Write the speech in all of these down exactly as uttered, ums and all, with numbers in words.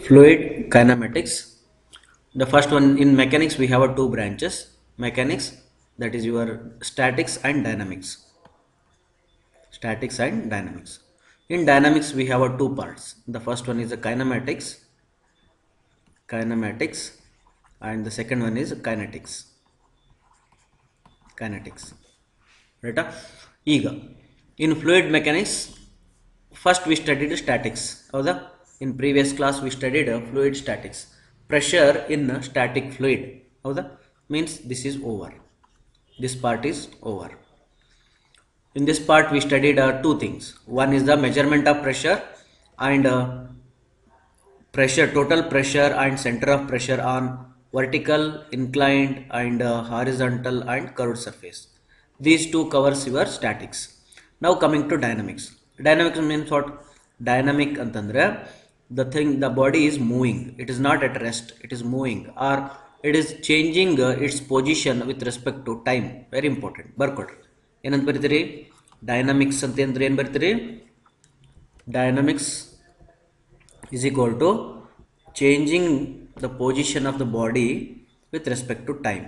fluid kinematics. The first one, in mechanics we have a two branches: mechanics, that is your statics and dynamics. Statics and dynamics. In dynamics we have a two parts. The first one is the kinematics kinematics and the second one is kinetics. Kinetics, right? ಈಗ in fluid mechanics first we studied statics. ಹೌದಾ? In previous class we studied uh, fluid statics. Pressure in a static fluid. ಹೌದಾ? Means this is over. This part is over. In this part we studied uh, two things. One is the measurement of pressure and uh, pressure, total pressure and center of pressure on vertical, inclined and uh, horizontal and curved surface. These two covers your statics. Now coming to dynamics. Dynamics means what? Dynamic antandre the thing, the body is moving. It is not at rest. It is moving or it is changing uh, its position with respect to time. Very important. Barcode. ಏನಂತ ಬರೀತೀರಿ? Dynamics ಅಂತ ಅಂದ್ರೆ ಏನು ಬರೀತೀರಿ? Dynamics is equal to changing the position of the body with respect to time.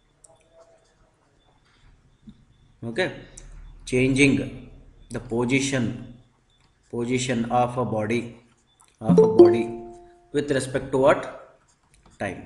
Okay, changing the position position of a body of a body with respect to what? Time.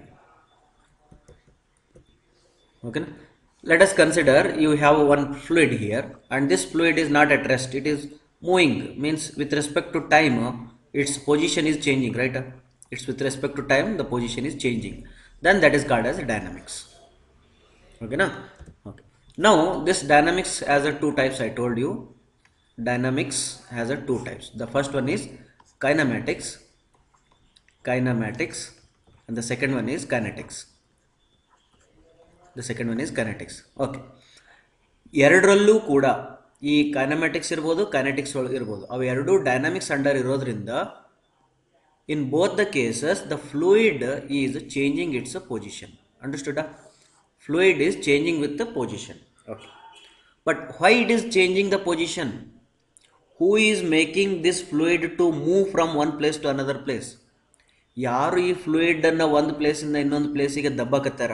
Okay, let us consider you have one fluid here and this fluid is not at rest. It is moving, means with respect to time uh, its position is changing, right? It's with respect to time the position is changing. Then that is called as dynamics. Okay, na? Okay. Now this dynamics has a two types. I told you dynamics has a two types. The first one is kinematics kinematics and the second one is kinetics. The second one is kinetics. Okay, ಎರಡರಲ್ಲೂ ಕೂಡ ಈ ಕೈನಮ್ಯಾಟಿಕ್ಸ್ ಇರ್ಬೋದು, kinetics ಇರ್ಬೋದು, ಅವು ಎರಡು dynamics under ಇರೋದ್ರಿಂದ in both the cases the fluid is changing its position. Understood? Fluid is changing with the position. Okay, but why it is changing the position? Who is making this fluid to move from one place to another place? ಯಾರು ಈ fluid ಅನ್ನ ಒಂದು place ಇಂದ ಇನ್ನೊಂದು ಪ್ಲೇಸಿಗೆ ದಬ್ಬಕತ್ತಾರ?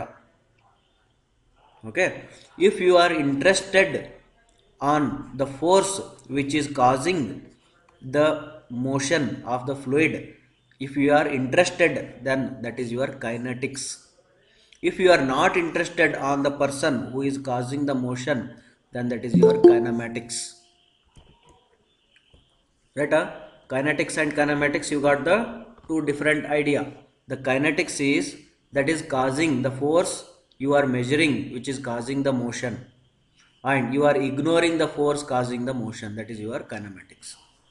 Okay, if you are interested on the force which is causing the motion of the fluid, if you are interested, then that is your kinetics. If you are not interested on the person who is causing the motion, then that is your kinematics. Right? Huh? Kinetics and kinematics, you got the two different idea. The kinetics is that is causing the force you are measuring which is causing the motion, and you are ignoring the force causing the motion. That is your kinematics.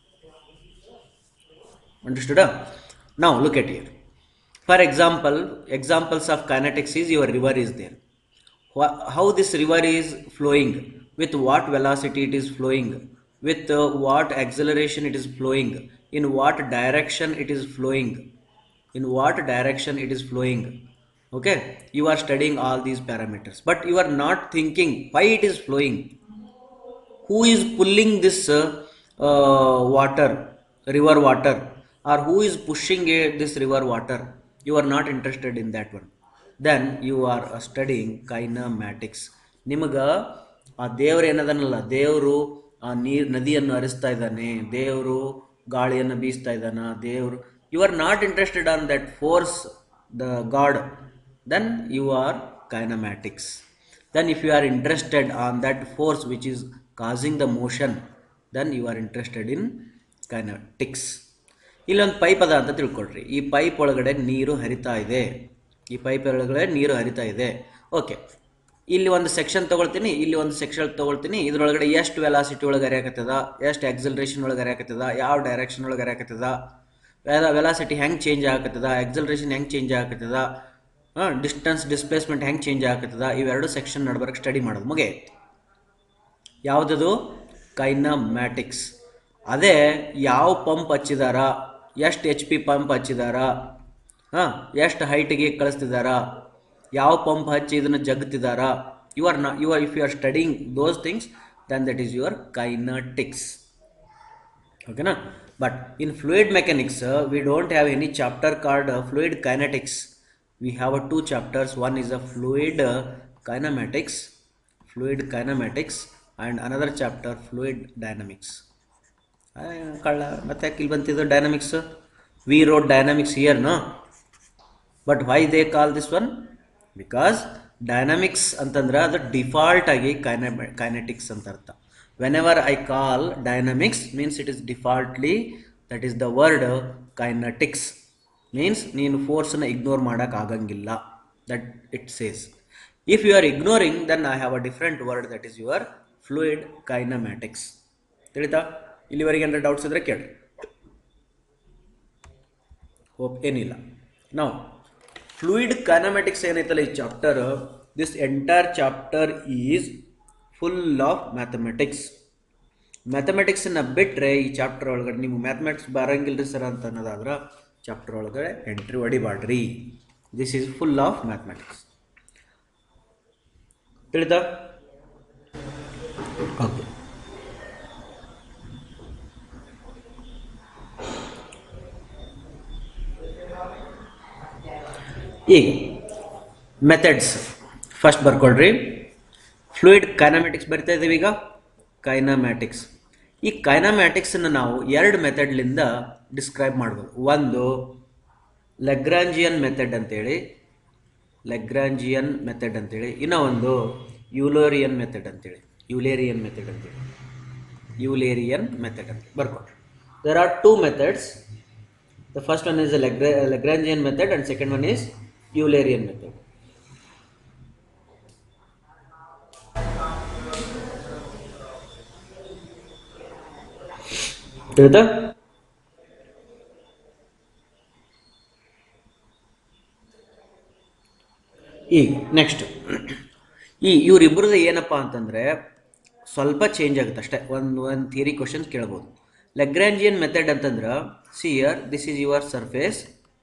Understood? Now look at here. For example, examples of kinetics is your river is there. How this river is flowing, with what velocity it is flowing, with uh, what acceleration it is flowing, in what direction it is flowing, in what direction it is flowing. Okay, you are studying all these parameters, but you are not thinking why it is flowing, who is pulling this uh, uh, water, river water, or who is pushing uh, this river water. You are not interested in that one. Then you are uh, studying kinematics. ನಿಮಗ ಆ ದೇವರು ಏನದನಲ್ಲ, ದೇವರು ಆ ನೀರು ನದಿಯನ್ನು ಹರಿಸ್ತಾ ಇದ್ದಾನೆ, ದೇವರು ಗಾಳಿಯನ್ನು ಬೀಸ್ತಾ ಇದ್ದಾನ, ದೇವರು, you are not interested on that force, the God, then you are kinematics. Then if you are interested on that force which is causing the motion, then you are interested in kinetics. ಇಲ್ಲೊಂದು pipe ಅದ ಅಂತ ತಿಳ್ಕೊಳ್ರಿ. ಈ pipe ಒಳಗಡೆ ನೀರು ಹರಿತಾ ಇದೆ, ಈ pipe ಒಳಗಡೆ ನೀರು ಹರಿತಾ ಇದೆ. ಓಕೆ, ಇಲ್ಲಿ ಒಂದು ಸೆಕ್ಷನ್ ತೊಗೊಳ್ತೀನಿ, ಇಲ್ಲಿ ಒಂದು ಸೆಕ್ಷನ್ ತೊಗೊಳ್ತೀನಿ. ಇದ್ರೊಳಗಡೆ ಎಷ್ಟು ವೆಲಾಸಿಟಿ ಒಳಗೆ ಹರಿಯಾಕತ್ತದ, ಎಷ್ಟು ಎಕ್ಸಲರೇಷನ್ ಒಳಗೆ ಹರಿಯಾಕತ್ತದ, ಯಾವ ಡೈರೆಕ್ಷನ್ ಒಳಗೆ ಹರಿಯಾಕತ್ತದ, ವೆಲಾಸಿಟಿ ಹೆಂಗೆ ಚೇಂಜ್ ಆಗತ್ತದ, ಎಕ್ಸಲರೇಷನ್ ಹೆಂಗೆ ಚೇಂಜ್ ಆಗತ್ತದ, ಡಿಸ್ಟೆನ್ಸ್ ಡಿಸ್ಪ್ಲೇಸ್ಮೆಂಟ್ ಹೆಂಗೆ ಚೇಂಜ್ ಆಗತ್ತದ, ಇವೆರಡು ಸೆಕ್ಷನ್ ನಡ್ಬರ್ಕ್ ಸ್ಟಡಿ ಮಾಡೋದು ಮುಗಿಯಿತು. ಯಾವುದದು? ಕೈನಮ್ಯಾಟಿಕ್ಸ್. ಅದೇ ಯಾವ ಪಂಪ್ ಹಚ್ಚಿದಾರ, ಎಷ್ಟು ಎಚ್ ಪಿ ಪಂಪ್ ಹಚ್ಚಿದಾರ, ಹಾಂ ಎಷ್ಟು ಹೈಟಿಗೆ ಕಳಿಸ್ತಿದಾರ, ಯಾವ ಪಂಪ್ ಹಚ್ಚಿ ಇದನ್ನು ಜಗ್ತಿದಾರ, ಯು ಆರ್ ನಾ you are if you are studying those things, then that is your kinetics. ಓಕೆನಾ? But in fluid mechanics, uh, we don't have any chapter called uh, fluid kinetics. We have uh, two chapters. One is a fluid uh, kinematics, fluid kinematics, and another chapter fluid dynamics. ಕಳ್ಳ ಮತ್ತೆ ಇಲ್ಲಿ ಬಂತಿದ್ದು dynamics. We wrote dynamics here no, but why they call this one? Because dynamics ಅಂತಂದ್ರೆ ಅದು default ಆಗಿ ಕೈನೆ kinetics ಅಂತ ಅರ್ಥ. Whenever I call dynamics means it is defaultly that is the word kinetics. Means ನೀನು ಫೋರ್ಸನ್ನು ignore ಮಾಡೋಕೆ ಆಗಂಗಿಲ್ಲ, that it says. If you are ignoring then I have a different word that is your fluid kinematics. ತಿಳಿತಾ? ಇಲ್ಲಿವರೆಗೆ ಏನಾರ doubts ಇದ್ರೆ ಕೇಳಿ. Hope ಏನಿಲ್ಲ. ನಾವು ಫ್ಲೂಯಿಡ್ ಕೈನಮ್ಯಾಟಿಕ್ಸ್ ಏನೈತಲ್ಲ ಈ chapter, this entire chapter is full of mathematics. ಮ್ಯಾಥಮೆಟಿಕ್ಸನ್ನು ಬಿಟ್ಟರೆ ಈ ಚಾಪ್ಟರ್ ಒಳಗಡೆ ನಿಮ್ಗೆ ಮ್ಯಾಥಮೆಟಿಕ್ಸ್ ಬರಂಗಿಲ್ರಿ ಸರ್ ಅಂತ ಅನ್ನೋದಾದ್ರೆ ಚಾಪ್ಟರ್ ಒಳಗಡೆ ಎಂಟ್ರಿ ಹೊಡಿಬಾಡ್ರಿ. This is full of mathematics. ತಿಳಿತಾ? ಓಕೆ. ಈಗ ಮೆಥಡ್ಸ್ ಫಸ್ಟ್ ಬರ್ಕೊಳ್ರಿ. ಫ್ಲೂಯಿಡ್ ಕೈನಮ್ಯಾಟಿಕ್ಸ್ ಬರಿತಾ ಇದ್ದೀವಿ ಈಗ. ಕೈನಮ್ಯಾಟಿಕ್ಸ್, ಈ ಕೈನಮ್ಯಾಟಿಕ್ಸನ್ನು ನಾವು ಎರಡು ಮೆಥಡ್ಲಿಂದ ಡಿಸ್ಕ್ರೈಬ್ ಮಾಡ್ಬೋದು. ಒಂದು ಲೆಗ್ರಾಂಜಿಯನ್ ಮೆಥಡ್ ಅಂತೇಳಿ, ಲೆಗ್ರಾಂಜಿಯನ್ ಮೆಥಡ್ ಅಂತೇಳಿ. ಇನ್ನೂ ಒಂದು ಯೂಲೋರಿಯನ್ ಮೆಥಡ್ ಅಂತೇಳಿ, ಯೂಲೇರಿಯನ್ ಮೆಥಡ್ ಅಂತೇಳಿ, ಯೂಲೇರಿಯನ್ ಮೆಥಡ್ ಅಂತ ಬರ್ಕೊಳ್ರಿ. There are two methods. The first one is a Lagrangian method and second one is Eulerian method. ತಿಳಿತಾ? ಈಗ ನೆಕ್ಸ್ಟ್ ಈ ಇವರಿಬ್ಬರದ್ದು ಏನಪ್ಪ ಅಂತಂದರೆ ಸ್ವಲ್ಪ ಚೇಂಜ್ ಆಗುತ್ತೆ ಅಷ್ಟೇ. ಒಂದು ಒಂದು ಥಿಯರಿ ಕ್ವಶನ್ಸ್ ಕೇಳ್ಬೋದು. ಲೆಗ್ರಾಂಜಿಯನ್ ಮೆಥಡ್ ಅಂತಂದ್ರೆ, see here, this is your surface,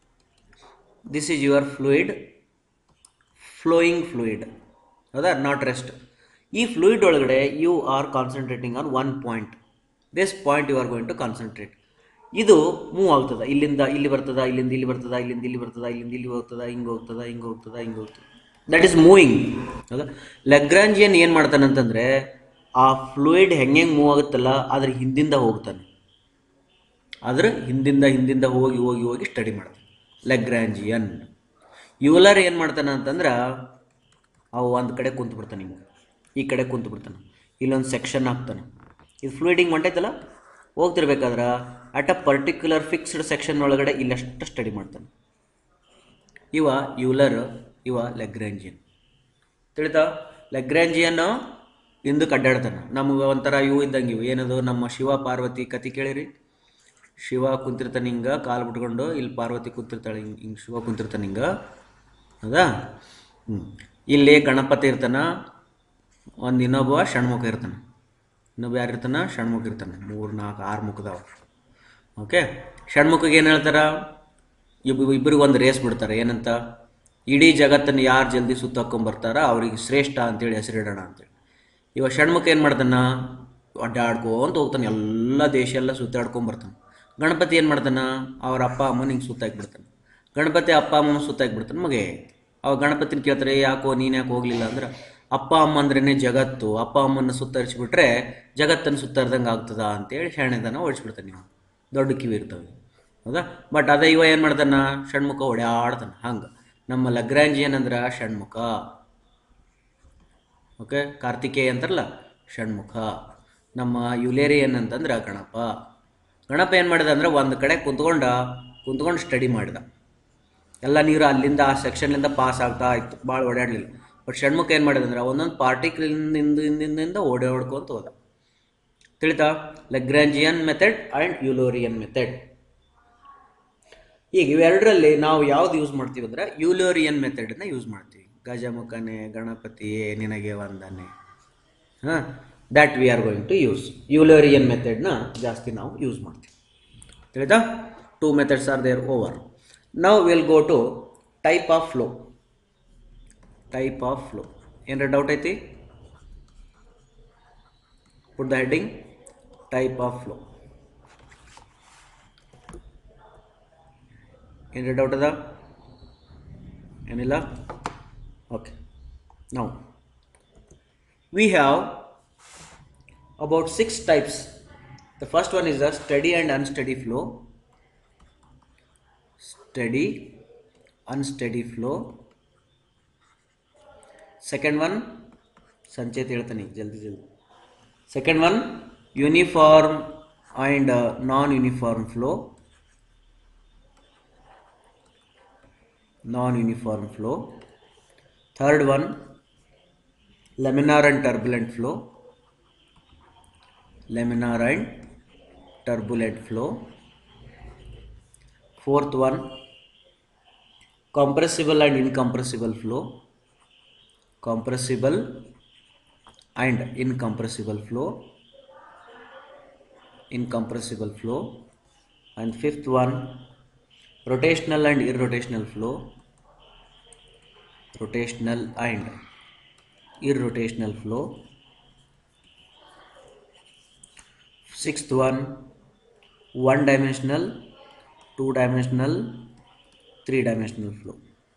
this is your fluid, flowing fluid, ಹೌದಾ? Not rest. ಈ ಫ್ಲೂಯಿಡ್ ಒಳಗಡೆ you are concentrating on one point. This point you are going to concentrate. ಇದು move ಆಗ್ತದೆ, ಇಲ್ಲಿಂದ ಇಲ್ಲಿ ಬರ್ತದ, ಇಲ್ಲಿಂದ ಇಲ್ಲಿ ಬರ್ತದ, ಇಲ್ಲಿಂದ ಇಲ್ಲಿ ಬರ್ತದ, ಇಲ್ಲಿಂದ ಇಲ್ಲಿ ಹೋಗ್ತದ, ಹಿಂಗೆ ಹೋಗ್ತದ, ಹಿಂಗೆ ಹೋಗ್ತದ, ಹಿಂಗೆ ಹೋಗ್ತದೆ. ದಟ್ ಈಸ್ ಮೂವಿಂಗ್, ಹೌದಾ? ಲೆಗ್ರಾಂಜಿಯನ್ ಏನು ಮಾಡ್ತಾನಂತಂದರೆ, ಆ ಫ್ಲೂಯಿಡ್ ಹೆಂಗೆ ಹೆಂಗೆ ಮೂವ್ ಆಗುತ್ತಲ್ಲ ಅದ್ರ ಹಿಂದಿಂದ ಹೋಗ್ತಾನೆ, ಅದ್ರ ಹಿಂದಿಂದ ಹಿಂದಿಂದ ಹೋಗಿ ಹೋಗಿ ಹೋಗಿ ಸ್ಟಡಿ ಮಾಡ್ತಾನೆ ಲೆಗ್ರಾಂಜಿಯನ್. ಯೂಲರ್ ಏನು ಮಾಡ್ತಾನೆ ಅಂತಂದ್ರೆ, ಅವು ಒಂದು ಕಡೆ ಕುಂತು ಬಿಡ್ತಾನೆ, ನಿಮ್ಗೆ ಈ ಕಡೆ ಕುಂತು ಬಿಡ್ತಾನೆ, ಇಲ್ಲೊಂದು ಸೆಕ್ಷನ್ ಹಾಕ್ತಾನೆ. ಇದು ಫ್ಲೂಯಿಡಿಂಗ್ ಹೊಂಟೈತಲ್ಲ, ಹೋಗ್ತಿರ್ಬೇಕಾದ್ರೆ at a particular fixed section ಒಳಗಡೆ ಇಲ್ಲಷ್ಟು ಸ್ಟಡಿ ಮಾಡ್ತಾನೆ. ಇವ ಯೂಲರ್, ಇವ ಲೆಗ್ರಾಂಜಿಯನ್. ತಿಳಿತಾ? ಲೆಗ್ರಾಂಜಿಯನ್ ಹಿಂದಕ್ಕೆ ಅಡ್ಡಾಡ್ತಾನೆ. ನಮ್ಗೆ ಒಂಥರ ಇವು ಇದ್ದಂಗೆ, ಇವು ಏನದು, ನಮ್ಮ ಶಿವ ಪಾರ್ವತಿ ಕತೆ ಕೇಳಿರಿ. ಶಿವ ಕುಂತಿರ್ತಾನೆ ಹಿಂಗೆ ಕಾಲು ಬಿಟ್ಕೊಂಡು, ಇಲ್ಲಿ ಪಾರ್ವತಿ ಕುಂತಿರ್ತಾಳೆ ಹಿಂಗೆ, ಹಿಂಗೆ ಶಿವ ಕುಂತಿರ್ತಾನೆ ಹಿಂಗೆ, ಹೌದಾ? ಹ್ಞೂ. ಇಲ್ಲಿ ಗಣಪತಿ ಇರ್ತಾನೆ, ಒಂದು ಇನ್ನೊಬ್ಬ ಷಣ್ಮುಖ ಇರ್ತಾನೆ, ಇನ್ನೊಬ್ಬ ಯಾರು ಇರ್ತಾನೆ, ಷಣ್ಮುಖ ಇರ್ತಾನೆ. ಮೂರು ನಾಲ್ಕು ಆರು ಮುಖದವ. ಓಕೆ. ಷಣ್ಮುಖಗೆ ಏನು ಹೇಳ್ತಾರೆ, ಇಬ್ಬ ಇಬ್ಬರಿಗೆ ಒಂದು ರೇಸ್ ಬಿಡ್ತಾರೆ. ಏನಂತ, ಇಡೀ ಜಗತ್ತನ್ನು ಯಾರು ಜಲ್ದಿ ಸುತ್ತಾಕೊಂಬರ್ತಾರ ಅವ್ರಿಗೆ ಶ್ರೇಷ್ಠ ಅಂತೇಳಿ ಹೆಸರಿಡೋಣ ಅಂತೇಳಿ. ಇವಾಗ ಷಣ್ಮುಖ ಏನು ಮಾಡ್ತಾನೆ, ಅಡ್ಡಾಡ್ಕೊಂತ ಹೋಗ್ತಾನೆ, ಎಲ್ಲ ದೇಶ ಎಲ್ಲ ಸುತ್ತಾಡ್ಕೊಂಬರ್ತಾನೆ. ಗಣಪತಿ ಏನು ಮಾಡ್ತಾನೆ, ಅವ್ರ ಅಪ್ಪ ಅಮ್ಮನ ಹಿಂಗೆ ಸುತ್ತಾಕ್ಬಿಡ್ತಾನೆ. ಗಣಪತಿ ಅಪ್ಪ ಅಮ್ಮನ ಸುತ್ತಾಕ್ಬಿಡ್ತಾನೆ. ಮಗೆ ಅವಾಗ ಗಣಪತಿನ ಕೇಳ್ತಾರೆ, ಯಾಕೋ ನೀನು ಯಾಕೆ ಹೋಗಲಿಲ್ಲ ಅಂದ್ರೆ, ಅಪ್ಪ ಅಮ್ಮ ಅಂದ್ರೇ ಜಗತ್ತು, ಅಪ್ಪ ಅಮ್ಮನ ಸುತ್ತರಿಸ್ಬಿಟ್ರೆ ಜಗತ್ತನ್ನು ಸುತ್ತಾರ್ದಂಗೆ ಆಗ್ತದ ಅಂತೇಳಿ ಹೆಣ್ಣೆದನ ಓಡಿಸ್ಬಿಡ್ತಾನೆ. ನೀವು ದೊಡ್ಡ ಕಿವಿ ಇರ್ತವೆ, ಹೌದಾ? ಬಟ್ ಅದೇ ಇವ ಏನು ಮಾಡ್ತಾನೆ, ಷಣ್ಮುಖ ಓಡಾಡ್ತಾನೆ. ಹಂಗೆ ನಮ್ಮ ಲೆಗ್ರಾಂಜಿಯನ್ ಅಂದ್ರೆ ಷಣ್ಮುಖ. ಓಕೆ. ಕಾರ್ತಿಕೇಯ ಅಂತಾರಲ್ಲ, ಷಣ್ಮುಖ. ನಮ್ಮ ಯುಲೇರಿಯನ್ ಅಂತಂದ್ರೆ ಗಣಪ. ಗಣಪ ಏನು ಮಾಡಿದ ಅಂದರೆ, ಒಂದು ಕಡೆ ಕುಂತ್ಕೊಂಡ ಕುಂತ್ಕೊಂಡು ಸ್ಟಡಿ ಮಾಡಿದ. ಎಲ್ಲ ನೀರು ಅಲ್ಲಿಂದ ಆ ಸೆಕ್ಷನ್ಲಿಂದ ಪಾಸ್ ಆಗ್ತಾ ಇತ್ತು, ಭಾಳ ಓಡಾಡಲಿಲ್ಲ. ಬಟ್ ಷಣ್ಮುಖ ಏನು ಮಾಡಿದಂದ್ರೆ, ಒಂದೊಂದು ಪಾರ್ಟಿಕ್ಲಿಂದ ಹಿಂದಿಂದ ಓಡಾಡ್ಕೊಂತ ಹೋದ. ತಿಳಿತಾ? Lagrangian method and Eulerian method. ಈಗ ಇವೆರಡರಲ್ಲಿ ನಾವು ಯಾವ್ದು ಯೂಸ್ ಮಾಡ್ತೀವಿ ಅಂದರೆ, ಯೂಲೋರಿಯನ್ ಮೆಥಡನ್ನ ಯೂಸ್ ಮಾಡ್ತೀವಿ. ಗಜಮುಖನೇ, ಗಣಪತಿಯೇ ನಿನಗೆ ವಂದನೆ, ಹಾಂ, that we are going to use. Eulerian ಮೆಥಡ್ನ ಜಾಸ್ತಿ ನಾವು ಯೂಸ್ ಮಾಡ್ತೀವಿ. ತಿಳಿತಾ? Two methods are there over. ನಾವು will go to type of flow. Type of flow ಏನಾರ ಡೌಟ್ ಐತಿ? Put the heading type of flow. Any doubt ada? Anila? Okay. Now we have about six types. The first one is the steady and unsteady flow. Steady, unsteady flow. Second one, Sanchet ಹೇಳ್ತಾನೆ ಜಲ್ದಿ ಜಲ್ದಿ. Second one, uniform and uh, non-uniform flow. Non-uniform flow. Third one, laminar and turbulent flow. Laminar and turbulent flow. Fourth one, compressible and incompressible flow. Compressible and incompressible flow. Incompressible flow. And fifth one, rotational and irrotational flow. Rotational and irrotational flow. Sixth one, one dimensional, two dimensional, three dimensional flow.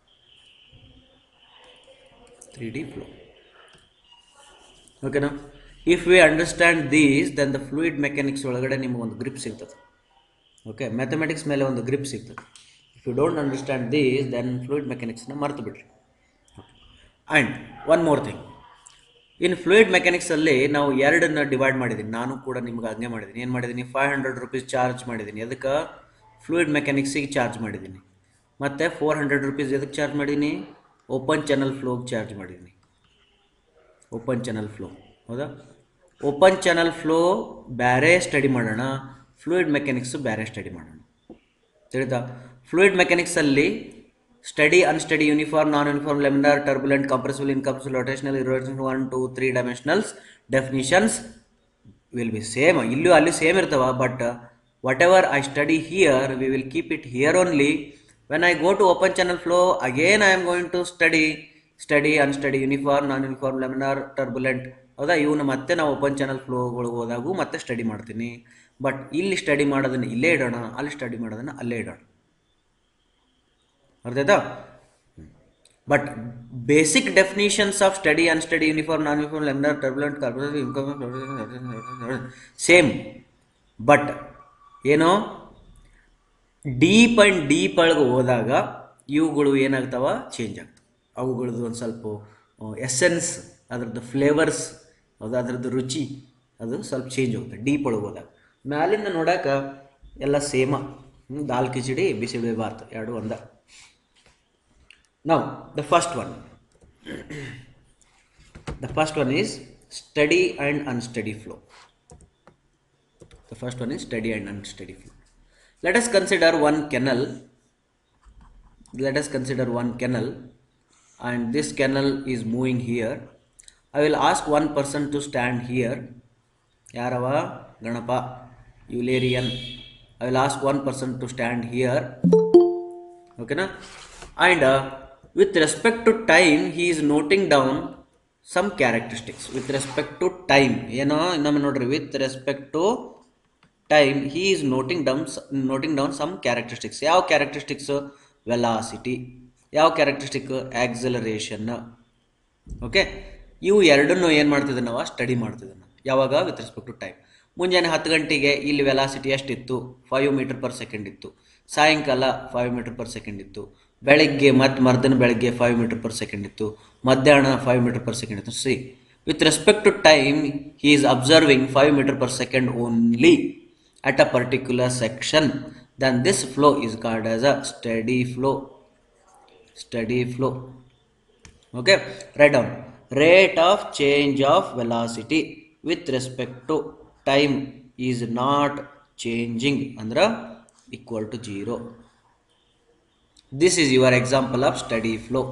three D flow. Okay now, if we understand these, then the fluid mechanics ಒಳಗಡೆ ನಿಮಗೆ ಒಂದು grip ಸಿಗ್ತದೆ. Okay, mathematics ಮೇಲೆ ಒಂದು grip ಸಿಗ್ತದೆ. If you don't understand these, then fluid ಮೆಕ್ಯಾನಿಕ್ಸ್ನ ಮರ್ತು ಬಿಡ್ರಿ. And one more thing, in fluid ಮೆಕ್ಯಾನಿಕ್ಸಲ್ಲಿ ನಾವು ಎರಡನ್ನ ಡಿವೈಡ್ ಮಾಡಿದ್ದೀನಿ. ನಾನು ಕೂಡ ನಿಮ್ಗೆ ಆಜ್ಞೆ ಮಾಡಿದ್ದೀನಿ. ಏನು ಮಾಡಿದ್ದೀನಿ? ಫೈವ್ ಹಂಡ್ರೆಡ್ ರುಪೀಸ್ ಚಾರ್ಜ್ ಮಾಡಿದ್ದೀನಿ. ಅದಕ್ಕೆ ಫ್ಲೂಯಿಡ್ ಮೆಕ್ಯಾನಿಕ್ಸಿಗೆ ಚಾರ್ಜ್ ಮಾಡಿದ್ದೀನಿ. ಮತ್ತು ಫೋರ್ ಹಂಡ್ರೆಡ್ ರುಪೀಸ್ ಎದಕ್ಕೆ ಚಾರ್ಜ್ ಮಾಡೀನಿ? ಓಪನ್ ಚಾನಲ್ ಫ್ಲೋಗೆ ಚಾರ್ಜ್ ಮಾಡಿದ್ದೀನಿ. ಓಪನ್ ಚಾನಲ್ ಫ್ಲೋ, ಹೌದಾ? ಓಪನ್ ಚಾನಲ್ ಫ್ಲೋ ಬೇರೆ ಸ್ಟಡಿ ಮಾಡೋಣ, ಫ್ಲೂಯಿಡ್ ಮೆಕ್ಯಾನಿಕ್ಸು ಬೇರೆ ಸ್ಟಡಿ ಮಾಡೋಣ. ತಿಳಿತಾ? ಫ್ಲೂಯಿಡ್ ಮೆಕ್ಯಾನಿಕ್ಸಲ್ಲಿ steady, unsteady, uniform, non uniform, laminar, turbulent, compressible, incompressible, rotational, irrotational, one two three dimensionals definitions will be same. ಇಲ್ಲೂ ಅಲ್ಲಿ ಸೇಮ್ ಇರ್ತವ. But whatever I study here, we will keep it here only. When I go to open channel flow, again I am going to study steady, unsteady, uniform, non-uniform, laminar, turbulent. ಹೌದಾ? ಇವನು ಮತ್ತೆ ನಾವು open channel ಫ್ಲೋಗಳಿಗೆ ಹೋದಾಗೂ ಮತ್ತೆ study ಮಾಡ್ತೀನಿ. But ಇಲ್ಲಿ study ಮಾಡೋದನ್ನು ಇಲ್ಲೇ ಇಡೋಣ, ಅಲ್ಲಿ ಸ್ಟಡಿ ಮಾಡೋದನ್ನು ಅಲ್ಲೇ ಇಡೋಣ. ಅರ್ಥ ಆಯ್ತಾ? But basic definitions of steady, unsteady, uniform, non uniform, laminar, turbulent, same. ಬಟ್ ಏನೋ ಡೀಪ್ ಆ್ಯಂಡ್ ಡೀಪ್ ಒಳಗೆ ಹೋದಾಗ ಇವುಗಳು ಏನಾಗ್ತಾವ? ಚೇಂಜ್ ಆಗ್ತವೆ. ಅವುಗಳದ್ದು ಒಂದು ಸ್ವಲ್ಪ ಎಸೆನ್ಸ್, ಅದರದ್ದು ಫ್ಲೇವರ್ಸ್, ಅದು ಅದರದ್ದು ರುಚಿ, ಅದು ಸ್ವಲ್ಪ ಚೇಂಜ್ ಹೋಗುತ್ತೆ ಡೀಪ್ ಒಳಗೆ ಹೋದಾಗ. ಮ್ಯಾಲಿಂದ ನೋಡೋಕೆ ಎಲ್ಲ ಸೇಮ. ದಾಲ್ ಕಿಚಡಿ, ಬಿಸಿಬೇಳೆ ಬಾತ್ ಎರಡು ಒಂದ. ನಾವು the first one the first one is steady and unsteady flow. The first one is steady and unsteady flow. Let us consider one canal. Let us consider one canal, and this canal is moving here. I will ask one person to stand here. Yarava? Ganapa, Eulerian. I will ask one person to stand here. Okay na? And uh, with respect to time, he is noting down some characteristics. With respect to time, you know, innome nodri. With respect to time, he is noting down noting down some characteristics. ಯಾವ characteristics? Velocity. ಯಾವ characteristic? Acceleration. Okay, ಇವು ಎರಡನ್ನು ಏನು ಮಾಡ್ತಿದ್ದೆ ನಾವು? Study ಮಾಡ್ತಿದ್ದೆ ನಾವು. ಯಾವಾಗ? With respect to time. ಮುಂಜಾನೆ ಹತ್ತು ಗಂಟೆಗೆ ಇಲ್ಲಿ ವೆಲಾಸಿಟಿ ಎಷ್ಟಿತ್ತು? ಫೈವ್ ಮೀಟರ್ ಪರ್ ಸೆಕೆಂಡ್ ಇತ್ತು. ಸಾಯಂಕಾಲ ಫೈವ್ ಮೀಟರ್ ಪರ್ ಸೆಕೆಂಡ್ ಇತ್ತು. ಬೆಳಗ್ಗೆ ಮತ್ತು ಮರ್ದನ ಬೆಳಗ್ಗೆ ಫೈವ್ ಮೀಟರ್ ಪರ್ ಸೆಕೆಂಡ್ ಇತ್ತು. ಮಧ್ಯಾಹ್ನ ಫೈವ್ ಮೀಟರ್ ಪರ್ ಸೆಕೆಂಡ್ ಇತ್ತು. See, with respect to time, he is observing five meter per second only at a particular section. Then this flow is called as a steady flow. Steady flow. Okay, write down. Rate of change of velocity with respect to time is not changing, andra equal to zero. This is your example of steady flow.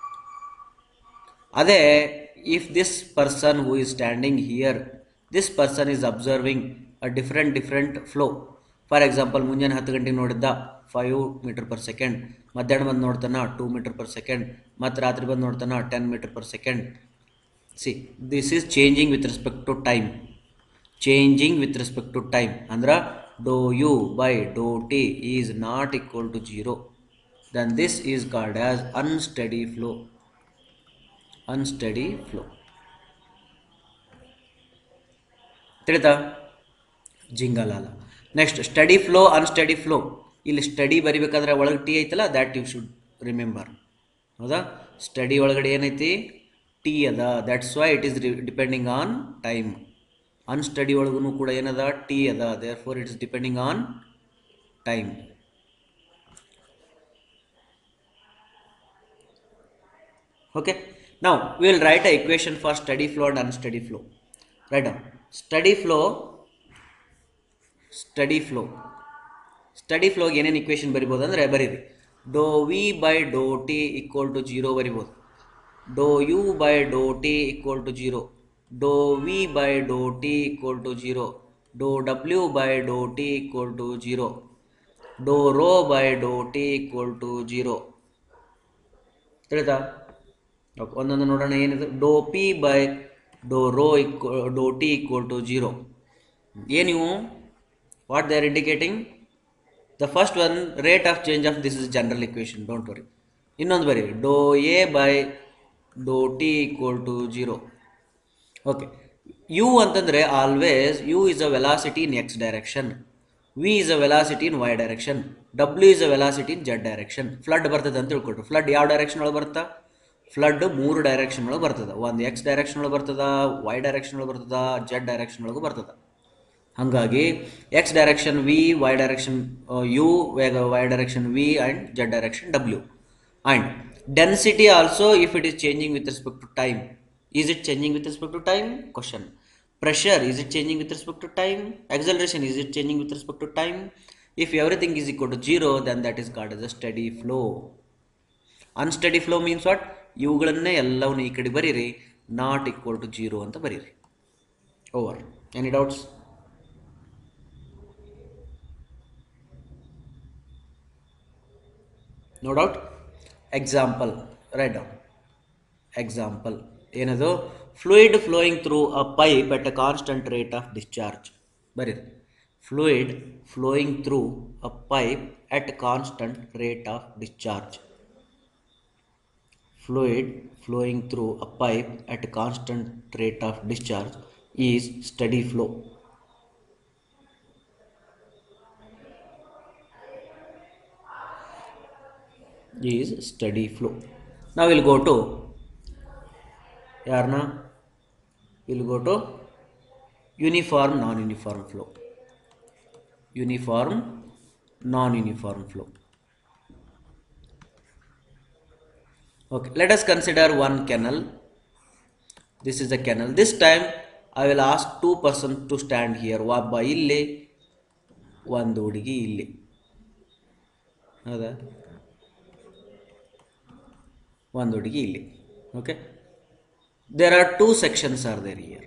Ade, if this person who is standing here, this person is observing a different different flow. For example, ಮುಂಜಾನೆ ಹತ್ತು ಗಂಟೆಗೆ ನೋಡಿದ್ದ five meter per second, ಮಧ್ಯಾಹ್ನ ಬಂದು ನೋಡ್ತಾನ two metre per second, ಮತ್ತು ರಾತ್ರಿ ಬಂದು ನೋಡ್ತಾನ ten meter per second. See, this is changing with respect to time. Changing with respect to time ಅಂದ್ರೆ do you by Dow t is not equal to zero. then this is called as unsteady flow. Unsteady flow. ತಿಳಿತಾ? ಜಿಂಗಲಾಲ. Next steady flow, unsteady flow. ಇಲ್ಲಿ steady ಬರಿಬೇಕಾದ್ರೆ ಒಳಗೆ t ಐತಲ್ಲ, that you should remember. ಹೌದಾ? Steady ಒಳಗಡೆ ಏನೈತಿ? T ಅದ. That's why it is depending on time. Unsteady ಒಳಗೂ ಕೂಡ ಏನದ? ಟಿ ಅದ. Therefore it is depending on time. Okay, now we will write a equation for steady flow and unsteady flow. Write down steady flow. Steady flow. Steady flow ಗೆ ಏನೇನು equation ಬರಿಬೋದು ಅಂದರೆ ಬರೀರಿ. Dou v by dou t equal to zero ಬರಿಬೋದು. Dou u by dou t equal to zero. Dou v by dou t equal to zero. Dou w by dou t equal to zero. Dou rho by dou t equal to zero. ತಿಳಿತಾ? ಒಂದೊಂದು ನೋಡೋಣ. ಏನಿದೆ? Do p by Dow rho equal do t equal to zero. ಏನಿವು? What they are indicating? The first one rate of change of this is general equation, don't worry. ಇನ್ನೊಂದು ಬರೀ do a by Dow t equal to zero. Okay, u ಅಂತಂದರೆ always u is a velocity in x direction, v is a velocity in y direction, ಡಬ್ಲ್ಯೂ is a velocity in z direction. Flood ಬರ್ತದೆ ಅಂತ ತಿಳ್ಕೊಟ್ರು. Flood ಯಾವ direction ಒಳಗೆ ಬರ್ತಾ? Flood ಮೂರು direction ಒಳಗೆ ಬರ್ತದೆ. ಒಂದು ಎಕ್ಸ್ ಡೈರೆಕ್ಷನ್ ಒಳಗೆ ಬರ್ತದ, ವೈ ಡೈರೆಕ್ಷನ್ ಒಳಗೆ ಬರ್ತದ, ಜೆಡ್ ಡೈರೆಕ್ಷನ್ ಒಳಗೂ ಬರ್ತದೆ. ಹಾಗಾಗಿ x direction v, y direction u, y direction v and z direction ಡಬ್ಲ್ಯೂ. And density also if it is changing with respect to time. Is it changing with respect to time? Question. Pressure, is it changing with respect to time? Acceleration, is it changing with respect to time? If everything is equal to zero, then that is called as a steady flow. Unsteady flow means what? ಇವುಗಳನ್ನೇ ಎಲ್ಲವನ್ನ ಈ ಕಡೆ ಬರೀರಿ, not equal to zero ಅಂತ ಬರೀರಿ. Over. Any doubts? No doubt. Example write down. Example ಏನದು? Fluid flowing through a pipe at a constant rate of discharge. ಬರೀರಿ. Fluid flowing through a pipe at constant rate of discharge. Fluid flowing through a pipe at a constant rate of discharge is steady flow. Is steady flow. Now we'll go to yarna we'll go to uniform non-uniform flow. Uniform non-uniform flow. Okay, let us consider one canal. This is a canal. This time I will ask two persons to stand here. ಒಬ್ಬ ಇಲ್ಲಿ, ಒಂದು ಹುಡುಗಿ ಇಲ್ಲಿ. ಹೌದಾ? ಒಂದು ಹುಡುಗಿ ಇಲ್ಲಿ. Okay. There are two sections are there here.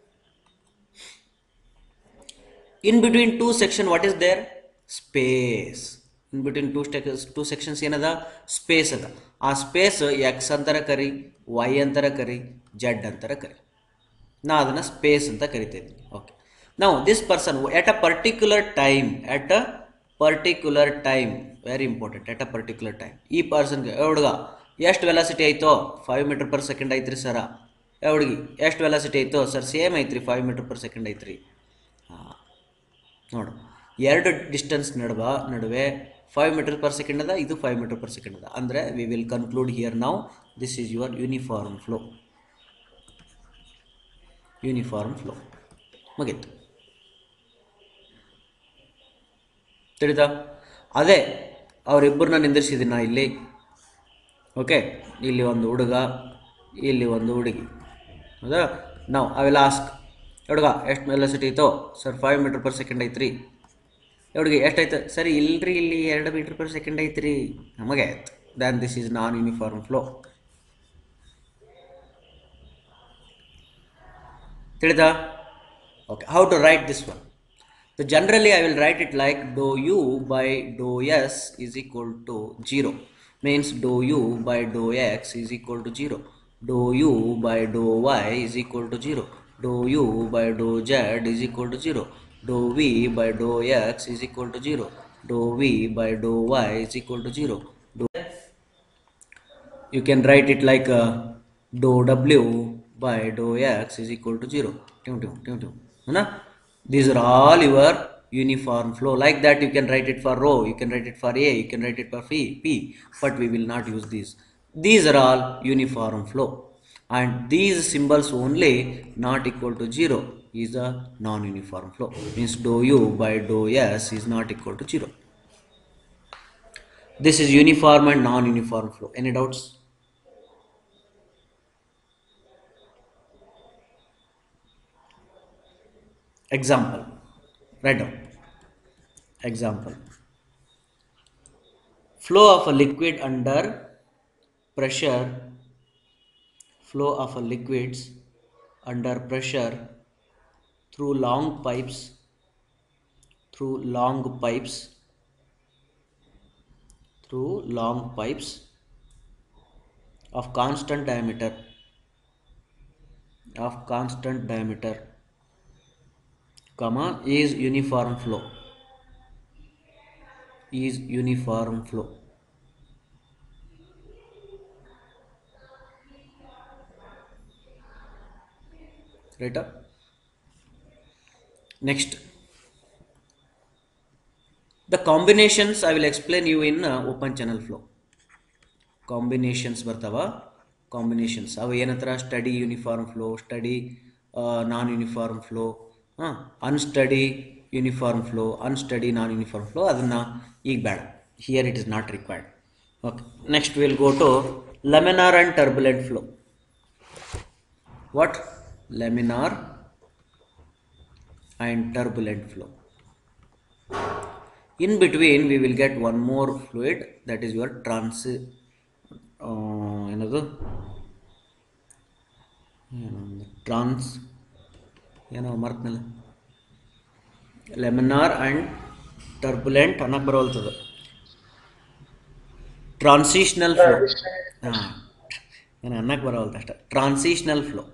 In between two sections, what is there? Space. In between two, two sections ಏನದ? ಸ್ಪೇಸ್ ಅದ. ಆ ಸ್ಪೇಸ್ ಎಕ್ಸ್ ಅಂತರ ಕರಿ, ವೈ ಅಂತರ ಕರಿ, ಜೆಡ್ ಅಂತರ ಕರಿ. ನಾ ಅದನ್ನು ಸ್ಪೇಸ್ ಅಂತ ಕರಿತೇನೆ. ಓಕೆ. ನಾವು this person at a particular time, at a particular time, very important, at a particular time. ಈ ಪರ್ಸನ್ಗೆ ಹುಡುಗ ಎಷ್ಟು ವೆಲಾಸಿಟಿ ಆಯಿತೋ? ಫೈವ್ ಮೀಟರ್ ಪರ್ ಸೆಕೆಂಡ್ ಐತ್ರಿ ಸರ. ಹುಡುಗಿ ಎಷ್ಟು ವೆಲಾಸಿಟಿ ಆಯಿತೋ? ಸರ್ ಸೇಮ್ ಐತ್ರಿ, ಫೈವ್ ಮೀಟರ್ ಪರ್ ಸೆಕೆಂಡ್ ಐತ್ರಿ. ಹಾಂ, ನೋಡು, ಎರಡು ಡಿಸ್ಟೆನ್ಸ್ ನಡುವ ನಡುವೆ ಫೈವ್ ಮೀಟರ್ ಪರ್ ಸೆಕೆಂಡ್ ಅದ, ಇದು ಫೈವ್ ಮೀಟರ್ ಪರ್ ಸೆಕೆಂಡ್ ಅದ. ಅಂದರೆ we will conclude here now this is your uniform flow. Uniform flow ಮುಗೀತು. ತಿಳಿತಾ? ಅದೇ ಅವರಿಬ್ಬರನ್ನ ನಿಂದಿರಿಸಿದ್ದೀನಿ ನಾ ಇಲ್ಲಿ. ಓಕೆ, ಇಲ್ಲಿ ಒಂದು ಹುಡುಗ, ಇಲ್ಲಿ ಒಂದು ಹುಡುಗಿ. ಹೌದಾ? ನಾವು ಐ ವಿಲ್ ಆಸ್ಕ್, ಹುಡುಗ ಎಷ್ಟು ವೆಲಾಸಿಟಿ ಐತೋ? Sir five meter per second ಐತ್ರಿ. ಹುಡುಗಿ ಎಷ್ಟಾಯ್ತು? ಸರಿ ಇಲ್ರಿ, ಇಲ್ಲಿ ಎರಡು ಮೀಟರ್ ಪರ್ ಸೆಕೆಂಡ್ ಐತ್ರಿ. ನಮಗೆ ಆಯ್ತು. Then this is non uniform flow. ತಿಳಿತಾ? Okay, how to write this one? So generally I will write it like dou u by dou s is equal to zero. Means dou u by dou x is equal to zero. Dou u by dou y is equal to zero. Dou u by dou z is equal to zero. Dou v by dou x is equal to zero. Dou v by dou y is equal to zero. Dou you can write it like uh, dou w by dou x is equal to zero. These are all your uniform flow. Like that you can write it for rho, you can write it for a, you can write it for phi, p, but we will not use these. These are all uniform flow, and these symbols only not equal to zero is a non-uniform flow. Means dou u by dou s is not equal to zero. This is uniform and non-uniform flow. Any doubts? Example, write down. Example, flow of a liquid under pressure, flow of a liquids under pressure through long pipes, through long pipes, through long pipes of constant diameter, of constant diameter, comma, is uniform flow, is uniform flow. Right up. Next, the combinations I will explain you in uh, open channel flow. Combinations ಬರ್ತವ, combinations ಅವು ಏನಂತರ, steady uniform flow, steady non uniform flow, unsteady uniform flow, unsteady non uniform flow. ಅದನ್ನು ಈಗ ಬೇಡ, here it is not required. Okay, next will go to laminar and turbulent flow. What? Laminar and turbulent flow. In between we will get one more fluid, that is your trans uh, another trans ಏನು ಮರ್ತನಲ್ಲ, laminar and turbulent ಅನ್ನಕ್ಕೆ ಬರೋಲ್ತದೆ, transitional flow. ಹಾಂ, ಏನು ಅನ್ನಕ್ಕೆ ಬರೋಲ್ತ ಅಷ್ಟೆ, transitional flow.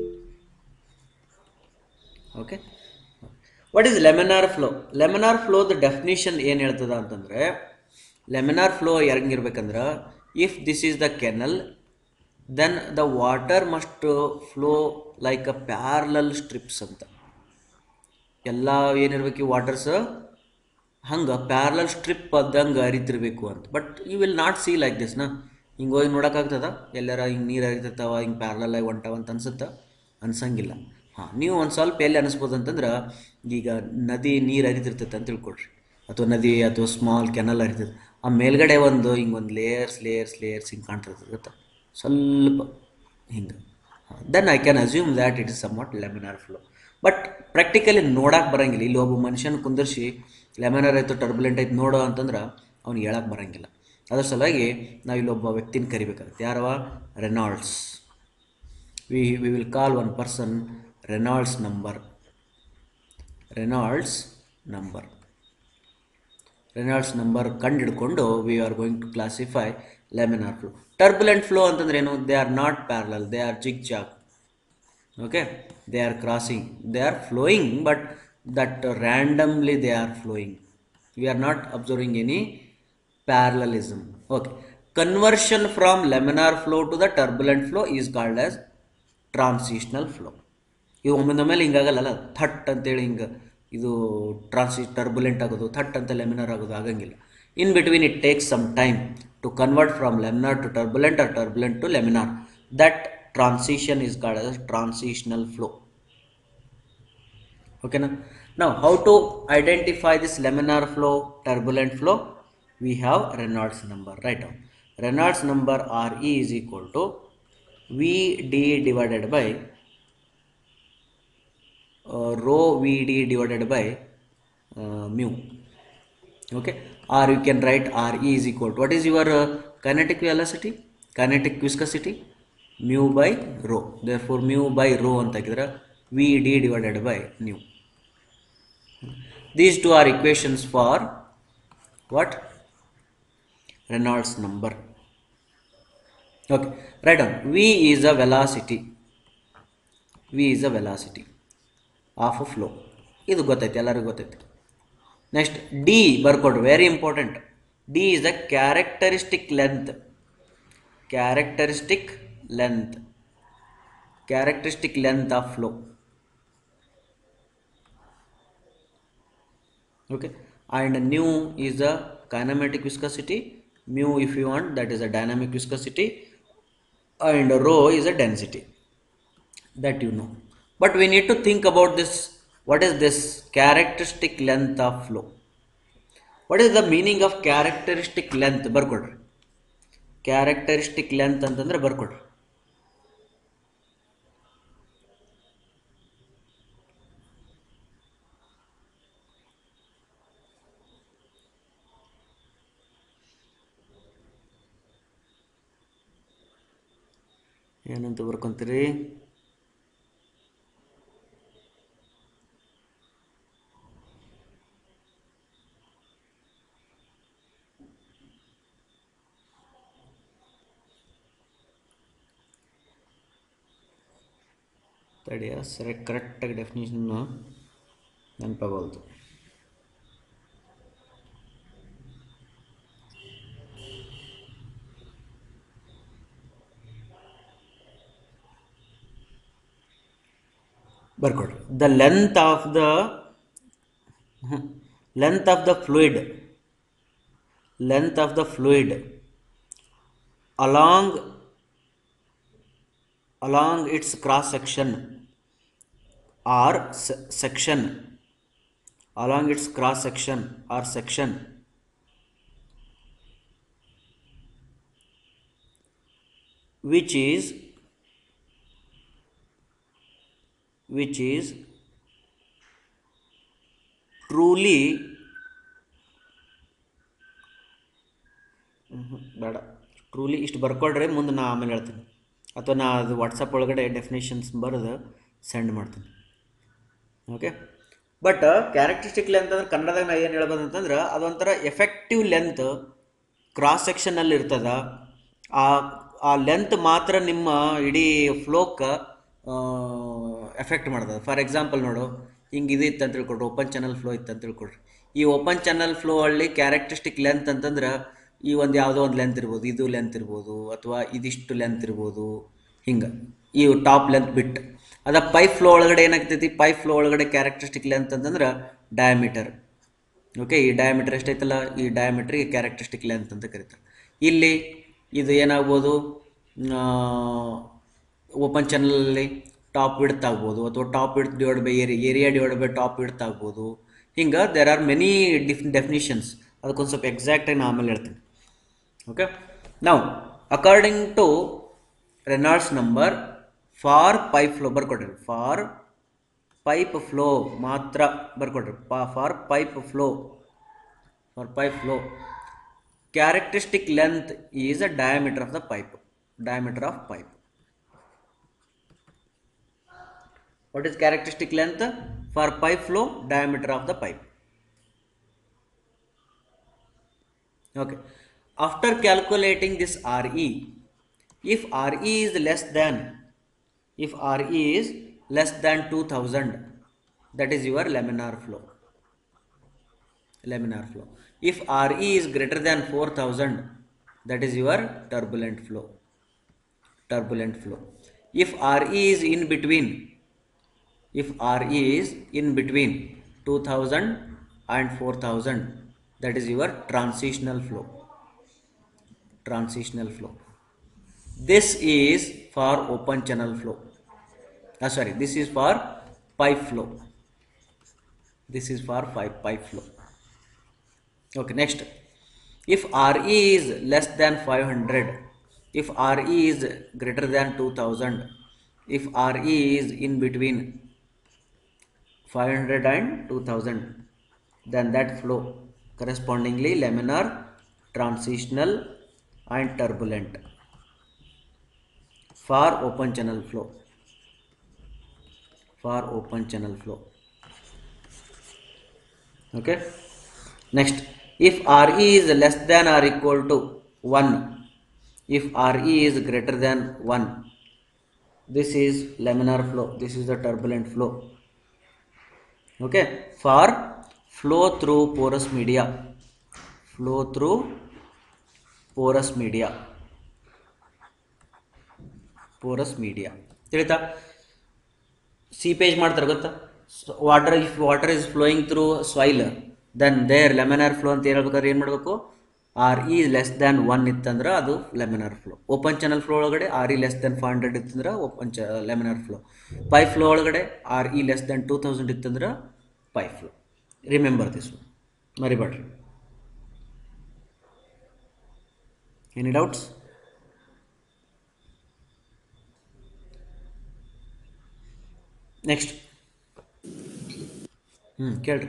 Okay, what is laminar flow? Laminar ಫ್ಲೋದ definition ಏನು ಹೇಳ್ತದ ಅಂತಂದರೆ, ಲ್ಯಾಮಿನಾರ್ ಫ್ಲೋ ಹೆಂಗಿರ್ಬೇಕಂದ್ರೆ, if this is the canal then the water must flow like a parallel strips ಅಂತ. ಎಲ್ಲ ಏನಿರ್ಬೇಕು ವಾಟರ್ಸ್ ಹಂಗೆ ಪ್ಯಾರಲಲ್ ಸ್ಟ್ರಿಪ್ ಅದಂಗೆ ಹರಿತಿರ್ಬೇಕು ಅಂತ. But you will not see like this ನಾ. ಹಿಂಗೆ ಹೋಗಿ ನೋಡೋಕ್ಕಾಗ್ತದ ಎಲ್ಲಾರ ಹಿಂಗೆ ನೀರು ಹರಿತಿರ್ತಾವ, ಹಿಂಗೆ ಪ್ಯಾರಲಲ್ ಆಗಿ ಹೊಂಟಾವ ಅಂತ ಅನ್ಸುತ್ತೆ? ಅನ್ಸಂಗಿಲ್ಲ. ಹಾಂ, ನೀವು ಒಂದು ಸ್ವಲ್ಪ ಎಲ್ಲಿ ಅನಿಸ್ಬೋದು ಅಂತಂದ್ರೆ, ಈಗ ನದಿ ನೀರು ಹರಿತಿರ್ತೈತೆ ಅಂತ ತಿಳ್ಕೊಳ್ರಿ, ಅಥವಾ ನದಿ ಅಥವಾ ಸ್ಮಾಲ್ ಕೆನಲ್ ಹರಿತೈತೆ, ಆ ಮೇಲ್ಗಡೆ ಒಂದು ಹಿಂಗೆ ಒಂದು ಲೇಯರ್ಸ್ ಲೇಯರ್ಸ್ ಲೇಯರ್ಸ್ ಹಿಂಗೆ ಕಾಣ್ತಿರ್ತದೆ ಗೊತ್ತಾ, ಸ್ವಲ್ಪ ಹಿಂಗೆ. Then I can assume that it is somewhat laminar flow. But practically ನೋಡಕ್ಕೆ ಬರೋಂಗಿಲ್ಲ. ಇಲ್ಲಿ ಒಬ್ಬ ಮನುಷ್ಯನ ಕುಂದರ್ಸಿ ಲ್ಯಾಮಿನಾರ್ ಆಯಿತು ಟರ್ಬುಲೆಂಟ್ ಆಯ್ತು ನೋಡೋ ಅಂತಂದ್ರೆ ಅವ್ನಿಗೆ ಹೇಳಕ್ಕೆ ಬರೋಂಗಿಲ್ಲ. ಅದ್ರ ಸಲುವಾಗಿ ನಾವು ಇಲ್ಲೊಬ್ಬ ವ್ಯಕ್ತಿನ ಕರಿಬೇಕಾಗುತ್ತೆ. ಯಾರವ? Reynolds. We we will call one person Reynolds number. Reynolds number Reynolds number ಕಂಡು ಹಿಡ್ಕೊಂಡು we are going to classify laminar flow. Turbulent flow ಅಂತಂದ್ರೆ ಏನು? They are not parallel, they are zigzag. Okay, they are crossing, they are flowing, but that randomly they are flowing. We are not observing any parallelism. Okay, conversion from laminar flow to the turbulent flow is called as transitional flow. ಇವು ಒಮ್ಮೆ ಮೇಲೆ ಹಿಂಗಾಗಲ್ಲ, ಥಟ್ ಅಂತೇಳಿ ಹಿಂಗೆ ಇದು ಟ್ರಾನ್ಸಿ turbulent ಆಗೋದು, ಥಟ್ ಅಂತ laminar ಆಗೋದು ಆಗಂಗಿಲ್ಲ. In between it takes some time to convert from laminar to turbulent or turbulent to laminar. That transition is called as transitional flow. Okay na? Now how to identify this laminar flow, turbulent flow? We have Reynolds number. Write down. Reynolds number R E is equal to V D divided by uh, rho V D divided by uh, mu. Okay, or you can write R E is equal to, what is your uh, kinetic velocity, kinetic viscosity? Mu by rho. Therefore mu by rho anta hakidra V D divided by mu. These two are equations for what? Reynolds number. Okay, write down. V is a velocity. V is a velocity of a flow. Idu gottaiti, ellarigu gottaiti. Next, D barcode, very important. D is the characteristic length. characteristic length, characteristic length of flow. Okay, and nu is the kinematic viscosity, mu if you want that is a dynamic viscosity, and rho is a density, that you know. But we need to think about this, what is this characteristic length of flow? What is the meaning of characteristic length? ಬರ್ಕೊಡ್ರಿ. characteristic length ಅಂತಂದ್ರೆ ಬರ್ಕೊಡ್ರಿ. ಏನಂತ ಬರ್ಕೊಂತೀರಿ? ತಡಿಯ ಸರಿ, ಕರೆಕ್ಟಾಗಿ definition ನೆನಪಾಗೋದು. ಬರ್ಕೊಡ್ರಿ. The length of the length of the fluid, length of the fluid along along its cross section or se section along its cross section or section which is which is truly ಬೇಡ, truly ಇಷ್ಟು ಬರ್ಕೊಡ್ರೆ ಮುಂದೆ ನಾ ಆಮೇಲೆ ಹೇಳ್ತೀನಿ, ಅಥವಾ ನಾ ಅದು ವಾಟ್ಸಪ್ ಒಳಗಡೆ ಡೆಫಿನೇಷನ್ಸ್ ಬರೆದು ಸೆಂಡ್ ಮಾಡ್ತೀನಿ. ಓಕೆ, ಬಟ್ ಕ್ಯಾರೆಕ್ಟರಿಸ್ಟಿಕ್ ಲೆಂತ್ ಅಂದ್ರೆ ಕನ್ನಡದಾಗ ನಾ ಏನು ಹೇಳ್ಬೋದು ಅಂತಂದ್ರೆ ಅದೊಂಥರ ಎಫೆಕ್ಟಿವ್ ಲೆಂತ್ ಕ್ರಾಸ್ ಸೆಕ್ಷನಲ್ಲಿ ಇರ್ತದ. ಆ ಆ ಲೆಂತ್ ಮಾತ್ರ ನಿಮ್ಮ ಇಡೀ ಫ್ಲೋಕ್ಕೆ ಎಫೆಕ್ಟ್ ಮಾಡ್ತದೆ. ಫಾರ್ ಎಕ್ಸಾಂಪಲ್ ನೋಡು, ಹಿಂಗೆ ಇದು ಇತ್ತು ಅಂತ ತಿಳ್ಕೊಡ್ರಿ, ಓಪನ್ ಚಾನಲ್ ಫ್ಲೋ ಇತ್ತು ಅಂತ ತಿಳ್ಕೊಡ್ರಿ. ಈ ಓಪನ್ ಚಾನಲ್ ಫ್ಲೋ ಅಲ್ಲಿ ಕ್ಯಾರೆಕ್ಟರಿಸ್ಟಿಕ್ ಲೆಂತ್ ಅಂತಂದ್ರೆ ಈ ಒಂದು ಯಾವುದೋ ಒಂದು ಲೆಂತ್ ಇರ್ಬೋದು, ಇದು ಲೆಂತ್ ಇರ್ಬೋದು, ಅಥವಾ ಇದಿಷ್ಟು ಲೆಂತ್ ಇರ್ಬೋದು, ಹಿಂಗೆ ಈ ಟಾಪ್ ಲೆಂತ್ ಬಿಟ್ಟು. ಅದ ಪೈಪ್ ಫ್ಲೋ ಒಳಗಡೆ ಏನಾಗ್ತೈತಿ, ಪೈಪ್ ಫ್ಲೋ ಒಳಗಡೆ ಕ್ಯಾರೆಕ್ಟರಿಸ್ಟಿಕ್ ಲೆಂತ್ ಅಂತಂದ್ರೆ ಡಯಾಮೀಟರ್. ಓಕೆ, ಈ ಡಯಾಮೀಟರ್ ಎಷ್ಟೈತಲ್ಲ, ಈ ಡಯಾಮೀಟ್ರಿಗೆ ಕ್ಯಾರೆಕ್ಟರಿಸ್ಟಿಕ್ ಲೆಂತ್ ಅಂತ ಕರೀತಾರೆ. ಇಲ್ಲಿ ಇದು ಏನಾಗ್ಬೋದು, ಓಪನ್ ಚಾನಲಲ್ಲಿ ಟಾಪ್ ವಿಡ್ತ್ ಆಗ್ಬೋದು, ಅಥವಾ top width divide by area, area divide by top width ಆಗ್ಬೋದು. ಹಿಂಗೆ there are many diff definitions. ಅದಕ್ಕೊಂದು ಸ್ವಲ್ಪ ಎಕ್ಸಾಕ್ಟಾಗಿ ನಾನು ಆಮೇಲೆ ಹೇಳ್ತೀನಿ. ಓಕೆ, ನಾವು according to Reynolds number for pipe flow ಬರ್ಕೊಡ್ರಿ, ಫಾರ್ ಪೈಪ್ ಫ್ಲೋ ಮಾತ್ರ ಬರ್ಕೊಡ್ರಿ, ಪಾ for pipe flow, for pipe flow characteristic length is a diameter of the pipe, diameter of pipe. What is characteristic length for pipe flow? Diameter of the pipe. Okay, after calculating this Re, if Re is less than if Re is less than two thousand, that is your laminar flow, laminar flow. If Re is greater than four thousand, that is your turbulent flow, turbulent flow. If Re is in between, if Re is in between two thousand and four thousand, that is your transitional flow, transitional flow. This is for open channel flow. Ah, sorry, this is for pipe flow. This is for pipe pipe flow. Okay, next, if Re is less than five hundred, if Re is greater than two thousand, if Re is in between five hundred and two thousand, then that flow correspondingly laminar, transitional and turbulent for open channel flow, for open channel flow. Okay, next, if Re is less than or equal to one, if Re is greater than one, this is laminar flow, this is the turbulent flow. Okay, for flow through porous media, flow through porous media, porous media ತಿಳಿತಾ. Seepage ಮಾಡ್ತಾರೆ ಗೊತ್ತಾ, water if water is flowing through soil then there laminar flow ಅಂತ ಹೇಳ್ಬೇಕಾದ್ರೆ ಏನು ಮಾಡಬೇಕು, R e less than one ಇತ್ತಂದ್ರೆ ಅದು laminar flow. Open channel flow ಒಳಗಡೆ R e less than five hundred ಇತ್ತಂದ್ರೆ ಓಪನ್ ಚ ಲೆಮಿನಾರ್ ಫ್ಲೋ. ಪೈಪ್ ಫ್ಲೋ ಒಳಗಡೆ R e less than two thousand ಇತ್ತಂದ್ರೆ pipe flow. Remember this one, ಮರಿಬೇಡ್ರಿ. Any doubts? Next ಹ್ಞೂ ಕೇಳ್ರಿ.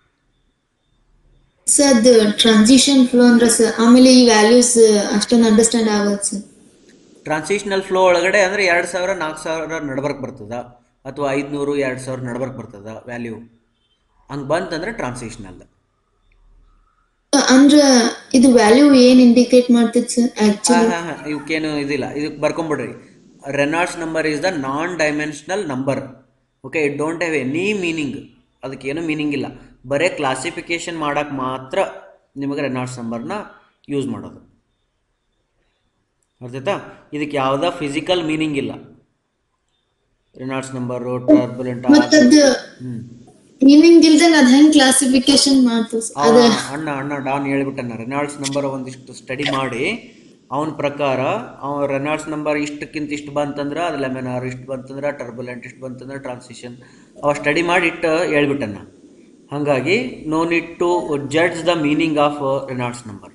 ಸರ್ ಅದು transition flow ಅಂದ್ರೆ ಸರ್ ಆಮೇಲೆ ಈ ವ್ಯಾಲ್ಯೂಸ್ ಅಷ್ಟೊಂದು ಅಂಡರ್ಸ್ಟ್ಯಾಂಡ್ ಆಗುತ್ತೆ ಸರ್. ಟ್ರಾನ್ಸಿಷನಲ್ ಫ್ಲೋ ಒಳಗಡೆ ಅಂದರೆ ಎರಡು ಸಾವಿರ ನಾಲ್ಕು ಸಾವಿರ ನಡ್ಬರ್ಕ್ ಬರ್ತದ, ಅಥವಾ ಐದುನೂರು ಎರಡು ಸಾವಿರ ನಡ್ಬರ್ಕ್ ಬರ್ತದ ವ್ಯಾಲ್ಯೂ. ಹಂಗೆ ಬಂತಂದ್ರೆ ಟ್ರಾನ್ಸಿಷನಲ್. ಅಂದ್ರೆ ಇದು ವ್ಯಾಲ್ಯೂ ಏನು ಇಂಡಿಕೇಟ್ ಮಾಡ್ತೈತೆ ಸರ್ ಹಾಂ ಆ್ಯಕ್ಚುಲಿ? ಹಾಂ ಹಾಂ ಇವಕ್ಕೇನು ಇದಿಲ್ಲ, ಇದಕ್ಕೆ ಬರ್ಕೊಂಬಿಡ್ರಿ. Reynolds number is the non dimensional number. Okay, it don't have any meaning. ಅದಕ್ಕೇನು ಮೀನಿಂಗ್ ಇಲ್ಲ, ಬರೀ ಕ್ಲಾಸಿಫಿಕೇಶನ್ ಮಾಡೋಕ್ಕೆ ಮಾತ್ರ ನಿಮಗೆ ರೆನಾಲ್ಡ್ಸ್ ನಂಬರ್ನ ಯೂಸ್ ಮಾಡೋದು. ಅರ್ಥಾಯ್ತಾ? ಇದಕ್ಕೆ ಯಾವುದೋ ಫಿಸಿಕಲ್ ಮೀನಿಂಗ್ ಇಲ್ಲ. ರೆನಾಲ್ಡ್ಸ್ ನಂಬರು ಟರ್ಬುಲೆಂಟ್ ಮತ್ತದು ಹ್ಞೂ ಮೀನಿಂಗ್ ಇಲ್ದಂಗೆ ಅದು ಹೆಂಗೆ ಕ್ಲಾಸಿಫಿಕೇಶನ್ ಮಾಡ್ತೀವಿ ಅದ? ಅಣ್ಣ ಅಣ್ಣ ಡಾನ್ ಹೇಳ್ಬಿಟ್ಟಣ್ಣ, ರೆನಾಲ್ಡ್ಸ್ ನಂಬರ್ ಒಂದಿಷ್ಟು ಸ್ಟಡಿ ಮಾಡಿ ಅವನ ಪ್ರಕಾರ ಅವನ ರೆನಾಲ್ಡ್ಸ್ ನಂಬರ್ ಇಷ್ಟಕ್ಕಿಂತ ಇಷ್ಟು ಬಂತಂದ್ರೆ ಅದು ಲೆಮಿನಾರ್, ಇಷ್ಟು ಬಂತಂದ್ರೆ ಟರ್ಬುಲೆಂಟ್, ಇಷ್ಟು ಬಂತಂದ್ರೆ ಟ್ರಾನ್ಸಿಷನ್, ಅವ ಸ್ಟಡಿ ಮಾಡಿ ಇಟ್ಟು ಹೇಳ್ಬಿಟ್ಟಣ್ಣ. ಹಾಗಾಗಿ no need to judge the meaning of Reynolds number.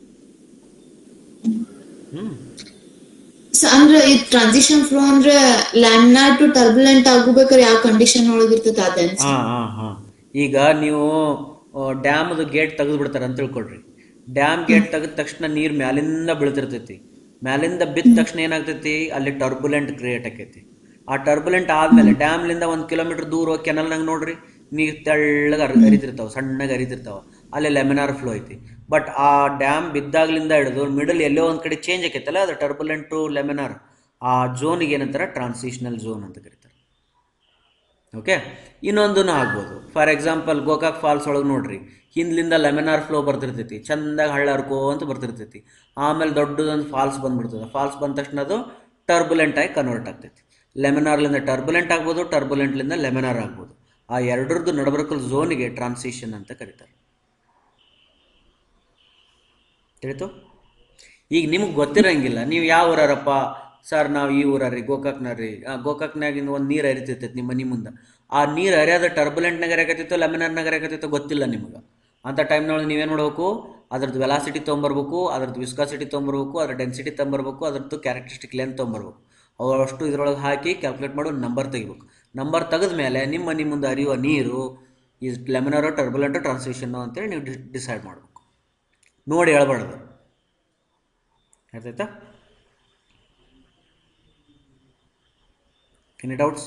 ಹ್ಞೂ ಅಂದ್ರೆ ಈ ಟ್ರಾನ್ಸಿಷನ್ ಫ್ಲೋ ಅಂದ್ರೆ ಲ್ಯಾಮಿನಾರ್ ಟು ಟರ್ಬುಲೆಂಟ್ ಆಗಬೇಕಾದ್ರೆ ಯಾವ ಕಂಡೀಷನ್ ಒಳಗಿರ್ತದೆ ಅದೇ? ಹಾಂ ಹಾಂ ಹಾಂ ಈಗ ನೀವು ಡ್ಯಾಮ್ದು ಗೇಟ್ ತೆಗೆದು ಬಿಡ್ತಾರೆ ಅಂತ ತಿಳ್ಕೊಳ್ರಿ. ಡ್ಯಾಮ್ ಗೇಟ್ ತೆಗೆದ ತಕ್ಷಣ ನೀರು ಮ್ಯಾಲಿಂದ ಬೀಳ್ತಿರ್ತೈತಿ. ಮ್ಯಾಲಿಂದ ಬಿದ್ದ ತಕ್ಷಣ ಏನಾಗ್ತೈತಿ, ಅಲ್ಲಿ ಟರ್ಬುಲೆಂಟ್ ಕ್ರಿಯೇಟ್ ಆಕೈತಿ. ಆ ಟರ್ಬುಲೆಂಟ್ ಆದಮೇಲೆ ಡ್ಯಾಮ್ಲಿಂದ ಒಂದು ಕಿಲೋಮೀಟ್ರ್ ದೂರ ಕೆನಲ್ನಾಗ ನೋಡ್ರಿ, ನೀರು ತೆಳ್ಳಗೆ ಅರಿ ಹರಿತಿರ್ತಾವೆ, ಸಣ್ಣಗೆ ಹರಿತಿರ್ತಾವೆ, ಅಲ್ಲಿ ಲೆಮಿನಾರ್ ಫ್ಲೋ ಐತಿ. ಬಟ್ ಆ ಡ್ಯಾಮ್ ಬಿದ್ದಾಗ್ಲಿಂದ ಹಿಡಿದು ಮಿಡಲ್ ಎಲ್ಲೋ ಒಂದು ಕಡೆ ಚೇಂಜ್ ಆಕೈತಲ್ಲ, ಅದು ಟರ್ಬುಲೆಂಟ್ ಟು ಲೆಮಿನಾರ್. ಆ ಝೋನಿಗೆ ಏನಂತಾರೆ, ಟ್ರಾನ್ಸಿಷನಲ್ ಝೋನ್ ಅಂತ ಕರೀತಾರೆ. ಓಕೆ, ಇನ್ನೊಂದೂ ಆಗ್ಬೋದು. ಫಾರ್ ಎಕ್ಸಾಂಪಲ್ ಗೋಕಾಕ್ ಫಾಲ್ಸ್ ಒಳಗೆ ನೋಡ್ರಿ, ಹಿಂದ್ಲಿಂದ ಲೆಮಿನಾರ್ ಫ್ಲೋ ಬರ್ತಿರ್ತೈತಿ, ಚೆಂದಾಗಿ ಹಳ್ಳ ಹರ್ಕೋ ಅಂತ ಬರ್ತಿರ್ತೈತಿ. ಆಮೇಲೆ ದೊಡ್ಡದೊಂದು ಫಾಲ್ಸ್ ಬಂದ್ಬಿಡ್ತದೆ. ಫಾಲ್ಸ್ ಬಂದ ತಕ್ಷಣ ಅದು ಟರ್ಬುಲೆಂಟ್ ಆಗಿ ಕನ್ವರ್ಟ್ ಆಗ್ತೈತಿ. ಲೆಮಿನಾರ್ಲಿಂದ ಟರ್ಬುಲೆಂಟ್ ಆಗ್ಬೋದು, ಟರ್ಬುಲೆಂಟ್ಲಿಂದ ಲೆಮಿನಾರ್ ಆಗ್ಬೋದು. ಆ ಎರಡರದ್ದು ನಡಬರ್ಕಲ್ ಝೋನಿಗೆ ಟ್ರಾನ್ಸಿಷನ್ ಅಂತ ಕರೀತಾರೆ. ತಿಳಿತು? ಈಗ ನಿಮಗೆ ಗೊತ್ತಿರಂಗಿಲ್ಲ, ನೀವು ಯಾವ ಊರಪ್ಪ ಸರ್, ನಾವು ಈ ಊರ್ರಿ ಗೋಕಾಕ್ನಾರ್ರಿ. ಆ ಗೋಕಾಕ್ನಾಗಿಂದ ಒಂದು ನೀರು ಹರಿತಿರ್ತೈತಿ ನಿಮ್ಮ ಮನೆ ಮುಂದೆ. ಆ ನೀರು ಹರಿಯೋದು ಟರ್ಬುಲೆಂಟ್ನಾಗ ಹರಿಯಕತ್ತಿತ್ತೋ ಲೆಮಿನಾರ್ನಾಗ ಹರಿಯಕತ್ತಿತ್ತೋ ಗೊತ್ತಿಲ್ಲ ನಿಮಗೆ. ಅಂಥ ಟೈಮ್ನೊಳಗೆ ನೀವೇನು ಮಾಡಬೇಕು, ಅದ್ರದ್ದು ವೆಲಾಸಿಟಿ ತೊಗೊಂಬರ್ಬೇಕು, ಅದ್ರದ್ದು ವಿಸ್ಕಾಸಿಟಿ ತೊಗೊಂಬರ್ಬೇಕು, ಅದ್ರ ಡೆನ್ಸಿಟಿ ತೊಗೊಂಬರ್ಬೇಕು, ಅದ್ರದ್ದು ಕ್ಯಾರೆಕ್ಟರಿಸ್ಟಿಕ್ ಲೆಂತ್ ತೊಗೊಂಬರ್ಬೇಕು. ಅವಷ್ಟು ಇದ್ರೊಳಗೆ ಹಾಕಿ ಕ್ಯಾಲ್ಕುಲೇಟ್ ಮಾಡೋ ನಂಬರ್ ತೆಗಿಬೇಕು. ನಂಬರ್ ತೆಗೆದ ಮೇಲೆ ನಿಮ್ಮ ಮನೆ ಮುಂದೆ ಹರಿಯುವ ನೀರು ಈಸ್ ಲೆಮಿನಾರೋ ಟರ್ಬುಲೆಂಟೋ ಟ್ರಾನ್ಸಿಷನ್ನು ಅಂತೇಳಿ ನೀವು ಡಿ ಡಿಸೈಡ್ ಮಾಡಬೇಕು. ನೋಡಿ ಹೇಳ್ಬಾರ್ದು. ಆಯ್ತಾಯ್ತಾ? Any doubts?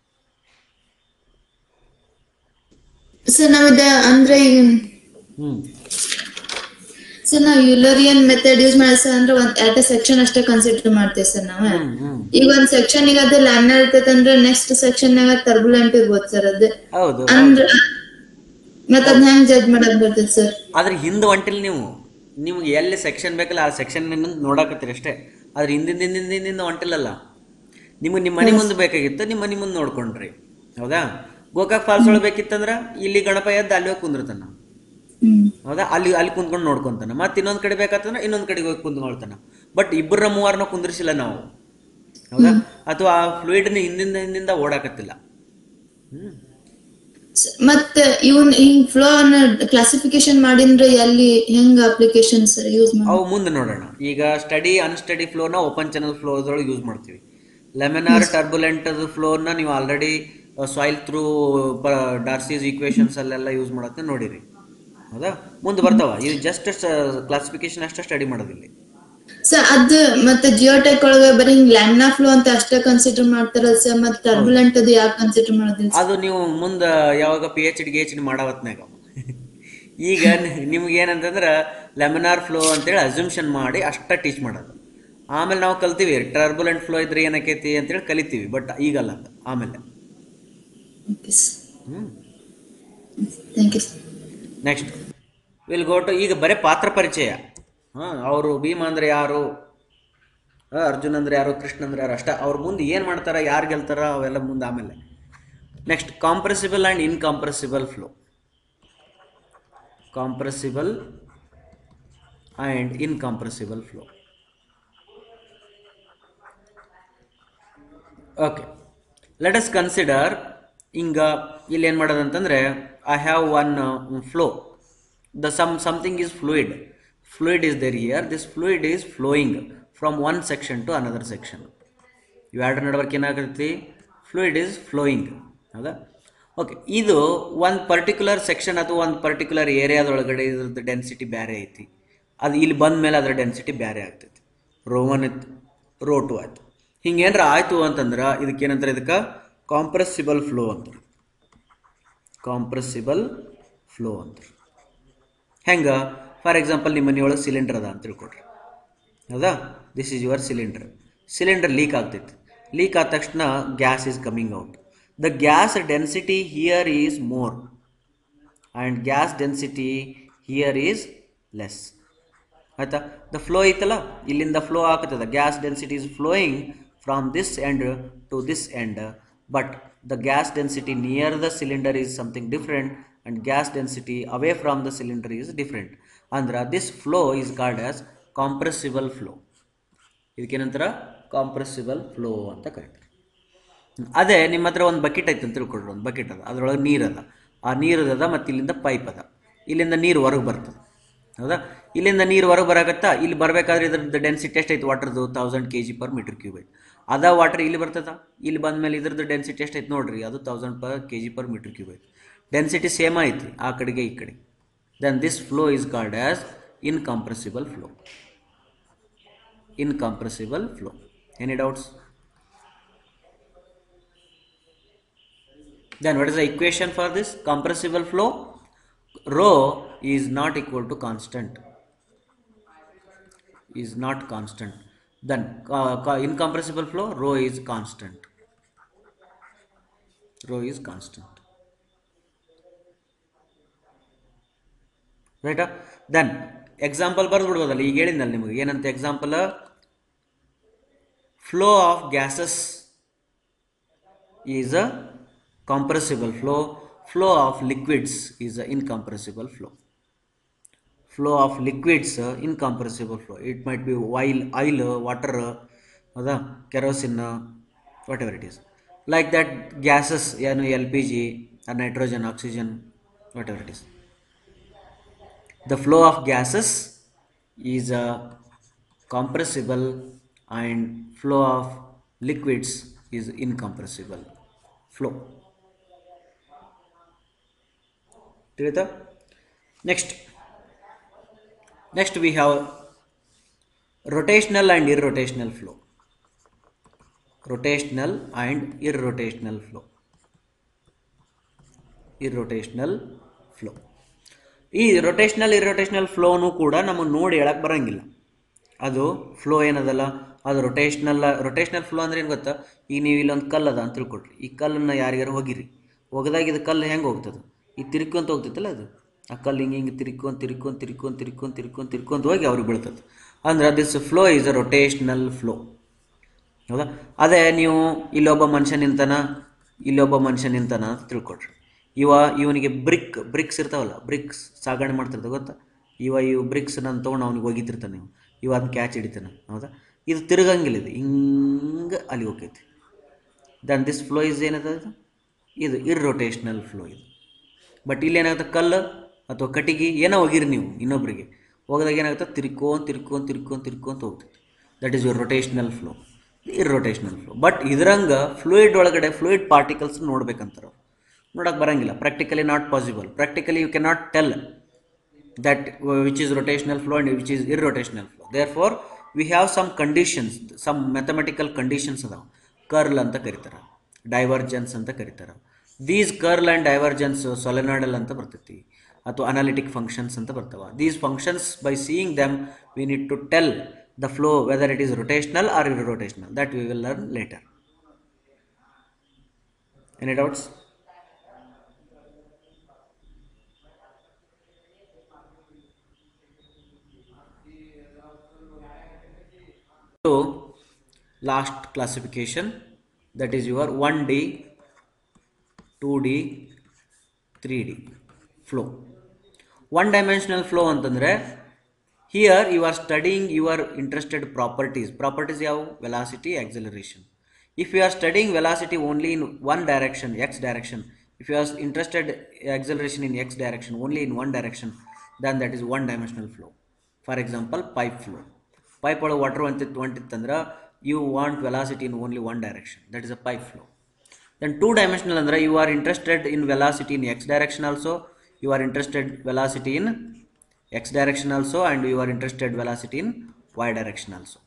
ಸರ್ ನಾವಿದ ಅಂದ್ರೆ ಈಗ ಹ್ಞೂ ಸರ್ ನಾವು ಯುಲರಿಯನ್ ಮೆಥಡ್ ಯೂಸ್ ಮಾಡಿ ಸರ್ ಅಂದ್ರೆ ಒಂದ್ ಎರಡು ಸೆಕ್ಷನ್ ಅಷ್ಟೇ ಕನ್ಸಿಡರ್ ಮಾಡ್ತೀವಿ ಸರ್ ನಾವು. ಈಗ ಒಂದ್ ಸೆಕ್ಷನ್ ಈಗ ಅದು ಲ್ಯಾಮಿನಾರ್ ಇರ್ತೈತೆ ಅಂದ್ರೆ ನೆಕ್ಸ್ಟ್ ಸೆಕ್ಷನ್ ನಾಗ ಟರ್ಬುಲೆಂಟ್ ಇರ್ಬೋದು ಸರ್. ಅದು ಹೌದು. ಅಂದ್ರೆ ಮತ್ತೆ ಅದ್ ಹೆಂಗ್ ಜಡ್ಜ್ ಮಾಡಕ್ ಬರ್ತೈತೆ ಸರ್? ಆದ್ರೆ ಹಿಂದೆ ಹೊಂಟಿಲ್ಲ ನೀವು, ನಿಮ್ಗೆ ಎಲ್ಲಿ ಸೆಕ್ಷನ್ ಬೇಕಲ್ಲ ಆ ಸೆಕ್ಷನ್ ನೋಡಾಕತ್ತೀರಿ ಅಷ್ಟೇ. ಆದ್ರೆ ಹಿಂದಿಂದ ಹಿಂದಿಂದ ಹಿಂದಿಂದ ಹೊಂಟಿಲ್ಲಲ್ಲ. ನಿಮಗೆ ನಿಮ್ಮ ಮನೆ ಮುಂದೆ ಬೇಕಾಗಿತ್ತು, ನಿಮ್ಮ ಮನೆ ಮುಂದೆ ನೋಡ್ಕೊಂಡ್ರಿ. ಹೌದಾ? ಗೋಕಾಕ್ ಫಾಲ್ಸ್ ಒಳಗೆ ಬೇಕಿತ್ತಂದ್ರೆ ಇಲ್ಲಿ ಗಣಪ ಎದ್ದು ಅಲ್ಲಿ ಹೋಗಿ ಕುಂದಿರ್ತಾನ. ಹೌದಾ? ಅಲ್ಲಿ ಅಲ್ಲಿ ಕುಂತ್ಕೊಂಡು ನೋಡ್ಕೊಂತಾನೆ. ಮತ್ತೆ ಇನ್ನೊಂದು ಕಡೆ ಬೇಕಾತಂದ್ರೆ ಇನ್ನೊಂದು ಕಡೆಗೆ ಹೋಗಿ ಕುಂತ್ಕೊಳ್ತಾನೆ. ಬಟ್ ಇಬ್ಬರ ಮೂವರನ್ನ ಕುಂದಿರ್ಸಿಲ್ಲ ನಾವು. ಹೌದಾ? ಅಥವಾ ಆ ಫ್ಲೂಯಿಡ್ನ ಹಿಂದಿಂದ ಹಿಂದಿಂದ ಓಡಾಕತ್ತಿಲ್ಲ. ಹ್ಞೂ ಮತ್ತೆ ಇವನ್ ಹಿಂಗ್ ಫ್ಲೋ ಅನ್ನ ಕ್ಲಾಸಿಫಿಕೇಶನ್ ಮಾಡಿದ್ರೆ ಎಲ್ಲಿ ಹೆಂಗ್ ಅಪ್ಲಿಕೇಶನ್ ಸರ್ ಯೂಸ್ ಮಾಡಿ? ಅವು ಮುಂದೆ ನೋಡೋಣ. ಈಗ ಸ್ಟಡಿ ಅನ್ಸ್ಟಡಿ ಫ್ಲೋನ ಓಪನ್ ಚಾನಲ್ ಫ್ಲೋದೊಳಗೆ ಯೂಸ್ ಮಾಡ್ತೀವಿ. ಲೆಮಿನಾರ್ ಟರ್ಬುಲೆಂಟ್ ಫ್ಲೋನ ನೀವು already soil through Darcy's equations ಅಲ್ಲೆಲ್ಲ ಯೂಸ್ ಮಾಡತ್ತೆ ನೋಡಿರಿ. ಹೌದಾ? ಮುಂದೆ ಬರ್ತಾವ. ಇದು ಜಸ್ಟ್ ಕ್ಲಾಸಿಫಿಕೇಶನ್ ಅಷ್ಟೇ ಸ್ಟಡಿ ಮಾಡೋದಿಲ್ಲ ಸರ್. ಅದು ಮತ್ತೆ ಜಿಯೋಟೆಕ್ ಒಳಗೆ ಬರೀ ಲ್ಯಾಮಿನಾರ್ ಫ್ಲೋ ಅಂತ ಅಷ್ಟೇ ಕನ್ಸಿಡರ್ ಮಾಡ್ತಾರ ಸರ್, ಮತ್ತೆ ಟರ್ಬುಲೆಂಟ್ ಅದು ಯಾಕೆ ಕನ್ಸಿಡರ್ ಮಾಡೋದಿಲ್ಲ? ಅದು ನೀವು ಮುಂದೆ ಯಾವಾಗ ಪಿ ಎಚ್ ಡಿ ಗಿ ಎಚ್ ಡಿ ಮಾಡಾವತ್ನಾಗ. ಈಗ ನಿಮ್ಗೆ ಏನಂತಂದ್ರೆ ಲೆಮಿನಾರ್ ಫ್ಲೋ ಅಂತೇಳಿ ಅಸ್ಯೂಮ್ಷನ್ ಮಾಡಿ ಅಷ್ಟೇ ಟೀಚ್ ಮಾಡೋದು. ಆಮೇಲೆ ನಾವು ಕಲ್ತೀವಿ ಟರ್ಬುಲೆಂಟ್ ಫ್ಲೋ ಇದ್ರೆ ಏನಕ್ಕೈತಿ ಅಂತೇಳಿ ಕಲಿತೀವಿ. ಬಟ್ ಈಗಲ್ಲ, ಅದು ಆಮೇಲೆ. ಹ್ಞೂ ನೆಕ್ಸ್ಟ್ ವಿಲ್ ಗೋ ಟು ಈಗ ಬರೀ ಪಾತ್ರ ಪರಿಚಯ. ಹಾಂ, ಅವರು ಭೀಮ ಅಂದರೆ ಯಾರು, ಅರ್ಜುನ್ ಅಂದ್ರೆ ಯಾರು, ಕೃಷ್ಣ ಅಂದ್ರೆ ಯಾರು ಅಷ್ಟೇ. ಅವ್ರ ಮುಂದೆ ಏನು ಮಾಡ್ತಾರ, ಯಾರು ಗೆಲ್ತಾರ ಅವೆಲ್ಲ ಮುಂದೆ ಆಮೇಲೆ. Next compressible and incompressible flow. Compressible and incompressible flow. Okay, let us consider. ಹಿಂಗ ಇಲ್ಲಿ ಏನು ಮಾಡೋದಂತಂದರೆ, I have one flow. The some something is fluid. Fluid is there here. This fluid is flowing from one section to another section. ಇವೆರಡರ ನಡವರ್ಕ್ ಏನಾಗುತ್ತೆ, fluid is flowing. ಹೌದಾ? Okay, ಇದು ಒಂದು ಪರ್ಟಿಕ್ಯುಲರ್ ಸೆಕ್ಷನ್ ಅಥವಾ ಒಂದು ಪರ್ಟಿಕ್ಯುಲರ್ ಏರಿಯಾದೊಳಗಡೆ ಇದ್ರದ್ದು ಡೆನ್ಸಿಟಿ ಬೇರೆ ಐತಿ. ಅದು ಇಲ್ಲಿ ಬಂದ ಮೇಲೆ ಅದರ ಡೆನ್ಸಿಟಿ ಬೇರೆ ಆಗ್ತೈತಿ. ರೋ ಒನ್ ಇತ್ತು, ರೋ ಟು ಆಯಿತು. ಹಿಂಗೇನ್ರ ಆಯಿತು ಅಂತಂದ್ರೆ ಇದಕ್ಕೇನಂತಾರೆ, ಇದಕ್ಕೆ ಕಾಂಪ್ರೆಸಿಬಲ್ ಫ್ಲೋ ಅಂತಾರೆ. ಕಾಂಪ್ರೆಸಿಬಲ್ ಫ್ಲೋ ಅಂತಾರೆ. ಹೆಂಗೆ? ಫಾರ್ ಎಕ್ಸಾಂಪಲ್, ನಿಮ್ಮ ಮನೆಯೊಳಗೆ ಸಿಲಿಂಡರ್ ಅದ ಅಂತ ತಿಳ್ಕೊಡ್ರಿ. ಹೌದಾ? This is your cylinder. Cylinder leak ಆಗ್ತೈತಿ. ಲೀಕ್ ಆದ ತಕ್ಷಣ gas is coming out. The gas density here is more and gas density here is less. ಆಯಿತಾ? ದ ಫ್ಲೋ ಐತಲ್ಲ, ಇಲ್ಲಿಂದ ಫ್ಲೋ ಆಗ್ತದೆ. Gas density is flowing from this end to this end, but the gas density near the cylinder is something different and gas density away from the cylinder is different. ಅಂದ್ರೆ this flow is called as compressible flow. ಇದಕ್ಕೇನಂತಾರೆ, compressible flow ಅಂತ ಕರೀತಾರೆ. ಅದೇ ನಿಮ್ಮ ಹತ್ರ ಒಂದು bucket ಐತೆ ಅಂತ ತಿಳ್ಕೊಳ್ರಿ. ಒಂದು ಬಕೆಟ್ ಅದ, ಅದರೊಳಗೆ ನೀರು ಅದ. ಆ ನೀರು ಅದ ಮತ್ತು ಇಲ್ಲಿಂದ ಪೈಪ್ ಅದ. ಇಲ್ಲಿಂದ ನೀರು ಹೊರಗೆ ಬರ್ತದೆ. ಹೌದಾ? ಇಲ್ಲಿಂದ ನೀರು ಹೊರಗೆ ಬರಾಕತ್ತಾ, ಇಲ್ಲಿ ಬರಬೇಕಾದ್ರೆ ಇದ್ರದ್ದು ಡೆನ್ಸಿಟಿ ಎಷ್ಟೈತೆ ವಾಟರ್ದು, thousand K G per metre cube ಐತೆ. ಅದ ವಾಟರ್ ಇಲ್ಲಿ ಬರ್ತದ. ಇಲ್ಲಿ ಬಂದ ಮೇಲೆ ಇದ್ರದ್ದು ಡೆನ್ಸಿಟಿ ಎಷ್ಟೈತೆ ನೋಡ್ರಿ, ಅದು thousand per K G per metre cube ಐತೆ. ಡೆನ್ಸಿಟಿ ಸೇಮ್ ಐತಿ ಆ ಕಡೆಗೆ ಈ ಕಡೆ. Then this flow is called as incompressible flow. Incompressible flow. Any doubts? Then what is the equation for this compressible flow? Rho is not equal to constant. Is not constant. Then uh, incompressible flow, rho is constant. Rho is constant. Right? Then example ಬರ್ದು ಬಿಡ್ಬೋದಲ್ಲ. ಈಗ ಹೇಳಿದ್ನಲ್ಲ ನಿಮಗೆ ಏನಂತ example. Flow of gases is a compressible flow. Flow of liquids is a incompressible flow. Flow of liquids uh, incompressible flow. It might be oil, oil, water, uh, kerosene, uh, whatever it is. Like that gases, you know, L P G, or nitrogen, oxygen, whatever it is. The flow of gases is a compressible and flow of liquids is incompressible flow. ತಿಳಿತಾ? Next, next we have rotational and irrotational flow. Rotational and irrotational flow. Irrotational flow. ಈ ರೊಟೇಷ್ನಲ್ ಇರ್ರೊಟೇಷ್ನಲ್ ಫ್ಲೋನು ಕೂಡ ನಮಗೆ ನೋಡಿ ಹೇಳಕ್ಕೆ ಬರೋಂಗಿಲ್ಲ. ಅದು flow ಏನದಲ್ಲ, ಅದು ರೊಟೇಷ್ನಲ್. ರೊಟೇಷ್ನಲ್ ಫ್ಲೋ ಅಂದ್ರೆ ಏನು ಗೊತ್ತಾ? ಈಗ ನೀವು ಇಲ್ಲೊಂದು ಕಲ್ಲು ಅದ ಅಂತ ತಿಳ್ಕೊಡ್ರಿ. ಈ ಕಲ್ಲನ್ನು ಯಾರಿಗಾರು ಹೋಗಿರಿ, ಒಗದಾಗ ಇದು ಕಲ್ಲು ಹೆಂಗೆ ಹೋಗ್ತದೆ, ಈಗ ತಿರ್ಕೊಂತ ಹೋಗ್ತೈತಲ್ಲ ಅದು. ಆ ಕಲ್ಲು ಹಿಂಗೆ ಹಿಂಗೆ ತಿರ್ಕೊಂತ ತಿರ್ಕೊಂತ ತಿರ್ಕೊಂತ ತಿರ್ಕೊಂತ ತಿರ್ಕೊಂತ ತಿರ್ಕೊಂತ ಹೋಗಿ ಅವ್ರಿಗೆ ಬೀಳ್ತದೆ. ಅಂದ್ರೆ this flow is a rotational flow. ಹೌದಾ? ಅದೇ ನೀವು ಇಲ್ಲೊಬ್ಬ ಮನುಷ್ಯ ನಿಂತಾನ, ಇಲ್ಲೊಬ್ಬ ಮನುಷ್ಯ ನಿಂತಾನ ಅಂತ ತಿಳ್ಕೊಡ್ರಿ. ಇವ ಇವನಿಗೆ ಬ್ರಿಕ್ ಬ್ರಿಕ್ಸ್ ಇರ್ತಾವಲ್ಲ, ಬ್ರಿಕ್ಸ್ ಸಾಗಣೆ ಮಾಡ್ತಿರ್ತಾವೆ ಗೊತ್ತಾ? ಇವ ಇವು ಬ್ರಿಕ್ಸ್ ನಾನು ತೊಗೊಂಡು ಅವ್ನಿಗೆ ಒಗಿತಿರ್ತಾನೆ. ನೀವು ಇವ ಅದನ್ನ ಕ್ಯಾಚ್ ಹಿಡಿತಾನೆ. ಹೌದಾ? ಇದು ತಿರುಗಂಗಿಲ್ಲ, ಇದು ಹಿಂಗೆ ಅಲ್ಲಿ ಹೋಗ್ತೈತಿ. ದನ್ ದಿಸ್ ಫ್ಲೋ ಇಸ್ ಏನದ, ಇದು ಇರ್ರೊಟೇಷ್ನಲ್ ಫ್ಲೋ ಇದು. ಬಟ್ ಇಲ್ಲಿ ಏನಾಗುತ್ತೆ, ಕಲ್ಲು ಅಥವಾ ಕಟ್ಟಿಗೆ ಏನೋ ಹೋಗಿರಿ ನೀವು ಇನ್ನೊಬ್ಬರಿಗೆ, ಹೋಗದಾಗ ಏನಾಗುತ್ತೆ, ತಿರ್ಕೋನ್ ತಿರ್ಕೋನ್ ತಿರ್ಕೋನ್ ತಿರ್ಕೊಂತ ಹೋಗ್ತೈತಿ. That is your rotational flow, irrotational flow. But ಇದ್ರಂಗೆ ಫ್ಲೂಯಿಡ್ ಒಳಗಡೆ ಫ್ಲೂಯಿಡ್ ಪಾರ್ಟಿಕಲ್ಸ್ ನೋಡ್ಬೇಕಂತಾರೆ. ನೋಡಕ್ಕೆ ಬರೋಂಗಿಲ್ಲ. Practically not possible. Practically you cannot tell that uh, which is rotational flow and which is irrotational flow. Therefore we have some conditions, some mathematical conditions adav. Curl anta karitar, divergence anta karitar. These curl and divergence solenoidal anta bartati atho analytic functions anta bartava. These functions, by seeing them we need to tell the flow whether it is rotational or irrotational. That we will learn later. Any doubts? last classification, that is your one D, two D, three D flow. One dimensional flow ಅಂತಂದ್ರೆ here you are studying your interested properties. Properties yavu? Velocity, acceleration. If you are studying velocity only in one direction, x direction, if you are interested acceleration in x direction, only in one direction, then that is one dimensional flow. For example, pipe flow. Pipe or water ಹೊಂಟಿತ್ತಂದ್ರೆ you want velocity in only one direction, that is a pipe flow. Then two dimensional andre you are interested in velocity in x direction also, you are interested velocity in x direction also, and you are interested velocity in y direction also,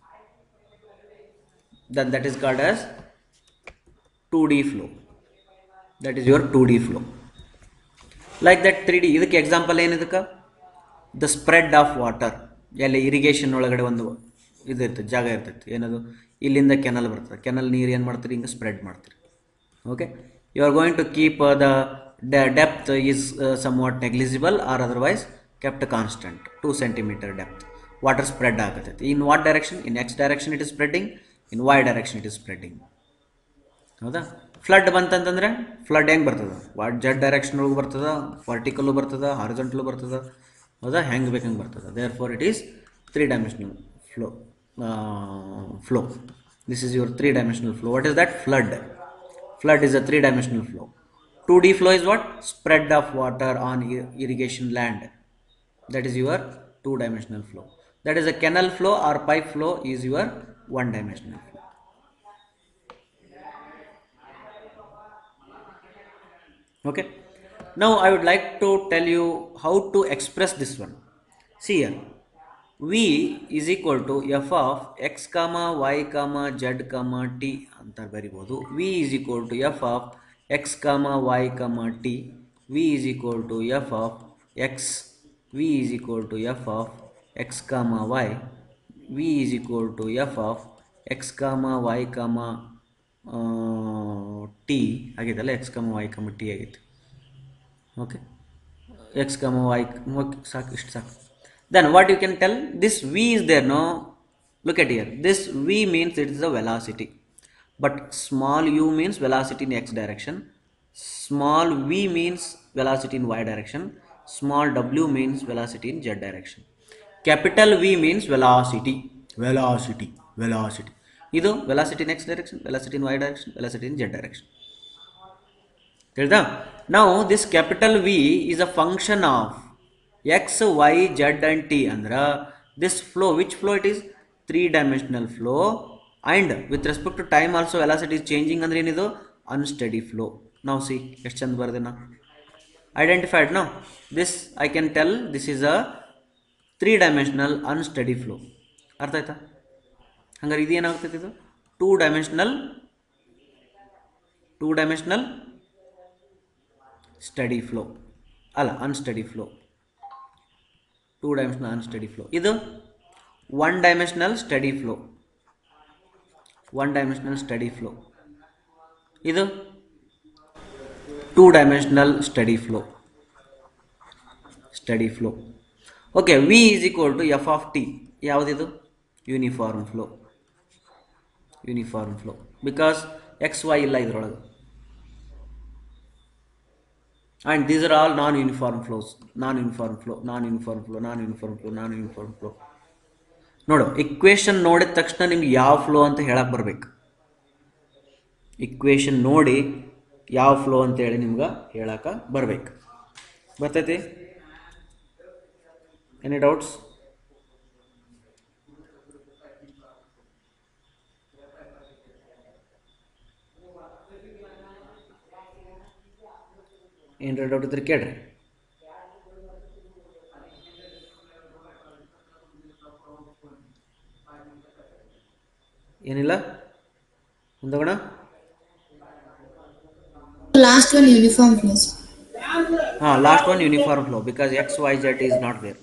then that is called as two D flow. That is your two D flow. Like that three D, ಇದಕ್ಕೆ example ಏನು ಇದಕ್ಕೆ? The spread of water. ಎಲ್ಲಿ irrigation ಒಳಗಡೆ ಒಂದು ಇದು ಇರ್ತದೆ, ಜಾಗ ಇರ್ತೈತೆ, ಏನದು ಇಲ್ಲಿಂದ ಕೆನಲ್ ಬರ್ತದೆ, ಕೆನಲ್ ನೀರು ಏನು ಮಾಡ್ತೀರಿ, ಹಿಂಗೆ ಸ್ಪ್ರೆಡ್ ಮಾಡ್ತೀರಿ. Okay, you are going to keep the depth is somewhat negligible or otherwise kept constant, two centimeter depth. Water spread ಆಗತೈತಿ. In what direction? In x direction it is spreading, in y direction it is spreading. ಹೌದಾ? Flood ಬಂತಂತಂದ್ರೆ flood ಹೆಂಗೆ ಬರ್ತದೆ? What Z direction ಒಳಗೆ ಬರ್ತದೆ, vertical ಬರ್ತದೆ, horizontal ಬರ್ತದೆ, ಹೌದಾ? ಹೆಂಗೆ ಬೇಕಂಗೆ ಬರ್ತದೆ. Therefore it is three dimensional flow. Flow this is your three dimensional flow. What is that? Flood. Flood is a three dimensional flow. two D flow is what? Spread of water on irrigation land. That is your two dimensional flow. That is a canal flow or pipe flow is your one dimensional flow. Okay, now I would like to tell you how to express this one. See here, v is equal to f of x comma y comma z comma t anta baribodu. V is equal to f of x comma y comma t. V is equal to f of x. V is equal to f of x comma y. V is equal to f of x comma y comma uh, t agidalla, x comma y comma t agite. Okay, x comma y, okay, saku ishtu saku. Then what you can tell, this v is there, no? Look at here, this v means it is the velocity, but small u means velocity in x direction, small v means velocity in y direction, small w means velocity in z direction, capital V means velocity, velocity, velocity. Idu velocity in x direction, velocity in y direction, velocity in z direction. Now this capital V is a function of x, y, z and t. Andra this flow, which flow it is? Three dimensional flow, and with respect to time also velocity is changing. Andre enidu? Unsteady flow. Now see, ಎಷ್ಟು ಚಂದ ಬರ್ದೇನಾ? Identified now. This I can tell this is a three dimensional unsteady flow. ಅರ್ಥ ಆಯ್ತಾ? ಹಂಗಾರೆ ಇದು ಏನಾಗ್ತೈತೆ? ಇದು two dimensional two dimensional steady flow ಅಲ್ಲ, unsteady flow. Two dimensional unsteady flow. ಇದು one dimensional steady flow, one dimensional steady flow. ಇದು two dimensional steady flow, steady flow. Okay, V is equal to F of T. ಯಾವುದಿದು? Uniform flow, uniform flow. Because X Y ಇಲ್ಲ ಇದರೊಳಗೆ, and these are all non uniform flows. Non uniform flow, non uniform flow, non uniform flow, non uniform flow. ನೋಡು, equation ನೋಡಿದ ತಕ್ಷಣ ನಿಮ್ಗೆ ಯಾವ flow ಅಂತ ಹೇಳಕ್ಕೆ ಬರಬೇಕು. ಇಕ್ವೇಷನ್ ನೋಡಿ ಯಾವ ಫ್ಲೋ ಅಂತೇಳಿ ನಿಮ್ಗೆ ಹೇಳಕ್ಕೆ ಬರಬೇಕು. ಬರ್ತೈತಿ? Any doubts? ಏನ್ರ ಡೌಟ್ ಇದ್ರೆ ಕೇಳ್ರಿ. ಏನಿಲ್ಲ, ಮುಂದೋಗೋಣ. Last one uniform flows. Ah, last one uniform flow because x, y, z is not there.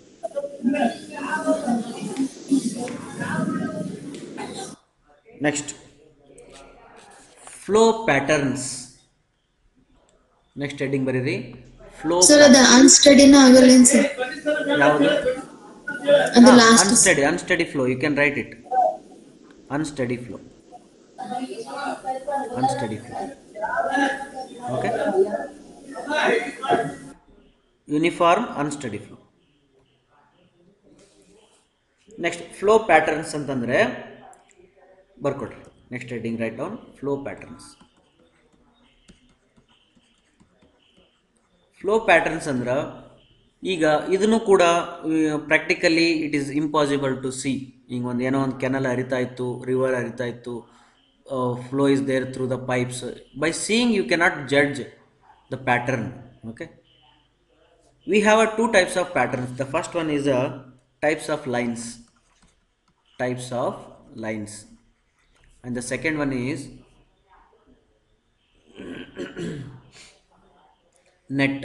Next, flow patterns. Next heading ಬರೀರಿ. Flow. Sir, ಅದು unsteady na ಆಗಲ್ಲೇನು sir? ಯಾವುದು? ಅದು last. Unsteady, unsteady flow. You can write it. Unsteady flow. unsteady flow. Okay, uniform unsteady flow. Next, flow patterns ಅಂತಂದ್ರೆ ಬರ್ಕೊಡ್ರಿ. Next heading write down flow patterns. Flow patterns ಅಂದ್ರೆ ಈಗ ಇದನ್ನು ಕೂಡ practically it is impossible to see. ಈಗ ಒಂದು ಏನೋ ಒಂದು ಕೆನಲ್ ಹರಿತಾ ಇತ್ತು, ರಿವರ್ ಹರಿತಾ ಇತ್ತು, flow is there through the pipes. By seeing you cannot judge the pattern. Okay, we have a two types of patterns. The first one is a types of lines, types of lines, and the second one is net,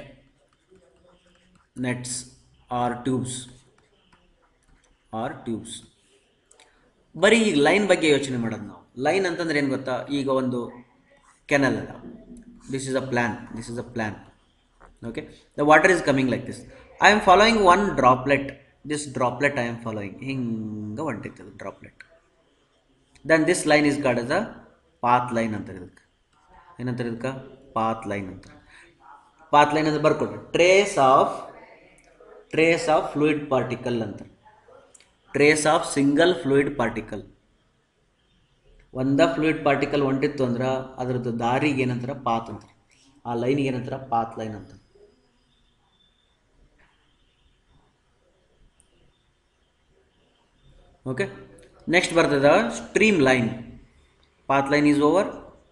nets or tubes or tubes. ಬರೀ ಈಗ line ಬಗ್ಗೆ ಯೋಚನೆ ಮಾಡೋದು ನಾವು. Line ಅಂತಂದ್ರೆ ಏನು ಗೊತ್ತಾ, ಈಗ ಒಂದು ಕೆನಲ್ ಅಲ್ಲ, this is a plan, this is a plan. Okay, the water is coming like this. I am following one droplet. This droplet I am following. Hinga ಹೊಂಟಿತ್ತು droplet. Then this line is called as a path line ಅಂತಾರೆ ಇದಕ್ಕೆ. ಏನಂತಾರೆ ಇದಕ್ಕೆ? path line ಅಂತಾರೆ. path line ಅಂತ ಬರ್ಕೊಡ್ರಿ. trace of trace of fluid particle ಅಂತಾರೆ. trace of single fluid particle. ಒಂದ ಫ್ಲೂಯಿಡ್ ಪಾರ್ಟಿಕಲ್ ಹೊಂಟಿತ್ತು ಅಂದ್ರೆ ಅದರದ್ದು ದಾರಿಗೆ ಏನಂತಾರೆ? ಪಾತ್ ಅಂತಾರೆ. ಆ ಲೈನಿಗೆ ಏನಂತಾರೆ? ಪಾತ್ ಲೈನ್ ಅಂತ. ಓಕೆ, ನೆಕ್ಸ್ಟ್ ಬರ್ತದ stream line. Path line is over,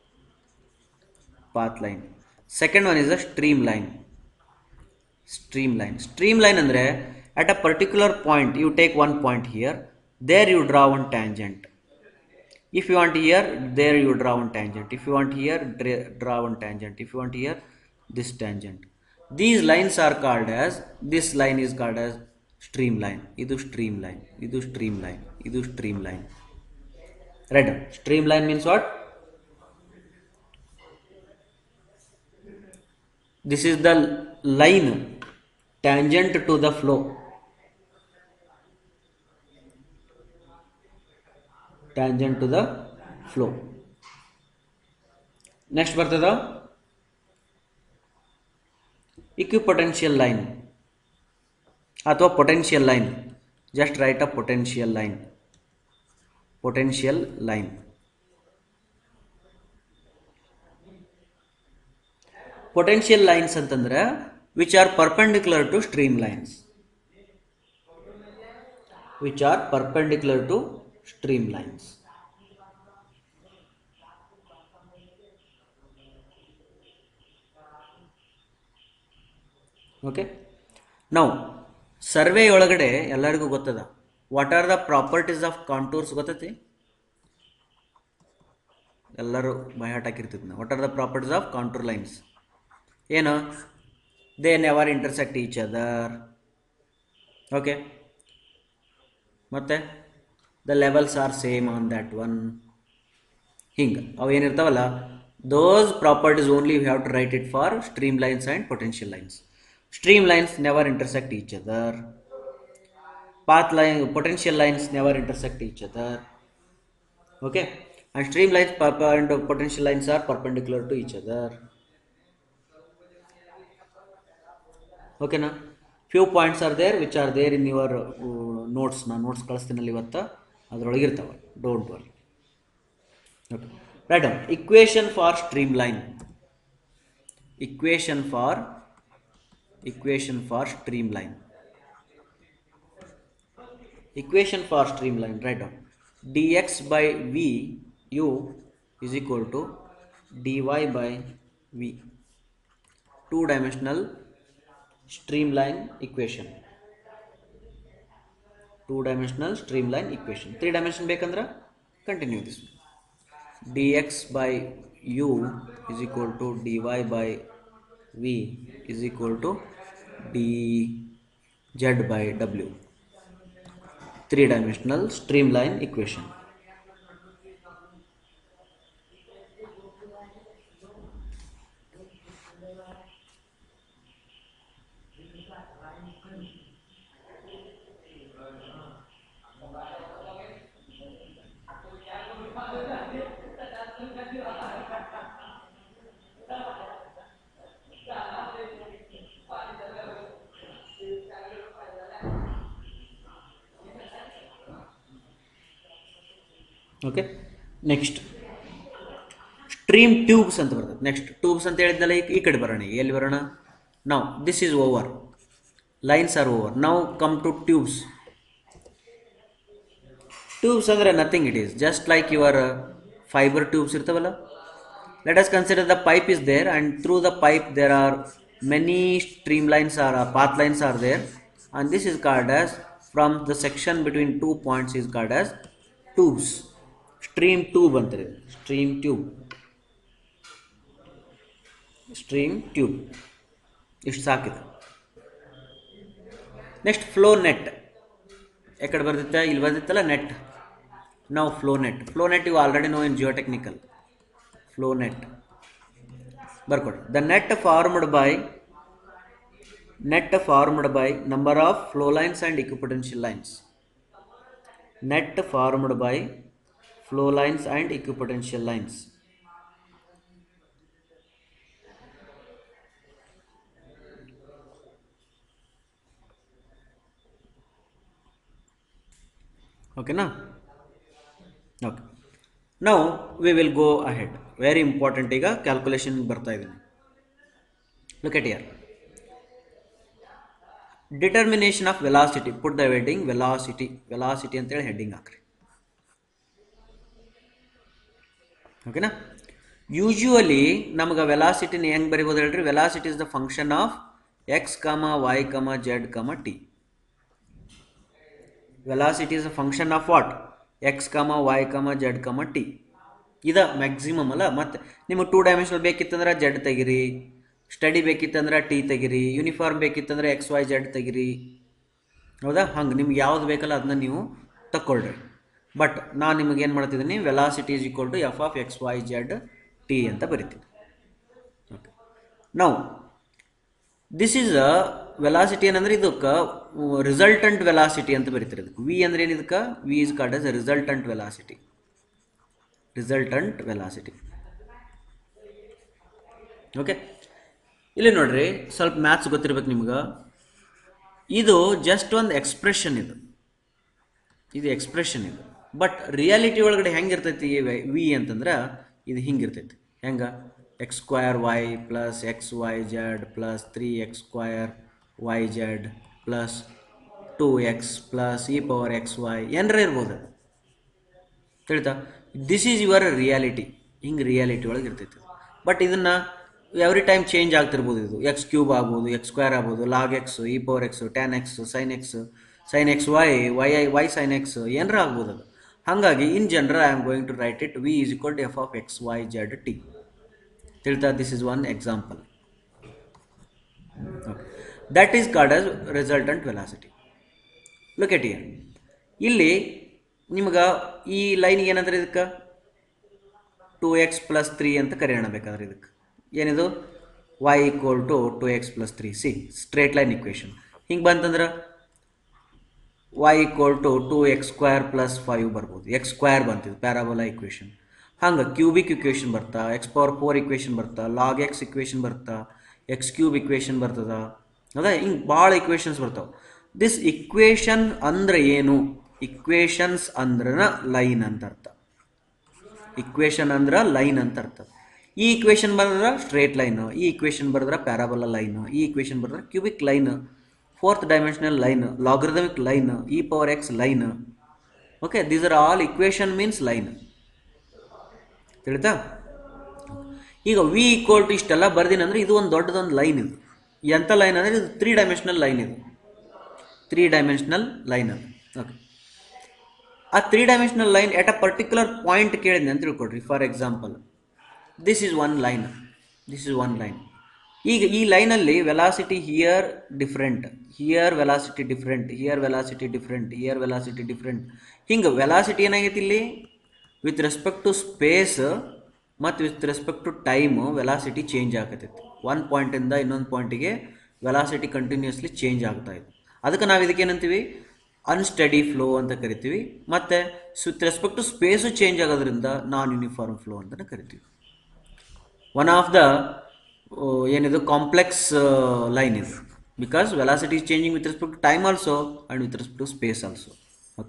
path line. Second one is a stream line. Stream line stream line ಅಂದರೆ at a particular point you take one point here, there you draw one tangent. If you want here, there you draw one tangent. If you want here, draw one tangent. If you want here, this tangent. These lines are called as, this line is called as streamline. Idu streamline. Idu streamline. Idu streamline. Right? Streamline means what? This is the line tangent to the flow. Tangent to the flow. Next ಬರ್ತದ equipotential line ಅಥವಾ potential line. Just write a potential line. Potential line. Potential lines ಅಂತಂದ್ರೆ which are perpendicular to streamlines. Which are perpendicular to streamlines. Okay, now survey ಒಳಗಡೆ ಎಲ್ಲರಿಗೂ ಗೊತ್ತದ what are the properties of contours ಗೊತ್ತೈತಿ? ಎಲ್ಲರೂ by heart ಹಾಕಿರ್ತಿದ್ನ. What are the properties of contour lines? ಏನು? They never intersect each other. Okay, ಮತ್ತೆ the levels are same on that one. ಹಿಂಗೆ ಅವು ಏನಿರ್ತಾವಲ್ಲ, those properties only we have to write it for streamlines and potential lines. Streamlines never intersect each other. Path line, potential lines never intersect each other. Okay, and streamlines and potential lines are perpendicular to each other. Okay na? Few points are there which are there in your uh, notes. Na notes ಕಳಿಸ್ತೀನಲ್ಲ ಇವತ್ತು, ಅದರೊಳಗಿರ್ತಾವೆ. Don't worry. Okay, write down equation for streamline. Equation for equation for streamline. Equation for streamline, write down dx by v u is equal to dy by v. Two dimensional streamline equation. Two dimensional streamline equation. Three dimension ಬೇಕಂದ್ರೆ continue this. Dx by u is equal to dy by v is equal to dz by w. Three dimensional streamline equation. Okay, next stream tubes ಅಂತ ಬರ್ತದೆ. Next tubes ಅಂತ ಹೇಳಿದ್ನಲ್ಲ, ಈ ಈ ಕಡೆ ಬರೋಣ. ಎಲ್ಲಿ ಬರೋಣ ನಾವು? This is over, lines are over. ನಾವು ಕಮ್ ಟು ಟ್ಯೂಬ್ಸ್. ಟ್ಯೂಬ್ಸ್ ಅಂದರೆ nothing, it is just like your fibre tubes ಇರ್ತಾವಲ್ಲ. Let us consider the pipe is there, and through the pipe there are many streamlines or uh, path lines are there, and this is called as, from the section between two points is called as tubes. Stream tube anತಾರೆ, stream tube, stream tube. ಇಷ್ಟು ಸಾಕಿದೆ. Next flow net. ಎಕಡೆ ಬರ್ದಿತ್ತೆ? ಇಲ್ಲಿ ಬರ್ದಿತ್ತಲ್ಲ net. ನಾವು flow net. Flow net you already know in geotechnical. Flow net. ಬರ್ಕೊಡಿ. The net formed by net formed by number of flow lines and equipotential lines. Net formed by flow lines and equipotential lines. Okay na? Okay. Now we will go ahead. Very important ಈಗ calculation ಬರ್ತಾ ಇದ್ದೀನಿ. Look at here. Determination of velocity. Put the heading velocity. Velocity ಅಂತೇಳಿ heading ಹಾಕ್ರಿ. ಓಕೆನಾ? Usually ನಮಗೆ ವೆಲಾಸಿಟಿನ ಹೆಂಗೆ ಬರಿಬೋದು ಹೇಳ್ರಿ? Velocity is the function of X comma Y comma Z comma T. Velocity is the function of what? X comma Y comma Z comma T. ಇದು maximum ಅಲ್ಲ. ಮತ್ತು ನಿಮಗೆ ಟೂ ಡೈಮೆನ್ಷನಲ್ ಬೇಕಿತ್ತಂದ್ರೆ ಜೆಡ್ ತೆಗಿರಿ, ಸ್ಟಡಿ ಬೇಕಿತ್ತಂದ್ರೆ ಟಿ ತೆಗಿರಿ, uniform ಬೇಕಿತ್ತಂದ್ರೆ X Y Z ತೆಗಿರಿ. ಹೌದಾ? ಹಂಗೆ ನಿಮ್ಗೆ ಯಾವ್ದು ಬೇಕಲ್ಲ ಅದನ್ನ ನೀವು ತಗೊಳ್ರಿ. ಬಟ್ ನಾನು ನಿಮಗೆ ಏನು ಮಾಡ್ತಿದ್ದೀನಿ? Velocity is equal to F of X Y Z T ಅಂತ ಬರಿತೀನಿ. ಓಕೆ, ನಾವು ದಿಸ್ ಈಸ್ ಅ ವೆಲಾಸಿಟಿ ಏನಂದ್ರೆ ಇದಕ್ಕೆ ರಿಸಲ್ಟಂಟ್ ವೆಲಾಸಿಟಿ ಅಂತ ಬರೀತಾರೆ. ಇದಕ್ಕೆ ವಿ ಅಂದ್ರೆ ಏನು? ಇದಕ್ಕೆ V is called as a resultant velocity. Resultant velocity. Okay, ಇಲ್ಲಿ ನೋಡ್ರಿ, ಸ್ವಲ್ಪ ಮ್ಯಾಥ್ಸ್ ಗೊತ್ತಿರ್ಬೇಕು ನಿಮ್ಗೆ. ಇದು ಜಸ್ಟ್ ಒಂದು ಎಕ್ಸ್ಪ್ರೆಷನ್. ಇದು ಇದು ಎಕ್ಸ್ಪ್ರೆಷನ್ ಇದು. ಬಟ್ ರಿಯಾಲಿಟಿ ಒಳಗಡೆ ಹೆಂಗಿರ್ತೈತಿ ವಿ ಅಂತಂದ್ರೆ ಇದು ಹಿಂಗಿರ್ತೈತಿ. ಹೆಂಗ? X square Y plus X Y Z plus three X square Y Z plus two X plus E power X Y ಏನರ ಇರ್ಬೋದು. ತಿಳಿತಾ? This is your reality. ಹಿಂಗೆ ರಿಯಾಲಿಟಿ ಒಳಗೆ ಇರ್ತೈತಿ. ಬಟ್ ಇದನ್ನು ಎವ್ರಿ ಟೈಮ್ ಚೇಂಜ್ ಆಗ್ತಿರ್ಬೋದು. ಇದು ಎಕ್ಸ್ ಕ್ಯೂಬ್ ಆಗ್ಬೋದು, ಎಕ್ಸ್ ಸ್ಕ್ವೇರ್ ಆಗ್ಬೋದು, log X, E power X, tan X, sine X, sine X Y, Y I Y sine X ಏನರ ಆಗ್ಬೋದು ಅದು. ಹಾಗಾಗಿ ಇನ್ general I am going to write it V is equal to F of X Y Z T. ತಿಳಿತಾ? This is one example. That is called as resultant velocity. Look at here. ಇಲ್ಲಿ ನಿಮ್ಗೆ ಈ ಲೈನಿಗೆ ಏನಂದ್ರೆ ಇದಕ್ಕೆ ಟೂ ಎಕ್ಸ್ ಪ್ಲಸ್ ತ್ರೀ ಅಂತ ಕರೆಯೋಣ. ಬೇಕಾದ್ರೆ ಇದಕ್ಕೆ ಏನಿದು? Y equal to two X plus three. C, straight line equation. ಹಿಂಗೆ ಬಂತಂದ್ರೆ Y equal to two X square plus five ಬರ್ಬೋದು. ಎಕ್ಸ್ ಸ್ಕ್ವೇರ್ ಬಂತಿದ್ದು ಪ್ಯಾರಾಬೋಲಾ ಇಕ್ವೇಷನ್. ಹಂಗೆ ಕ್ಯೂಬಿಕ್ ಇಕ್ವೇಷನ್ ಬರ್ತಾ, ಎಕ್ಸ್ ಪವರ್ ಫೋರ್ ಇಕ್ವೇಷನ್ ಬರ್ತಾ, ಲಾಗ್ ಎಕ್ಸ್ ಇಕ್ವೇಷನ್ ಬರ್ತಾ, X cube equation ಬರ್ತದ. ಅದ ಹಿಂಗೆ ಭಾಳ ಇಕ್ವೇಷನ್ಸ್ ಬರ್ತಾವೆ. ದಿಸ್ ಇಕ್ವೇಷನ್ ಅಂದ್ರೆ ಏನು? ಇಕ್ವೇಷನ್ಸ್ ಅಂದ್ರ ಲೈನ್ ಅಂತ ಅರ್ಥ. ಇಕ್ವೇಷನ್ ಅಂದ್ರೆ ಲೈನ್ ಅಂತ ಅರ್ಥ. ಈ ಇಕ್ವೇಷನ್ ಬರೆದ್ರೆ ಸ್ಟ್ರೇಟ್ ಲೈನ್, ಈ ಇಕ್ವೇಷನ್ ಬರೆದ್ರೆ ಪ್ಯಾರಾಬೋಲಾ ಲೈನ್, ಈ ಇಕ್ವೇಷನ್ ಬರೆದ್ರೆ cubic line, fourth dimensional line, logarithmic line, E power X line. Okay, these are all equation means line. ತಿಳಿತಾ? ಈಗ ವಿ ಈಕ್ವಲ್ ಟು ಇಷ್ಟೆಲ್ಲ ಬರ್ದಿನ ಅಂದ್ರೆ ಇದು ಒಂದು ದೊಡ್ಡದೊಂದು ಲೈನ್. ಇದು ಎಂಥ ಲೈನ್ ಅಂದರೆ ಇದು ತ್ರೀ ಡೈಮೆನ್ಷನಲ್ ಲೈನ್. ಇದು ತ್ರೀ ಡೈಮೆನ್ಷನಲ್ ಲೈನ್ ಅದು. ಓಕೆ, ಆ three dimensional line at a particular point ಕೇಳಿದ್ನೆ ಅಂತ ತಿಳ್ಕೊಡ್ರಿ. For example, this is one line, this is one line. ಈಗ ಈ ಲೈನಲ್ಲಿ velocity here different, here velocity different, here velocity different, here velocity different. ಹಿಂಗೆ velocity ಏನಾಗೈತಿ ಇಲ್ಲಿ ವಿತ್ ರೆಸ್ಪೆಕ್ಟ್ ಟು ಸ್ಪೇಸ್ ಮತ್ತು with respect to time velocity change ಆಗತೈತಿ. One ಪಾಯಿಂಟಿಂದ ಇನ್ನೊಂದು ಪಾಯಿಂಟಿಗೆ ವೆಲಾಸಿಟಿ ಕಂಟಿನ್ಯೂಸ್ಲಿ ಚೇಂಜ್ ಆಗ್ತಾ ಇದೆ. ಅದಕ್ಕೆ ನಾವು ಇದಕ್ಕೆ ಏನಂತೀವಿ? ಅನ್ಸ್ಟಡಿ ಫ್ಲೋ ಅಂತ ಕರಿತೀವಿ. ಮತ್ತು with respect to space change ಆಗೋದ್ರಿಂದ ನಾನ್ ಯೂನಿಫಾರ್ಮ್ ಫ್ಲೋ ಅಂತಲೇ ಕರಿತೀವಿ. ಒನ್ ಆಫ್ ದ ಏನಿದು ಕಾಂಪ್ಲೆಕ್ಸ್ ಲೈನ್ ಇದು, because velocity is changing with respect to time also and with respect to space also. Okay,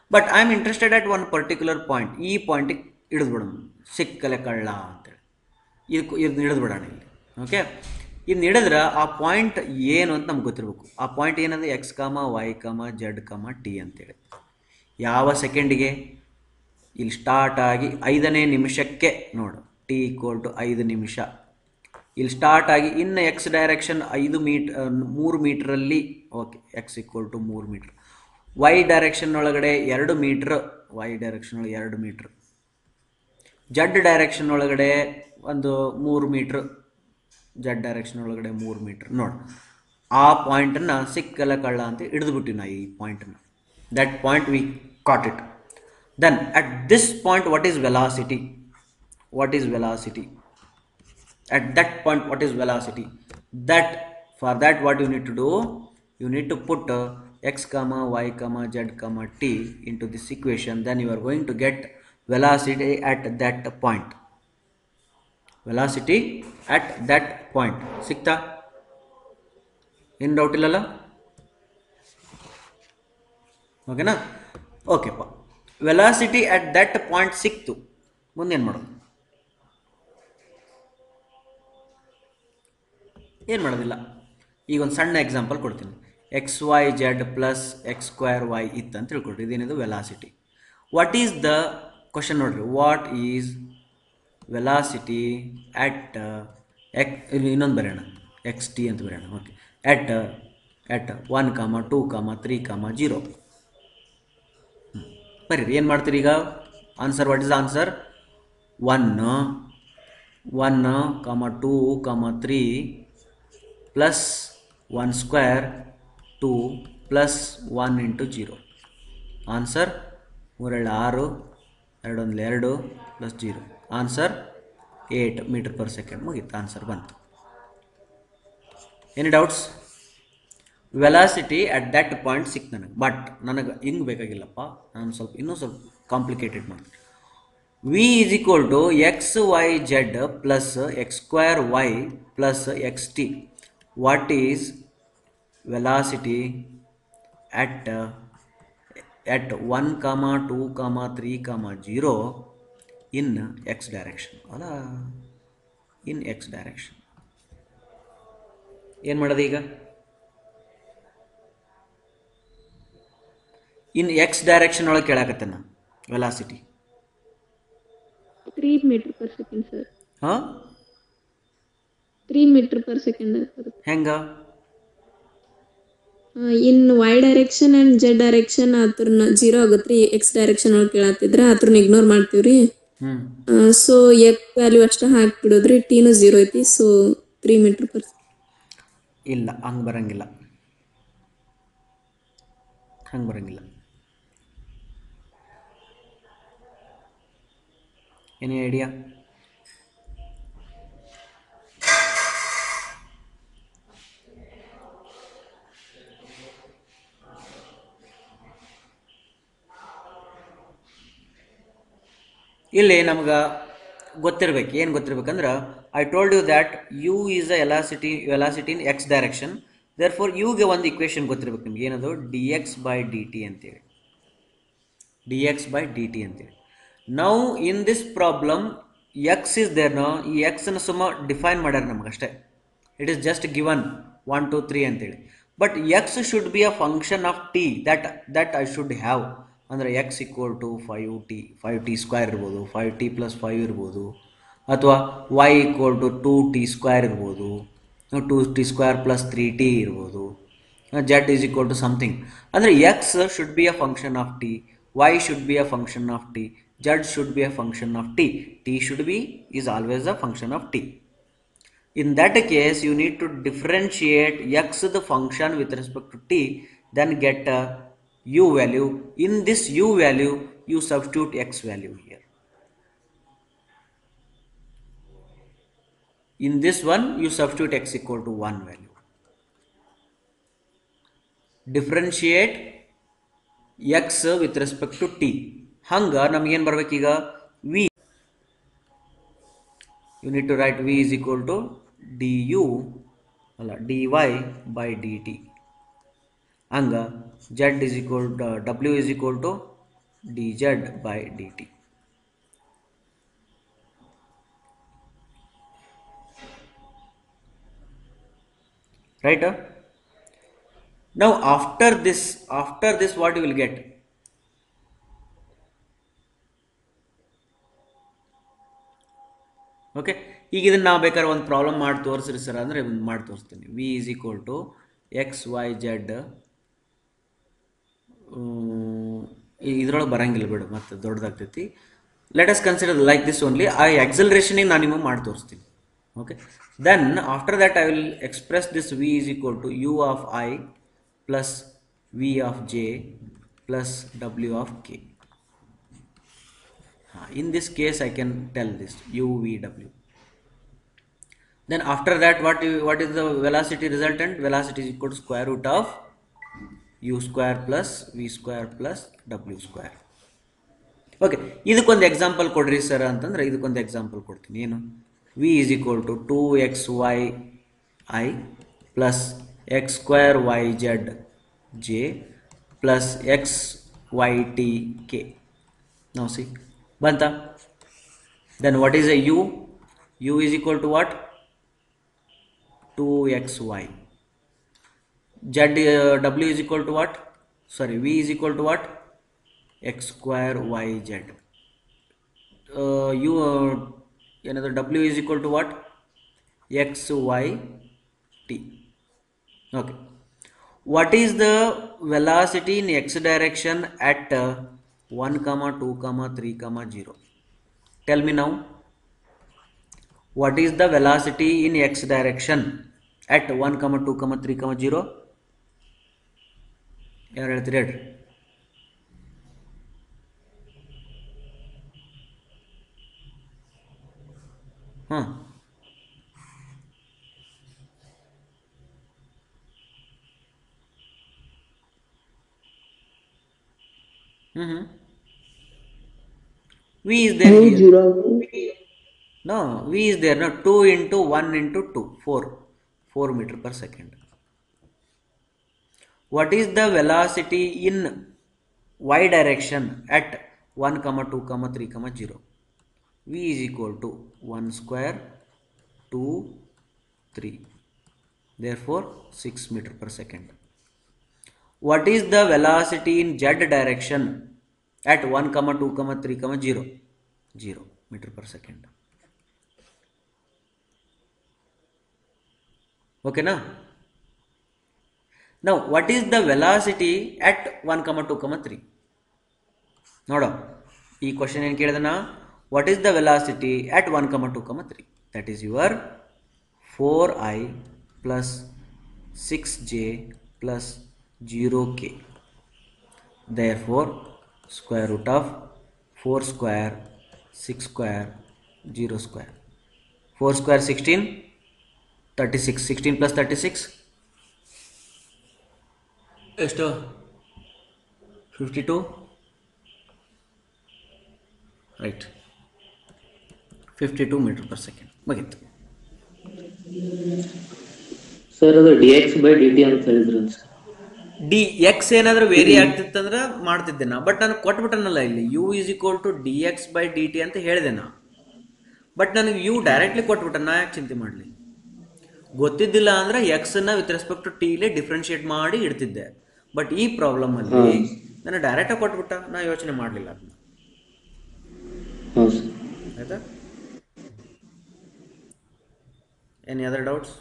but I am interested at one particular point. ಈ ಪಾಯಿಂಟಿಗೆ ಹಿಡಿದ್ಬಿಡೋಣ, ಸಿಕ್ಕಲೆ ಕಳ್ಳ ಅಂತೇಳಿ ಇದಕ್ಕೆ ಇದನ್ನ ಹಿಡಿದ್ಬಿಡೋಣ ಇಲ್ಲಿ. ಓಕೆ, ಇದನ್ನ ಹಿಡಿದ್ರೆ ಆ ಪಾಯಿಂಟ್ ಏನು ಅಂತ ನಮ್ಗೆ ಗೊತ್ತಿರಬೇಕು. ಆ ಪಾಯಿಂಟ್ ಏನಂದ್ರೆ X comma y comma z comma T ಅಂತೇಳಿ. ಯಾವ ಸೆಕೆಂಡಿಗೆ? ಇಲ್ಲಿ ಸ್ಟಾರ್ಟ್ ಆಗಿ ಐದನೇ ನಿಮಿಷಕ್ಕೆ ನೋಡು, ಟಿ ಈಕ್ವಲ್ ಟು ಐದು ನಿಮಿಷ. ಇಲ್ಲಿ ಸ್ಟಾರ್ಟ್ ಆಗಿ ಇನ್ನು ಎಕ್ಸ್ ಡೈರೆಕ್ಷನ್ ಐದು ಮೀಟ್ ಮೂರು ಮೀಟ್ರಲ್ಲಿ. ಓಕೆ, ಎಕ್ಸ್ ಈಕ್ವಲ್ ಟು ಮೂರು ಮೀಟ್ರ್. ವೈ ಡೈರೆಕ್ಷನ್ ಒಳಗಡೆ ಎರಡು ಮೀಟ್ರ್, ವೈ ಡೈರೆಕ್ಷನ್ ಒಳಗೆ ಎರಡು ಮೀಟ್ರ್. ಜಡ್ ಡೈರೆಕ್ಷನ್ ಒಳಗಡೆ ಒಂದು ಮೂರು ಮೀಟ್ರ್, ಜಡ್ ಡೈರೆಕ್ಷನ್ ಒಳಗಡೆ ಮೂರು ಮೀಟ್ರ್. ನೋಡಿ, ಆ ಪಾಯಿಂಟನ್ನು ಸಿಕ್ಕಲ್ಲ ಕಳ್ಳ ಅಂತ ಹಿಡಿದುಬಿಟ್ಟಿವಿ ನಾ ಈ ಪಾಯಿಂಟನ್ನು. That point we caught it. Then at this point what is velocity? What is velocity? At that point what is velocity? That for that what you need to do, you need to put uh, x comma y comma z comma t into this equation. Then you are going to get velocity at that point. Velocity at that point. Sikta? In doubt illala? Okay na? Okay pa. Velocity at that point siktu. Munde ಏನು ಮಾಡೋದು? ಏನು ಮಾಡೋದಿಲ್ಲ. ಈಗ ಒಂದು ಸಣ್ಣ example ಕೊಡ್ತೀನಿ. X Y Z plus X square Y ಇತ್ತು ಅಂತ ತಿಳ್ಕೊಡ್ರಿ. ಇದೇನಿದು velocity. What is the question ನೋಡ್ರಿ, ವಾಟ್ ಈಸ್ ವೆಲಾಸಿಟಿ ಅಟ್ ಎಕ್ ಇನ್ನೊಂದು ಬರೆಯೋಣ, ಎಕ್ಸ್ ಟಿ ಅಂತ ಬರೆಯೋಣ. Okay, at at one comma two comma three comma zero. ಬರೀರಿ, ಏನು ಮಾಡ್ತೀರಿ ಈಗ? Answer, what is answer? One one comma two comma three plus one square two plus one into zero. Answer ಮೂರೆರಡು ಆರು, ಎರಡೊಂದು ಎರಡು plus zero. Answer eight metre per second. ಮುಗೀತು, answer ಬಂತು. Any doubts? Velocity at that point ಸಿಕ್ತು ನನಗೆ. But ನನಗೆ ಹಿಂಗೆ ಬೇಕಾಗಿಲ್ಲಪ್ಪ, ನಾನು ಸ್ವಲ್ಪ ಇನ್ನೂ ಸ್ವಲ್ಪ ಕಾಂಪ್ಲಿಕೇಟೆಡ್ ಮಾಡ್ತೀನಿ. V is equal to X Y Z plus X square Y plus X T. What is velocity at uh, at one comma two comma three comma zero in x direction? Ala in x direction. ಏನು ಮಾಡೋದು ಈಗ? ಇನ್ x direction ಒಳಗೆ ಕೇಳಾಕತ್ತೇನ velocity. Three meter per second sir. ಹಾಂ, three meter per second. ಹೆಂಗ? In y direction and z direction ಅದ್ರನ್ನ zero ಆಗುತ್ತೆ ರೀ. ಎಕ್ಸ್ ಡೈರೆಕ್ಷನ್ ಒಳಗೆ ಕೇಳತ್ತಿದ್ರೆ ಅದ್ರನ್ನ ಇಗ್ನೋರ್ ಮಾಡ್ತೀವ್ರಿ. ಸೊ ಎಕ್ ವ್ಯಾಲ್ಯೂ ಅಷ್ಟ ಹಾಕ್ಬಿಡೋದ್ರಿ. ಟೀನು ಜೀರೋ ಐತಿ. ಸೊ ತ್ರೀ ಮೀಟರ್ ಪರ್ ಇಲ್ಲ, ಹಂಗೆ ಬರಂಗಿಲ್ಲ, ಹಂಗೆ ಬರಂಗಿಲ್ಲ. Any idea? ಇಲ್ಲಿ ನಮ್ಗೆ ಗೊತ್ತಿರ್ಬೇಕು. ಏನು ಗೊತ್ತಿರ್ಬೇಕಂದ್ರೆ, I told you that you is a velocity velocity in x direction. There for ಯುಗೆ ಒಂದು ಇಕ್ವೇಷನ್ ಗೊತ್ತಿರ್ಬೇಕು ನಿಮ್ಗೆ. ಏನದು? D x by d t ಅಂತೇಳಿ. D x by d t ಅಂತೇಳಿ. Now in this problem x is there. No ಈ ಎಕ್ಸನ್ನು ಸುಮ್ಮ ಡಿಫೈನ್ ಮಾಡ್ಯಾರ ನಮಗಷ್ಟೇ. It is just given one two three ಅಂತೇಳಿ. But x should be a function of t. That that I should have. ಅಂದರೆ x equal to five t five t square ಇರ್ಬೋದು, five t plus five ಇರ್ಬೋದು, ಅಥವಾ y equal to two t square ಇರ್ಬೋದು, two t square plus three t ಇರ್ಬೋದು, z is equal to something. ಅಂದರೆ x should be a function of t, y should be a function of t, z should be a function of t. T should be is always a function of t. In that case, you need to differentiate x the function with respect to t, then get a u value. In this u value, you substitute x value here. In this one, you substitute x equal to one value. Differentiate x with respect to t. Hanga namage ಏನು ಬರಬೇಕು ಈಗ? v. You need to write v is equal to du ಅಲ್ಲ dy by dt. ಹಂಗ z is equal to w is equal to dz by dt. Right? Huh? Now after this, after this what you will get? Okay, ಈಗ ಇದನ್ನು ನಾವು ಬೇಕಾದ್ರೆ ಒಂದು problem ಮಾಡಿ ತೋರಿಸ್ರಿ sir ಅಂದರೆ ಮಾಡಿ ತೋರಿಸ್ತೀನಿ. V is equal to X Y z, ಇದ್ರೊಳಗೆ ಬರಂಗಿಲ್ಲ ಬಿಡು, ಮತ್ತು ದೊಡ್ಡದಾಗ್ತೈತಿ. Let us consider like this only. ಆ ಎಕ್ಸಲರೇಷನಿಗೆ ನಾನು ನಿಮಗೆ ಮಾಡಿ ತೋರಿಸ್ತೀನಿ. Okay, then after that I will express this v is equal to u of i plus v of j plus ಡಬ್ಲ್ಯೂ of k. In this case I can tell this u v w. Then after that what you, what is the velocity resultant? Velocity is equal to square root of u square plus v square plus w square. Okay, ಇದಕ್ಕೊಂದು example ಕೊಡ್ರಿ sir ಅಂತಂದ್ರೆ ಇದಕ್ಕೊಂದು example ಕೊಡ್ತೀನಿ. ಏನು? v is equal to two x y i plus x square yz j plus xyt k. Now see, banta. Then what is a u? U is equal to what? two x y. Z uh, w is equal to what? Sorry, v is equal to what? X square yz. Uh, u uh, another w is equal to what? X y t. Okay. What is the velocity in x direction at uh, one comma two comma three comma zero? Tell me now. What is the velocity in x direction at one comma two comma three comma zero? ಯಾರು ಹೇಳ್ತೀರಿ ಹೇಳ್ರಿ? ಹಾಂ, ಹ್ಞೂ ಹ್ಞೂ v is there here. No, v is there. No, two into one into two, four, four meter per second. What is the velocity in y direction at one comma two comma three comma zero? V is equal to one square, two, three. Therefore, six meter per second. What is the velocity in z direction at one comma two comma three comma zero? zero meter per second. Okay na? Now what is the velocity at one comma two comma three? Noda, ee question ಏನು ಕೇಳಿದನ? What is the velocity at one comma two comma three? That is your four i plus six j plus zero k. Therefore square root of four square, six square, zero square. four square sixteen, thirty-six. sixteen plus thirty-six ಎಷ್ಟು? fifty-two. Right, fifty-two meter per second. ಮುಗೀತು ಸರ್. ಅದು d x by d t ಅಂತ ಹೇಳಿದ್ರು sir. D x ಏನಾದರೂ vary ಆಗ್ತಿತ್ತಂದ್ರೆ ಮಾಡ್ತಿದ್ದೆ ನಾ, ಬಟ್ ನಾನು ಕೊಟ್ಬಿಟ್ಟನಲ್ಲ ಇಲ್ಲಿ u is equal to d x by d t ಅಂತ ಹೇಳಿದೆ ನಾ. ಬಟ್ ನನಗೆ ಯು ಡೈರೆಕ್ಟ್ಲಿ ಕೊಟ್ಬಿಟ್ಟ, ನಾ ಯಾಕೆ ಚಿಂತೆ ಮಾಡಲಿ? ಗೊತ್ತಿದ್ದಿಲ್ಲ ಅಂದರೆ ಎಕ್ಸನ್ನು ವಿತ್ ರೆಸ್ಪೆಕ್ಟ್ ಟು ಟಿಲೇ ಡಿಫ್ರೆನ್ಶಿಯೇಟ್ ಮಾಡಿ ಇಡ್ತಿದ್ದೆ. ಬಟ್ ಈ ಪ್ರಾಬ್ಲಮಲ್ಲಿ ನಾನು ಡೈರೆಕ್ಟಾಗಿ ಕೊಟ್ಬಿಟ್ಟ, ನಾ ಯೋಚನೆ ಮಾಡಲಿಲ್ಲ ಅದನ್ನ. ಆಯ್ತಾ? Any other doubts?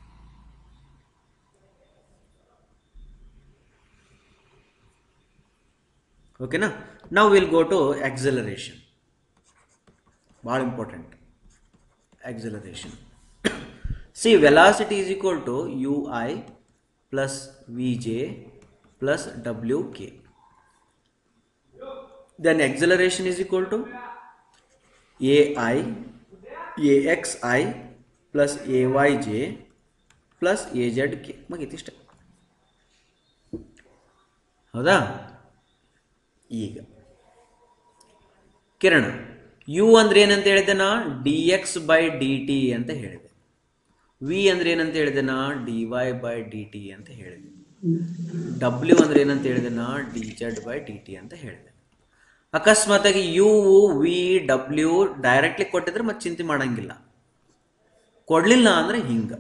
Okay na? Now we'll go to acceleration. Very important. Acceleration. See, velocity is equal to ui plus vj plus wk. Then acceleration is equal to ai axi plus ayj plus azk. ಮುಗೀತು ಇಷ್ಟ. ಹೌದಾ? ಈಗ ಕಿರಣ, you ಅಂದ್ರೆ ಏನಂತ ಹೇಳಿದೆ ನಾ? D x by d t ಅಂತ ಹೇಳಿದೆ. ವಿ ಅಂದ್ರೆ ಏನಂತ ಹೇಳಿದೆ ನಾ? D y by d t ಅಂತ ಹೇಳಿದೆ. ಡಬ್ಲ್ಯೂ ಅಂದ್ರೆ ಏನಂತ ಹೇಳಿದೆ ನಾ? D z by d t ಅಂತ ಹೇಳಿದೆ. ಅಕಸ್ಮಾತಾಗಿ ಯು ವಿ ಡಬ್ಲ್ಯೂ ಡೈರೆಕ್ಟ್ಲಿ ಕೊಟ್ಟಿದ್ರೆ ಮತ್ತೆ ಚಿಂತೆ ಮಾಡಂಗಿಲ್ಲ, ಕೊಡಲಿಲ್ಲ ಅಂದರೆ ಹಿಂಗೆ.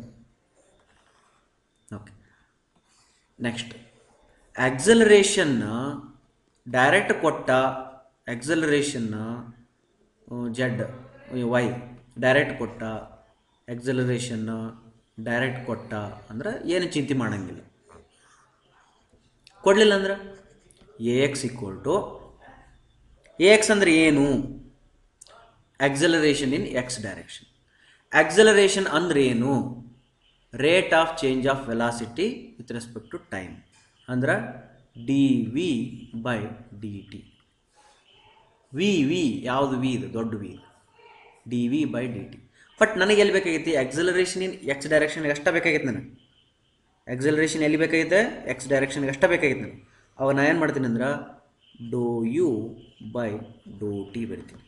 ಓಕೆ, ನೆಕ್ಸ್ಟ್ ಆಕ್ಸಲರೇಷನ್ನ ಡೈರೆಕ್ಟ್ ಕೊಟ್ಟ ಆಕ್ಸಲರೇಷನ್ನ ಜೆಡ್ ವೈ ಡೈರೆಕ್ಟ್ ಕೊಟ್ಟ ಆಕ್ಸಲರೇಷನ್ನ ಡೈರೆಕ್ಟ್ ಕೊಟ್ಟ ಅಂದ್ರೆ ಏನು ಚಿಂತೆ ಮಾಡಂಗಿಲ್ಲ. ಕೊಡಲಿಲ್ಲ ಅಂದ್ರೆ a x equal to a x ಅಂದರೆ ಏನು? Acceleration in x direction. Acceleration ಅಂದ್ರೆ ಏನು? Rate of change of velocity with respect to time, ಅಂದ್ರೆ d v by d t. V v ಯಾವುದು? ವಿ ಇದು ದೊಡ್ಡ v, d v by d t. But ನನಗೆ ಎಲ್ಲಿ ಬೇಕಾಗೈತಿ? ಆಕ್ಸಲರೇಷನ್ ಇನ್ ಎಕ್ಸ್ ಡೈರೆಕ್ಷನ್ಗೆ ಅಷ್ಟ ಬೇಕಾಗೈತೆ ನನಗೆ. ಆಕ್ಸಲರೇಷನ್ ಎಲ್ಲಿ ಬೇಕಾಗೈತೆ? ಎಕ್ಸ್ ಡೈರೆಕ್ಷನ್ಗೆ ಅಷ್ಟ ಬೇಕಾಗೈತೆ ನನಗೆ. ಅವಾಗ ನಾ ಏನು ಮಾಡ್ತೀನಿ ಅಂದ್ರೆ do you by Dow t ಬರಿತೀನಿ.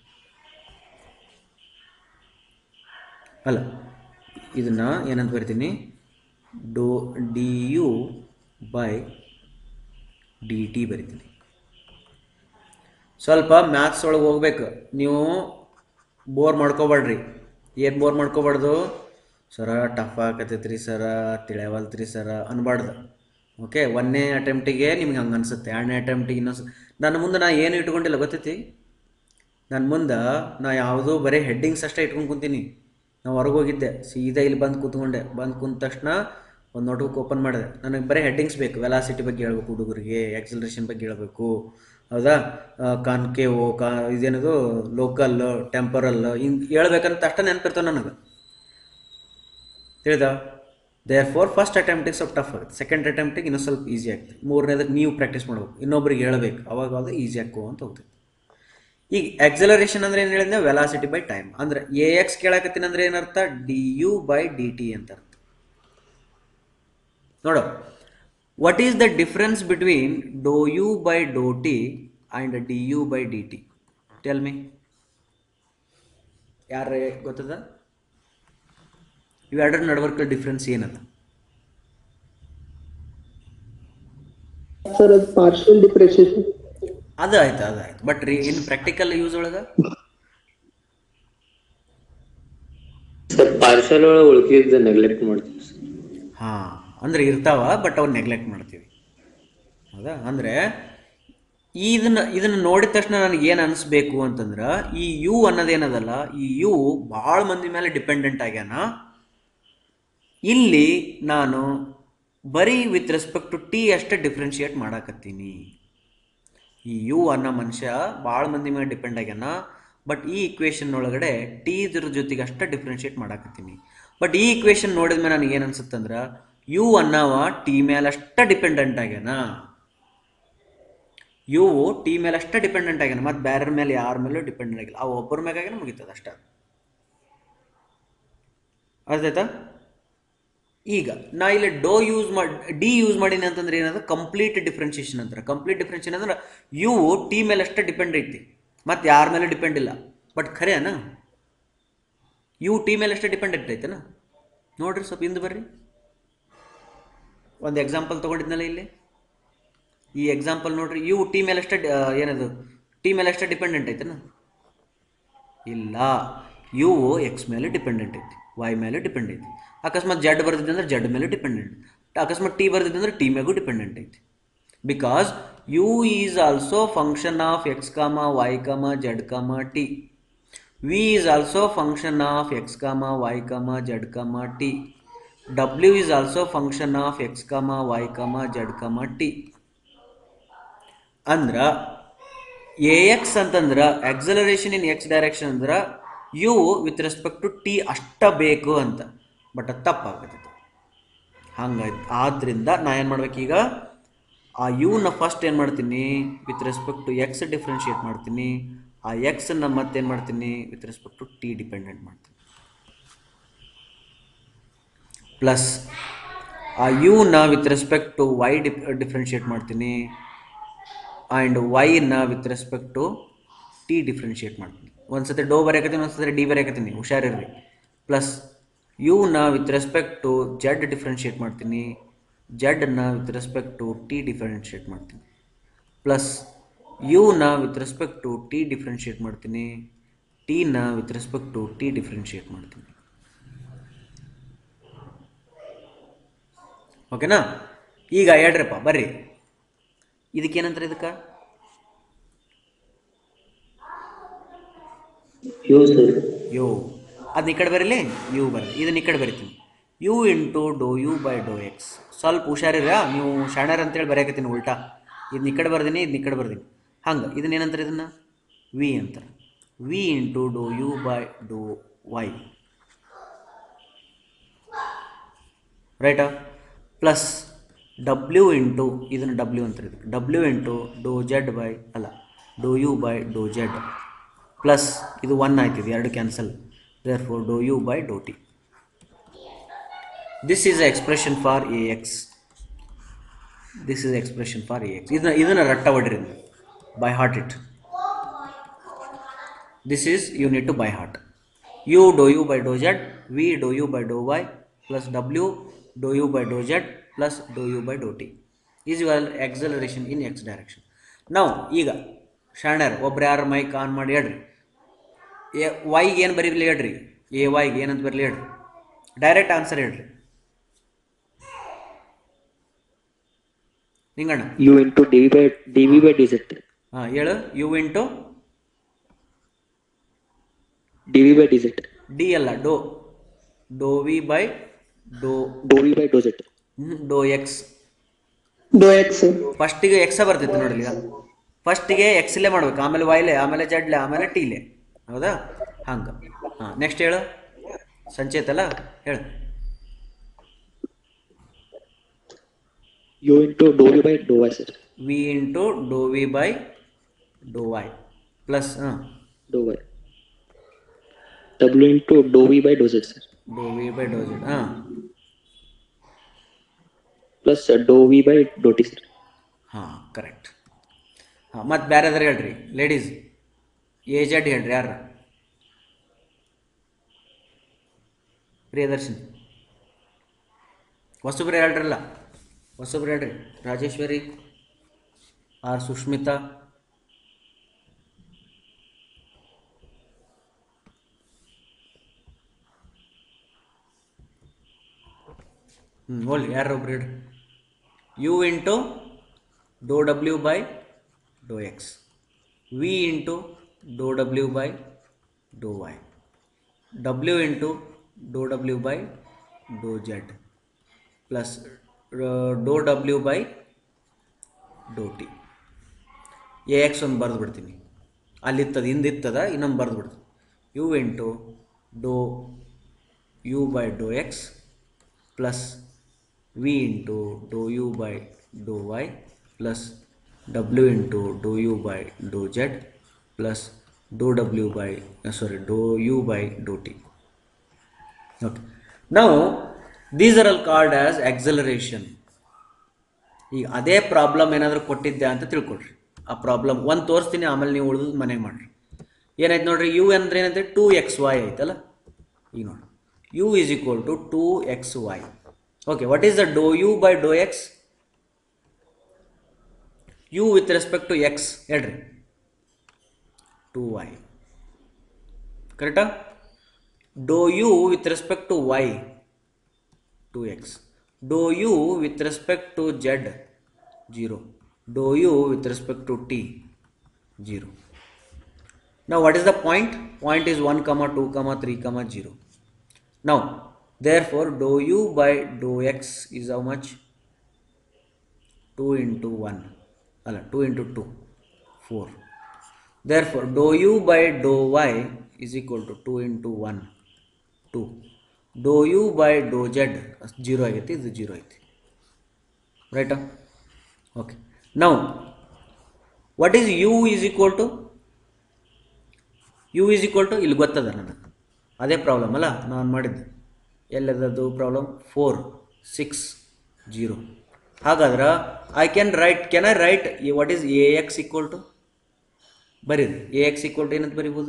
ಅಲ್ಲ, ಇದನ್ನು ಏನಂತ ಬರಿತೀನಿ? Do d u by d t ಬರಿತೀನಿ. ಸ್ವಲ್ಪ ಮ್ಯಾಥ್ಸ್ ಒಳಗೆ ಹೋಗ್ಬೇಕು. ನೀವು ಬೋರ್ ಮಾಡ್ಕೋಬೇಡ್ರಿ. ಏನು ಬೋರ್ ಮಾಡ್ಕೋಬಾರ್ದು? ಸರ ಟಫ್ ಆಗತ್ತೈತ್ರಿ ಸರ, ತಿಳಿಯವಲ್ತ್ರಿ ಸರ ಅನ್ಬಾರ್ದು. ಓಕೆ, ಒಂದನೇ ಅಟೆಂಪ್ಟಿಗೆ ನಿಮ್ಗೆ ಹಂಗೆ ಅನಿಸುತ್ತೆ, ಎರಡನೇ ಅಟೆಂಪ್ಟಿಗೆ ಇನ್ನೊಂದು. ನನ್ನ ಮುಂದೆ ನಾ ಏನು ಇಟ್ಕೊಂಡಿಲ್ಲ ಗೊತ್ತೈತಿ? ನನ್ನ ಮುಂದೆ ನಾ ಯಾವುದೋ ಬರೀ ಹೆಡ್ಡಿಂಗ್ಸ್ ಅಷ್ಟೇ ಇಟ್ಕೊಂಡು ಕುಂತೀನಿ. ನಾವು ಹೊರಗೆ ಹೋಗಿದ್ದೆ, ಸೀದಾ ಇಲ್ಲಿ ಬಂದು ಕೂತ್ಕೊಂಡೆ. ಬಂದು ಕುಂತ ತಕ್ಷಣ ಒಂದು ನೋಟ್ಬುಕ್ ಓಪನ್ ಮಾಡಿದೆ. ನನಗೆ ಬರೀ ಹೆಡ್ಡಿಂಗ್ಸ್ ಬೇಕು. ವೆಲಾಸಿಟಿ ಬಗ್ಗೆ ಹೇಳ್ಬೇಕು ಹುಡುಗರಿಗೆ, ಆಕ್ಸಲರೇಷನ್ ಬಗ್ಗೆ ಹೇಳ್ಬೇಕು, ಹೌದಾ? ಕಾನ್ಕೇವು, ಕಾ ಇದೇನದು ಲೋಕಲ್, ಟೆಂಪರಲ್, ಹಿಂಗೆ ಹೇಳ್ಬೇಕಂತ ಅಷ್ಟೇ ನೆನಪಿರ್ತವೆ ನನಗೆ. ತಿಳಿದ? ದೇರ್ ಫೋರ್ ಫಸ್ಟ್ ಅಟೆಂಪ್ಟಿಗೆ ಸ್ವಲ್ಪ ಟಫ್ ಆಗುತ್ತೆ, ಸೆಕೆಂಡ್ ಅಟೆಂಪ್ಟಿಗೆ ಇನ್ನೂ ಸ್ವಲ್ಪ ಈಸಿ ಆಗ್ತದೆ, ಮೂರನೇದಕ್ಕೆ ನೀವು ಪ್ರಾಕ್ಟೀಸ್ ಮಾಡ್ಬೇಕು, ಇನ್ನೊಬ್ರಿಗೆ ಹೇಳ್ಬೇಕು, ಅವಾಗ ಅದು ಈಸಿ ಹಾಕೋ ಅಂತ ಹೋಗ್ತದೆ. ಈಗ ಆಕ್ಸಲರೇಷನ್ ಅಂದ್ರೆ ಏನು ಹೇಳಿದ್ರೆ ವೆಲಾಸಿಟಿ ಬೈ ಟೈಮ್. ಅಂದ್ರೆ ಎ ಎಕ್ಸ್ ಕೇಳಕತ್ತೀನಿ ಅಂದ್ರೆ ಏನರ್ಥ? D u by d t ಅಂತ ಅರ್ಥ. ನೋಡು, what is the difference between dou u by dou t and du by dt? Tell me. ಯಾರೇ ಗೊತ್ತದ? ಇವೆರಡರ ನಡವರ್ಕ ಡಿಫ್ರೆನ್ಸ್ ಏನದ? ಸರ್ ಅದು ಪಾರ್ಷಿಯಲ್ ಡಿಫರೆನ್ಷಿಯೇಷನ್. ಅದು ಆಯ್ತು, ಅದು ಆಯ್ತು. ಬಟ್ ರೀ ಇನ್ ಪ್ರಾಕ್ಟಿಕಲ್ ಯೂಸ್ ಒಳಗ ಸರ್ ಪಾರ್ಷಿಯಲ್ ಒಳಗೆ ಉಳ್ಕಿದ್ದು ನೆಗ್ಲೆಕ್ಟ್ ಮಾಡ್ತೀವಿ ಸರ್. ಹಾ, ಅಂದ್ರೆ ಇರ್ತಾವ, ಬಟ್ ಅವ್ರು ನೆಗ್ಲೆಕ್ಟ್ ಮಾಡ್ತೀವಿ, ಹೌದಾ? ಅಂದರೆ ಇದನ್ನ ಇದನ್ನು ನೋಡಿದ ತಕ್ಷಣ ನನಗೆ ಏನು ಅನಿಸ್ಬೇಕು ಅಂತಂದ್ರೆ, ಈ ಯು ಅನ್ನೋದೇನದಲ್ಲ, ಈ ಯು ಭಾಳ ಮಂದಿ ಮೇಲೆ ಡಿಪೆಂಡೆಂಟ್ ಆಗ್ಯಾನ. ಇಲ್ಲಿ ನಾನು ಬರೀ ವಿತ್ ರೆಸ್ಪೆಕ್ಟ್ ಟು ಟಿ ಅಷ್ಟೇ ಡಿಫ್ರೆನ್ಷಿಯೇಟ್ ಮಾಡಾಕತ್ತೀನಿ. ಈ ಯು ಅನ್ನೋ ಮನುಷ್ಯ ಭಾಳ ಮಂದಿ ಮೇಲೆ ಡಿಪೆಂಡ್ ಆಗ್ಯಾನ, ಬಟ್ ಈ ಇಕ್ವೇಷನ್ ಒಳಗಡೆ ಟಿ ಇದ್ರ ಜೊತೆಗೆ ಅಷ್ಟೇ ಡಿಫ್ರೆನ್ಷಿಯೇಟ್ ಮಾಡಾಕತ್ತೀನಿ. ಬಟ್ ಈ ಇಕ್ವೇಷನ್ ನೋಡಿದ ಮೇಲೆ ನನಗೆ ಏನು ಅನ್ಸುತ್ತಂದ್ರೆ, ಯು ಅನ್ನವ ಟಿ ಮೇಲೆ ಅಷ್ಟೇ ಡಿಪೆಂಡೆಂಟ್ ಆಗ್ಯಾನ. ಯು ಟಿ ಮೇಲೆ ಅಷ್ಟೇ ಡಿಪೆಂಡೆಂಟ್ ಆಗ್ಯಾನ, ಮತ್ತು ಬೇರೆ ಮೇಲೆ ಯಾರ ಮೇಲೂ ಡಿಪೆಂಡೆಂಟ್ ಆಗಿಲ್ಲ. ಆ ಒಬ್ಬರ ಮ್ಯಾಗಾಗೇನೆ ಮುಗಿತದ ಅಷ್ಟೇ. ಅರ್ಧಾಯ್ತಾ? ಈಗ ನಾ ಇಲ್ಲಿ ಡೋ ಯೂಸ್ ಮಾಡಿ ಡಿ ಯೂಸ್ ಮಾಡೀನಿ ಅಂತಂದ್ರೆ ಏನಂದ್ರೆ ಕಂಪ್ಲೀಟ್ ಡಿಫ್ರೆನ್ಷಿಯೇಷನ್ ಅಂತಾರೆ. ಕಂಪ್ಲೀಟ್ ಡಿಫ್ರೆನ್ಷಿಯೇಷನ್ ಅಂದ್ರೆ ಯು ಟಿ ಮೇಲೆ ಅಷ್ಟೇ ಡಿಪೆಂಡ್ ಐತಿ, ಮತ್ತು ಯಾರ ಮೇಲೆ ಡಿಪೆಂಡ್ ಇಲ್ಲ. ಬಟ್ ಖರೇನಾ? ಯು ಟಿ ಮೇಲೆ ಅಷ್ಟೇ ಡಿಪೆಂಡೆಂಟ್ ಐತೆನಾ? ನೋಡ್ರಿ, ಸ್ವಲ್ಪ ಹಿಂದೆ ಬರ್ರಿ. ಒಂದು ಎಕ್ಸಾಂಪಲ್ ತೊಗೊಂಡಿದ್ನಲ್ಲ ಇಲ್ಲಿ, ಈ ಎಕ್ಸಾಂಪಲ್ ನೋಡ್ರಿ. ಯು ಟಿ ಮೇಲೆ ಅಷ್ಟೇ ಏನದು ಟಿ ಮೇಲೆ ಅಷ್ಟೇ ಡಿಪೆಂಡೆಂಟ್ ಐತೆನಾ? ಇಲ್ಲ. ಯು ಎಕ್ಸ್ ಮೇಲೆ ಡಿಪೆಂಡೆಂಟ್ ಐತಿ, ವೈ ಮೇಲೆ ಡಿಪೆಂಡ್ ಐತಿ. ಅಕಸ್ಮಾತ್ ಜೆಡ್ ಬರ್ದಿದ್ದೆ ಅಂದ್ರೆ ಜೆಡ್ ಮೇಲೆ ಡಿಪೆಂಡೆಂಟ್. ಅಕಸ್ಮಾತ್ ಟಿ ಬರ್ದಿದ್ದೆ ಅಂದ್ರೆ ಟಿ ಮೇಗೂ ಡಿಪೆಂಡೆಂಟ್ ಐತಿ. Because u is also function of x comma y comma z comma t. V is also function of x comma y comma z comma t. W is also function of x comma y comma z comma t. ಅಂದ್ರ ax ಅಂತಂದ್ರ acceleration in x direction ಅಂದ್ರ u with respect to t ಅಷ್ಟ ಬೇಕು ಅಂತ. But ಅದು ತಪ್ಪಾಗುತ್ತೆ. ಹಂಗಾಯ್ತು. ಆದ್ರಿಂದ ನಾ ಏನು ಮಾಡ್ಬೇಕೀಗ, ಆ ಯುನ ಫಸ್ಟ್ ಏನು ಮಾಡ್ತೀನಿ, with respect to x differentiate ಮಾಡ್ತೀನಿ. ಆ ಎಕ್ಸನ್ನು ಮತ್ತೇನು ಮಾಡ್ತೀನಿ, with respect to t dependent ಮಾಡ್ತೀನಿ. ಪ್ಲಸ್ ಆ ಯುನ with respect to y diff differentiate ಮಾಡ್ತೀನಿ. ಆ್ಯಂಡ್ ವೈನ with respect to t differentiate ಮಾಡ್ತೀನಿ. ಒಂದು ಸತಿ ಡೋ ಬರೆಯಕತ್ತೀನಿ, ಒಂದು ಸತಿ ಡಿ ಬರೆಯಕತ್ತೀನಿ, ಹುಷಾರಿರ್ರಿ. ಪ್ಲಸ್ ಯುನ with respect to z differentiate ಮಾಡ್ತೀನಿ. ಜೆಡ್ನ with respect to t differentiate ಮಾಡ್ತೀನಿ. ಪ್ಲಸ್ ಯುನ with respect to t differentiate ಮಾಡ್ತೀನಿ, ಟಿನ with respect to t differentiate ಮಾಡ್ತೀನಿ. ಓಕೆನಾ? ಈಗ ಹೇಳ್ರಪ್ಪ ಬರ್ರಿ, ಇದಕ್ಕೇನಂತಾರೆ? ಇದಕ್ಕೆ ಯು ಸರ್. ಯು ಅದನ್ನ ಈ ಕಡೆ ಬರೀಲಿ, ಯು ಬರಲಿ. ಇದನ್ನ ಈ ಕಡೆ ಬರಿತೀನಿ, u into do you by Dow x. ಸ್ವಲ್ಪ ಹುಷಾರಿರ, ನೀವು ಶಾಣರ್ ಅಂತೇಳಿ ಬರೆಯಕತ್ತೀನಿ ಉಲ್ಟಾ. ಇದನ್ನ ಈ ಕಡೆ ಬರ್ದೀನಿ, ಇದನ್ನ ಈ ಕಡೆ ಬರ್ದೀನಿ. ಹಂಗೆ ಇದನ್ನ ಏನಂತಾರೆ? ಇದನ್ನು ವಿ ಅಂತಾರೆ. V into do you by Dow y, ರೈಟಾ? ಪ್ಲಸ್ ಡಬ್ಲ್ಯೂ ಇಂಟು, ಇದನ್ನು ಡಬ್ಲ್ಯೂ ಅಂತಾರೆ. ಇದಕ್ಕೆ ಡಬ್ಲ್ಯೂ ಇಂಟು ಡೋ ಜೆಡ್ ಬೈ ಅಲ್ಲ do you by Dow Z, plus ಇದು ಒನ್ ಆಯ್ತಿದೆ, ಎರಡು cancel. Therefore do you by Dow t. This is a expression for a x. This is expression for a x. ಇದನ್ನ ಇದನ್ನು ರಟ್ಟ ಹೊಡ್ರಿ, by heart it. This is you need to by heart. You do you by Dow z, v Dow you by Dow Y, plus ಡಬ್ಲ್ಯೂ ಡೋ you by Dow Z, plus do you by Dow t is your acceleration in x direction. ನಾವು ಈಗ ಶಾಣರ್ ಒಬ್ರು ಯಾರು mic on ಮಾಡಿ ಹೇಳ್ರಿ, A ವೈಗೆ ಏನು ಬರೀಲಿ ಹೇಳ್ರಿ, A ವೈಗೆ ಏನಂತ ಬರಲಿ ಹೇಳ್ರಿ, ಡೈರೆಕ್ಟ್ ಆನ್ಸರ್ ಹೇಳ್ರಿ Ninganna. U into d v by d v by d z. ಹಾಂ ಹೇಳು. U into d v by d z. D ಅಲ್ಲ, do do v by do do v by Dow z. Do x. Do x. ಫಸ್ಟಿಗೆ ಎಕ್ಸ ಬರ್ತಿತ್ತು ನೋಡಲಿ. ಈಗ ಫಸ್ಟಿಗೆ ಎಕ್ಸ್ಲೇ ಮಾಡ್ಬೇಕು, ಆಮೇಲೆ ವೈಲೆ, ಆಮೇಲೆ ಜಡ್ಲೆ, ಆಮೇಲೆ ಟೀಲೆ. ಹೌದಾ? ಹಂಗೆ. ಹಾಂ, ನೆಕ್ಸ್ಟ್ ಹೇಳು. ಸಂಚೇತ್ ಅಲ್ಲ, ಹೇಳು. U into do v by Dow y sir. V into do v by Dow Y, plus ಹಾಂ do Y. W into do v by Dow z sir. Do v by Dow z. ಹಾಂ, plus do v by Dow t sir. ಹಾಂ, correct. ಹಾಂ, ಮತ್ತು ಬೇರೆ ಅದ್ರ ಹೇಳ್ರಿ ladies. A Z ಹೇಳ್ರಿ ಯಾರು? ಪ್ರಿಯದರ್ಶನ್. ಹೊಸಬ್ರು ಹೇಳ್ರಲ್ಲ, ಹೊಸಬ್ರು ಹೇಳ್ರಿ. ರಾಜೇಶ್ವರಿ ಆರ್ ಸುಷ್ಮಿತಾ. ಹ್ಞೂ ಹೋಗ್ಲಿ, ಯಾರೊಬ್ರು ಹೇಳ್ರಿ. U into do W by Dow X, V into do W by Dow Y, W into do W by Dow Z, plus do W by Dow T. A X ಒಂದು ಬರೆದು ಬಿಡ್ತೀನಿ, ಅಲ್ಲಿತ್ತದ ಹಿಂದಿತ್ತದ, ಇನ್ನೊಂದು ಬರೆದು ಬಿಡ್ತೀನಿ. U into do you by Dow X, plus V into do you by Dow Y, plus W into do you by Dow Z, plus do W by sorry do you by Dow t. Okay, ನಾವು these are all called as acceleration. ಈಗ ಅದೇ problem ಏನಾದರೂ ಕೊಟ್ಟಿದ್ದೆ ಅಂತ ತಿಳ್ಕೊಳ್ರಿ. ಆ problem ಒಂದು ತೋರಿಸ್ತೀನಿ, ಆಮೇಲೆ ನೀವು ಉಳಿದು ಮನೆಗೆ ಮಾಡಿರಿ. ಏನಾಯ್ತು ನೋಡ್ರಿ, ಯು ಅಂದರೆ ಏನಂದ್ರೆ ಟೂ ಎಕ್ಸ್ ವೈ ಆಯ್ತಲ್ಲ. ಈಗ ನೋಡಿ, u is equal to two x y. Okay, what is the do you by Dow x? U with respect to x ಹೇಳ್ರಿ, ಟೂ ವೈ. ಕರೆಕ್ಟಾ? Do u with respect to y, two x. Dow u with respect to z, zero. Do u with respect to t, zero. Now what is the point? Point is one comma two comma three comma zero. Now therefore dou u by dou x is how much? two into one. Alla, two into two, four. Therefore dou u by dou y is equal to two into one, two. Dou u by dou z zero agaithi, idu zero agaithi. Right? Okay. Now what is u is equal to? U is equal to ಇಲ್ಲಿ ಗೊತ್ತದ ನನಗೆ, ಅದೇ problem ಅಲ್ಲ ನಾನು ಮಾಡಿದ್ದು. ಎಲ್ಲದದ್ದು problem? Four six zero. ಹಾಗಾದ್ರೆ I can write, can I write what is a x equal to? ಬರೀರಿ, ಎ ಎಕ್ಸ್ ಈಕ್ವಲ್ ಟು ಏನಂತ ಬರೀಬೋದು?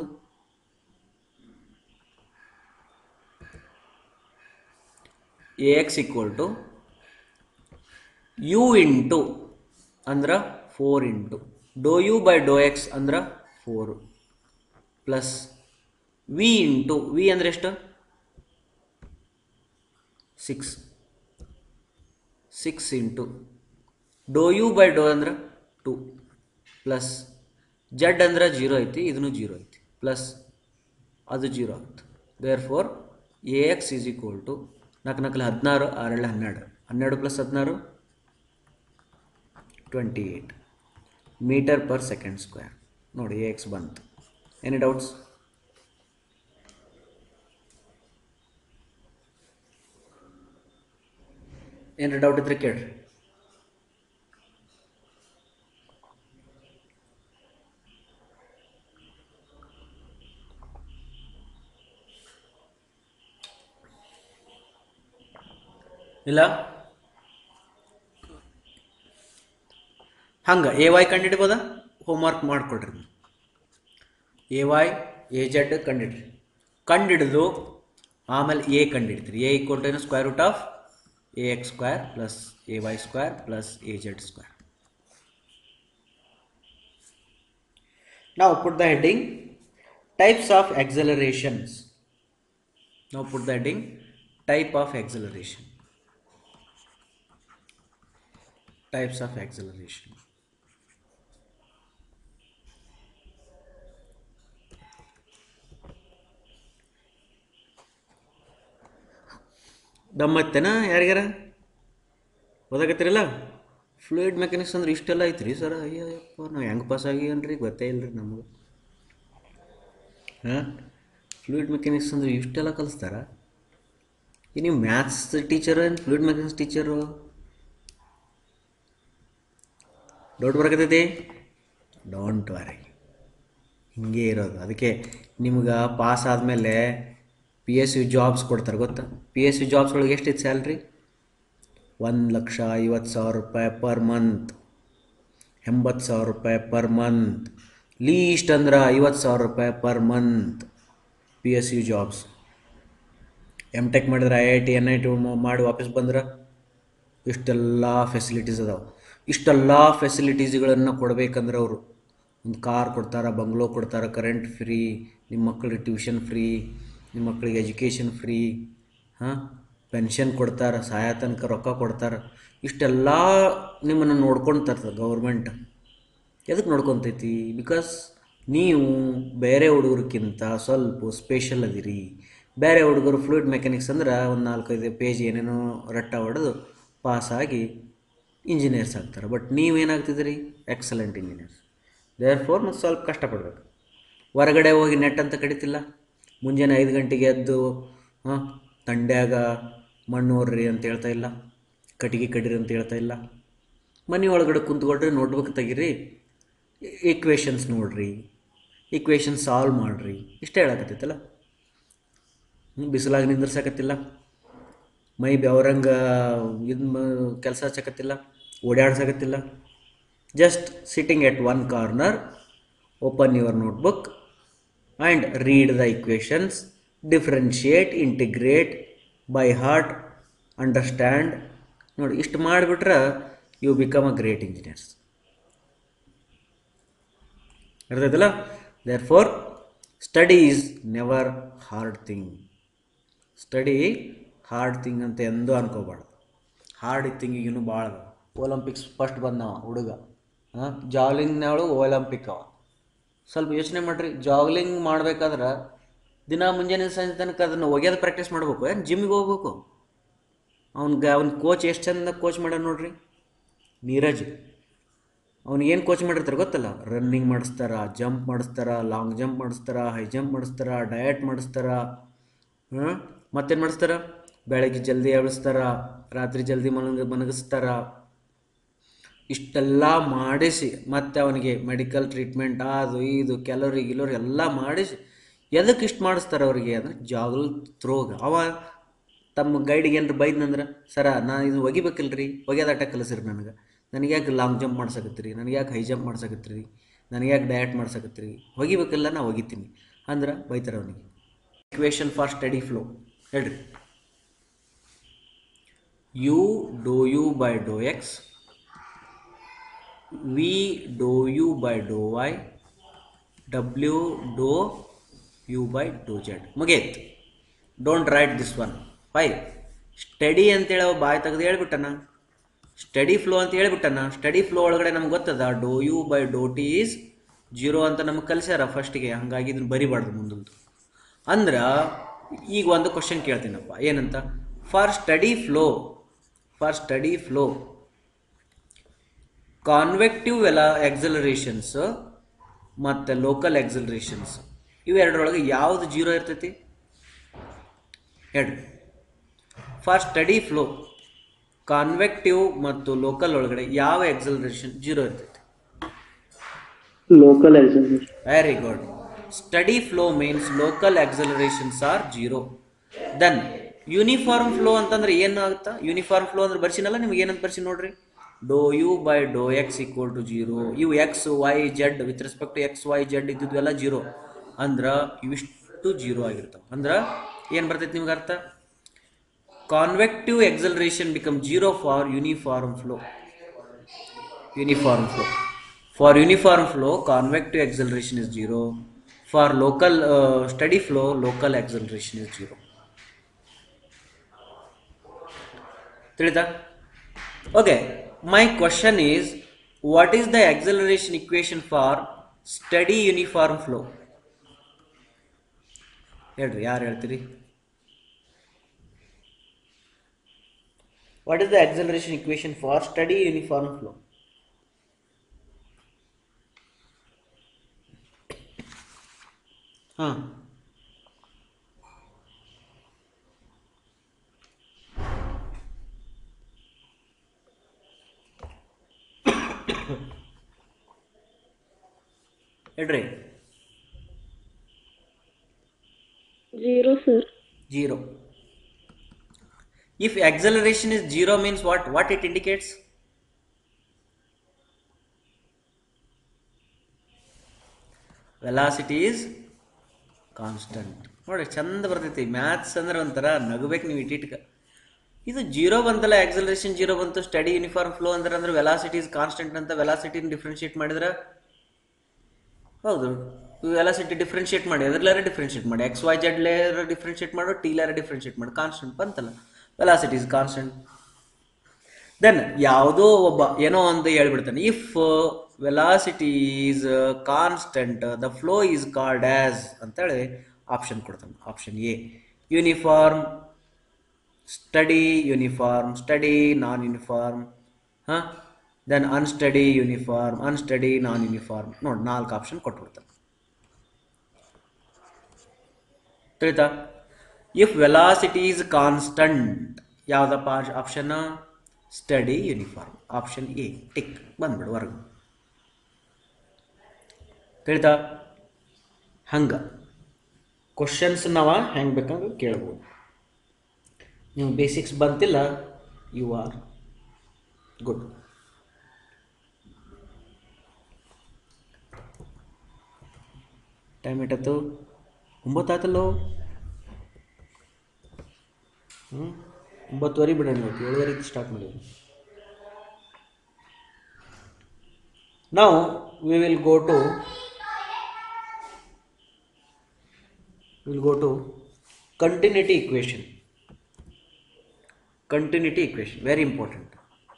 A x equal to u into ಅಂದ್ರೆ four into do you by Dow x ಅಂದ್ರೆ four plus V into v ಅಂದರೆ ಎಷ್ಟು six six into do you by ಡೋ ಅಂದ್ರೆ two plus ಜಡ್ ಅಂದ್ರೆ zero ಐತಿ ಇದನ್ನು ಜೀರೋ ಐತಿ ಪ್ಲಸ್ ಅದು ಜೀರೋ ಆಗುತ್ತೆ therefore a x is equal to ನಾಲ್ಕು ನಾಲ್ಕಲ್ಲಿ ಹದಿನಾರು ಆರೇಳು ಹನ್ನೆರಡು ಹನ್ನೆರಡು ಪ್ಲಸ್ ಹದಿನಾರು twenty eight meter per second square ನೋಡಿ ಎ ಎಕ್ಸ್ ಬಂತು. Any doubts? ಏನಾರ ಡೌಟ್ ಇದ್ರೆ ಕೇಳ್ರಿ. ಇಲ್ಲ ಹಂಗೆ ಎ ವೈ ಕಂಡಿಡ್ಬೋದಾ? ಹೋಮ್ವರ್ಕ್ ಮಾಡಿಕೊಡ್ರಿ. ಎ ವೈ ಎ ಜೆಡ್ ಕಂಡಿಡ್ರಿ. ಕಂಡಿಡಿದು ಆಮೇಲೆ ಎ ಕಂಡಿಡ್ತೀರಿ. ಎ ಈಕ್ವಲ್ ಟು ಏನು square root of a x square plus a y square plus a z square. Now put the heading types of accelerations. Now put the heading type of acceleration. Types of acceleration. ದಮ್ಮತ್ತೇನ ಯಾರಿಗಾರ ಓದಾಕತ್ತೀರಲ್ಲ? Fluid mechanics ಅಂದ್ರೆ ಇಷ್ಟೆಲ್ಲ ಐತ್ರಿ sir. Ayyappa ನಾವು ಹೆಂಗೆ pass ಆಗಿವನ್ರಿ ಗೊತ್ತೇ ಇಲ್ಲರಿ ನಮಗೆ. ಹಾಂ, ಫ್ಲೂಯಿಡ್ ಮೆಕ್ಯಾನಿಕ್ಸ್ ಅಂದ್ರೆ ಇಷ್ಟೆಲ್ಲ ಕಲಿಸ್ತಾರ? ಈ ನೀವು ಮ್ಯಾಥ್ಸ್ ಟೀಚರ್ ಏನು ಫ್ಲೂಯಿಡ್ ಮೆಕ್ಯಾನಿಕ್ಸ್ ಟೀಚರು? ಡೌಟ್ ಬರಕತ್ತೈತಿ? ಡೋಂಟ್ ವರಿ, ಹಿಂಗೆ ಇರೋದು. ಅದಕ್ಕೆ ನಿಮ್ಗೆ ಪಾಸ್ ಆದಮೇಲೆ ಪಿ ಎಸ್ ಯು ಜಾಬ್ಸ್ ಕೊಡ್ತಾರೆ ಗೊತ್ತಾ? ಪಿ ಎಸ್ ಯು ಜಾಬ್ಸ್ ಒಳಗೆ ಎಷ್ಟಿತ್ತು ಸ್ಯಾಲ್ರಿ? ಒಂದು ಲಕ್ಷ ಐವತ್ತು ಸಾವಿರ ರೂಪಾಯಿ ಪರ್ ಮಂತ್, ಎಂಬತ್ತು ಸಾವಿರ ರೂಪಾಯಿ ಪರ್ ಮಂತ್, ಲೀಸ್ಟ್ ಅಂದ್ರೆ ಐವತ್ತು ಸಾವಿರ ರೂಪಾಯಿ per month P S U jobs. M tech ಮಾಡಿದ್ರೆ I I T N I T ಮಾಡಿ ವಾಪಸ್ ಬಂದ್ರೆ ಇಷ್ಟೆಲ್ಲ ಫೆಸಿಲಿಟೀಸ್ ಅದಾವೆ. ಇಷ್ಟೆಲ್ಲ ಫೆಸಿಲಿಟೀಸ್ಗಳನ್ನು ಕೊಡಬೇಕಂದ್ರೆ ಅವರು ಒಂದು ಕಾರ್ ಕೊಡ್ತಾರೆ, ಬಂಗ್ಲೋ ಕೊಡ್ತಾರೆ, ಕರೆಂಟ್ ಫ್ರೀ, ನಿಮ್ಮ ಮಕ್ಕಳಿಗೆ ಟ್ಯೂಷನ್ ಫ್ರೀ, ನಿಮ್ಮ ಮಕ್ಕಳಿಗೆ ಎಜುಕೇಷನ್ ಫ್ರೀ, ಹಾಂ, ಪೆನ್ಷನ್ ಕೊಡ್ತಾರೆ, ಸಹಾಯ ತನಕ ರೊಕ್ಕ ಕೊಡ್ತಾರೆ. ಇಷ್ಟೆಲ್ಲ ನಿಮ್ಮನ್ನು ನೋಡ್ಕೊಳ್ತಾರೆ ಗೌರ್ಮೆಂಟ್. ಎದಕ್ಕೆ ನೋಡ್ಕೊತೈತಿ? ಬಿಕಾಸ್ ನೀವು ಬೇರೆ ಹುಡುಗರಿಗಿಂತ ಸ್ವಲ್ಪ ಸ್ಪೆಷಲ್ ಅದಿರಿ. ಬೇರೆ ಹುಡುಗರು ಫ್ಲೂಯಿಡ್ ಮೆಕ್ಯಾನಿಕ್ಸ್ ಅಂದ್ರೆ ಒಂದು ನಾಲ್ಕೈದು ಪೇಜ್ ಏನೇನೋ ರಟ್ಟ ಹೊಡೆದು ಪಾಸಾಗಿ ಇಂಜಿನಿಯರ್ಸ್ ಆಗ್ತಾರೆ. ಬಟ್ ನೀವೇನಾಗ್ತಿದ್ದೀರಿ? Excellent engineers. ದೇರ್ ಫೋರ್ ಮತ್ತು ಸ್ವಲ್ಪ ಕಷ್ಟಪಡಬೇಕು. ಹೊರಗಡೆ ಹೋಗಿ ನೆಟ್ ಅಂತ ಕಡಿತಿಲ್ಲ. ಮುಂಜಾನೆ ಐದು ಗಂಟೆಗೆ ಎದ್ದು ಹಾಂ ತಂಡ್ಯಾಗ ಮಣ್ಣು ಹೊರ್ರಿ ಅಂತ ಹೇಳ್ತಾ ಇಲ್ಲ, ಕಟ್ಟಿಗೆ ಕಡಿರಿ ಅಂತ ಹೇಳ್ತಾ ಇಲ್ಲ. ಮನೆ ಒಳಗಡೆ ಕುಂತ್ಕೊಳ್ರಿ, ನೋಟ್ಬುಕ್ ತೆಗೀರಿ, ಈಕ್ವೇಷನ್ಸ್ ನೋಡ್ರಿ, ಈಕ್ವೇಷನ್ ಸಾಲ್ವ್ ಮಾಡಿರಿ, ಇಷ್ಟೇ ಹೇಳಕತ್ತೈತಲ್ಲ. ಬಿಸಿಲಾಗಿ ನಿಂದ್ರಸಕತ್ತಿಲ್ಲ, ಮೈ ಬೆವರಂಗೆ ಇದು ಕೆಲಸ ಹಚ್ಚಕತ್ತಿಲ್ಲ, ಓಡಾಡ್ಸಕತ್ತಿಲ್ಲ. Just sitting at one corner, open your notebook and read the equations, differentiate, integrate, by heart, understand. ನೋಡಿ, ಇಷ್ಟು ಮಾಡಿಬಿಟ್ರೆ you become a great engineers. ಅರ್ಥಾಯ್ತಲ್ಲ? Therefore study is never hard thing. Study hard thing ಅಂತ ಎಂದೂ ಅನ್ಕೋಬಾರ್ದು. Hard ಥಿಂಗಿಗೆ ಇನ್ನೂ ಭಾಳ ಅದ. Olympics first ಬಂದವ ಹುಡುಗ, ಹಾಂ, ಜಾವ್ಲಿಂಗ್ನವಳು ಒಲಂಪಿಕ್ ಅವ. ಸ್ವಲ್ಪ ಯೋಚನೆ ಮಾಡಿರಿ, ಜಾಗ್ಲಿಂಗ್ ಮಾಡ್ಬೇಕಾದ್ರೆ ದಿನ ಮುಂಜಾನೆ ಸಂಜೆ ತನಕ ಅದನ್ನು ಒಗೆಯೋದು ಪ್ರಾಕ್ಟೀಸ್ ಮಾಡ್ಬೇಕು. ಏನು ಜಿಮ್ಮಿಗೆ ಹೋಗ್ಬೇಕು? ಅವ್ನಿಗೆ ಅವ್ನ ಕೋಚ್ ಎಷ್ಟು ಚಂದ ಕೋಚ್ ಮಾಡ್ಯಾರ ನೋಡ್ರಿ, ನೀರಜ್. ಅವ್ನಿಗೇನು ಕೋಚ್ ಮಾಡಿರ್ತಾರೆ ಗೊತ್ತಲ್ಲ? ರನ್ನಿಂಗ್ ಮಾಡಿಸ್ತಾರ, ಜಂಪ್ ಮಾಡಿಸ್ತಾರ, ಲಾಂಗ್ ಜಂಪ್ ಮಾಡಿಸ್ತಾರ, ಹೈ ಜಂಪ್ ಮಾಡಿಸ್ತಾರ, ಡಯಟ್ ಮಾಡಿಸ್ತಾರ, ಹಾಂ, ಮತ್ತೇನು ಮಾಡಿಸ್ತಾರ? ಬೆಳಗ್ಗೆ ಜಲ್ದಿ ಎಬ್ಬಿಸ್ತಾರ, ರಾತ್ರಿ ಜಲ್ದಿ ಮಲಗ ಮಲಗಿಸ್ತಾರ. ಇಷ್ಟೆಲ್ಲ ಮಾಡಿಸಿ ಮತ್ತು ಅವನಿಗೆ ಮೆಡಿಕಲ್ ಟ್ರೀಟ್ಮೆಂಟ್ ಅದು ಇದು ಕೆಲವ್ರಿ ಗಿಲೋರಿ ಎಲ್ಲ ಮಾಡಿಸಿ ಎದಕ್ಕೆ ಇಷ್ಟು ಮಾಡಿಸ್ತಾರೆ ಅವರಿಗೆ ಅಂದರೆ ಜಾಗಲ್ ಥ್ರೋಗ. ಅವ ತಮ್ಮ ಗೈಡಿಗೆ ಏನಾರು ಬೈದ್ನಂದ್ರೆ, ಸರ ನಾನು ಇದು ಒಗಿಬೇಕಿಲ್ರಿ, ಒಗೆದಾಟ ಕಲಿಸ್ರಿ ನನಗೆ, ನನಗೆ ಯಾಕೆ ಲಾಂಗ್ ಜಂಪ್ ಮಾಡ್ಸಕತ್ತೀರಿ, ನನಗೆ ಯಾಕೆ ಹೈ ಜಂಪ್ ಮಾಡ್ಸಕತ್ತೀರಿ, ನನಗೆ ಯಾಕೆ ಡಯಟ್ ಮಾಡ್ಸಕತ್ತೀರಿ, ಒಗಿಬೇಕಿಲ್ಲ ನಾ ಒಗಿತೀನಿ ಅಂದ್ರೆ ಬೈತಾರೆ ಅವನಿಗೆ. ಇಕ್ವೇಷನ್ ಫಾರ್ ಸ್ಟಡಿ ಫ್ಲೋ ಹೇಳ್ರಿ. U Dow you by Dow X v Dow you by Dow Y ಡಬ್ಲ್ಯೂ ಡೋ ಯು ಬೈ ಡೋ ಜೆಡ್ ಮುಗಿಯತ್. Don't write this one. Five steady ಅಂತೇಳಿ ಅವ ಬಾಯ್ ತೆಗೆದು ಹೇಳ್ಬಿಟ್ಟನ, ಸ್ಟಡಿ ಫ್ಲೋ ಅಂತ ಹೇಳ್ಬಿಟ್ಟನ. ಸ್ಟಡಿ ಫ್ಲೋ ಒಳಗಡೆ ನಮ್ಗೆ ಗೊತ್ತದ dou you by Dow t is zero ಅಂತ ನಮ್ಗೆ ಕಲಿಸ್ಯಾರ ಫಸ್ಟಿಗೆ, ಹಾಗಾಗಿ ಇದನ್ನು ಬರಿಬಾರ್ದು ಮುಂದೊಂದು. ಅಂದ್ರೆ ಈಗ ಒಂದು ಕ್ವಶನ್ ಕೇಳ್ತೀನಪ್ಪ, ಏನಂತ, for steady flow for steady flow convective ಎಲ್ಲ ಎಕ್ಸಲರೇಷನ್ಸ್ ಮತ್ತು ಲೋಕಲ್ ಎಕ್ಸಲರೇಷನ್ಸ್ ಇವೆರಡರೊಳಗೆ ಯಾವುದು ಜೀರೋ ಇರ್ತೈತಿ ಹೇಳ್ರಿ. ಫಾರ್ ಸ್ಟಡಿ ಫ್ಲೋ ಕಾನ್ವೆಕ್ಟಿವ್ ಮತ್ತು ಲೋಕಲ್ ಒಳಗಡೆ ಯಾವ ಎಕ್ಸಲರೇಷನ್ ಜೀರೋ ಇರ್ತೈತಿ? local acceleration. Very good. Steady flow means local accelerations are zero. Then uniform flow ಅಂತಂದ್ರೆ ಏನು ಆಗುತ್ತಾ? ಯೂನಿಫಾರ್ಮ್ ಫ್ಲೋ ಅಂದ್ರೆ ಬರ್ಸಿನಲ್ಲ ನಿಮ್ಗೆ ಏನಂತ ಬರ್ಸಿ ನೋಡ್ರಿ, dou you by Dow x equal to zero. ಇವು x Y z with respect to X Y z ಇದ್ದಿದ್ವೆಲ್ಲ ಜೀರೋ ಅಂದ್ರೆ ಇವಿಷ್ಟು ಜೀರೋ ಆಗಿರ್ತಾವೆ. ಅಂದ್ರೆ ಏನು ಬರ್ತೈತಿ ನಿಮ್ಗೆ ಅರ್ಥ? Convective acceleration become zero for uniform flow. Uniform flow for uniform flow convective acceleration is zero. For local uh, steady flow local acceleration is zero. ತಿಳಿತಾ? Okay, my question is, what is the acceleration equation for steady uniform flow? ಹೇಳ್ರಿ, ಯಾರು ಹೇಳ್ತೀರಿ? What is the acceleration equation for steady uniform flow? ಹಾಂ ಹೇಳ್ರಿ. Zero sir. Zero. If acceleration is zero means what? What it indicates? Velocity is constant. ನೋಡಿ ಚಂದ ಬರ್ತೈತಿ. Maths ಅಂದ್ರೆ ಒಂಥರ ನಗಬೇಕು ನೀವು ಇಟ್ಟಿಟ್ಕ. ಇದು ಜೀರೋ ಬಂತಲ್ಲ, ಆಕ್ಸಲರೇಷನ್ ಜೀರೋ ಬಂತು. ಸ್ಟಡಿ ಯೂನಿಫಾರ್ಮ್ ಫ್ಲೋ ಅಂದ್ರೆ ಅಂದ್ರೆ ವೆಲಾಸಿಟಿ ಇಸ್ ಕಾನ್ಸ್ಟೆಂಟ್ ಅಂತ ವೆಲಾಸಿಟಿನ ಡಿಫ್ರೆನ್ಶಿಯೇಟ್ ಮಾಡಿದ್ರೆ ಹೌದು, ವೆಲಾಸಿಟಿ ಡಿಫ್ರೆನ್ಶಿಯೇಟ್ ಮಾಡಿ ಅದರಲ್ಲಾರ ಡಿಫ್ರೆನ್ಶಿಯೇಟ್ ಮಾಡಿ, ಎಕ್ಸ್ ವೈ ಜೆಡ್ ಲೇರ ಡಿಫ್ರೆನ್ಶಿಯೇಟ್ ಮಾಡೋ, ಟಿ ಲಾರ ಡಿಫ್ರೆನ್ಶಿಯೇಟ್ ಮಾಡಿ, ಕಾನ್ಸ್ಟೆಂಟ್ ಬಂತಲ್ಲ, ವೆಲಾಸಿಟಿ ಇಸ್ ಕಾನ್ಸ್ಟೆಂಟ್. ದೆನ್ ಯಾವುದೋ ಒಬ್ಬ ಏನೋ ಒಂದು ಹೇಳ್ಬಿಡ್ತಾನೆ, if velocity is constant the flow is called as ಅಂತೇಳಿ ಆಪ್ಷನ್ ಕೊಡ್ತಾನೆ. Option A uniform, steady uniform, steady non uniform, ಹಾಂ then unsteady uniform, unsteady non uniform. ನೋಡಿ ನಾಲ್ಕು ಆಪ್ಷನ್ ಕೊಟ್ಬಿಡ್ತಾನೆ. ತಿಳಿತಾ? ಇಫ್ ವೆಲಾಸಿಟಿ ಈಸ್ ಕಾನ್ಸ್ಟಂಟ್ ಯಾವುದಪ್ಪ option? Steady uniform. Option A tick ಬಂದ್ಬಿಡು ಹೊರಗೆ. ತಿಳಿತಾ? ಹಂಗೆ ಕ್ವಶನ್ಸ್ ನಾವು ಹೆಂಗೆ ಬೇಕಂದ್ರೆ ಕೇಳ್ಬೋದು. ನೀವು ಬೇಸಿಕ್ಸ್ ಬಂತಿಲ್ಲ, ಯು ಆರ್ ಗುಡ್. ಟೈಮ್ ಇಟ್ಟತ್ತು ಒಂಬತ್ತಾಯ್ತಲ್ಲೋ. ಹ್ಞೂ ಒಂಬತ್ತುವರೆ ಬಿಡೋಣ, ಇವತ್ತು ಏಳುವರೆಗೆ ಸ್ಟಾರ್ಟ್ ಮಾಡಿದ್ವಿ. ನಾವು we will go to will go to continuity equation. Continuity equation, very important.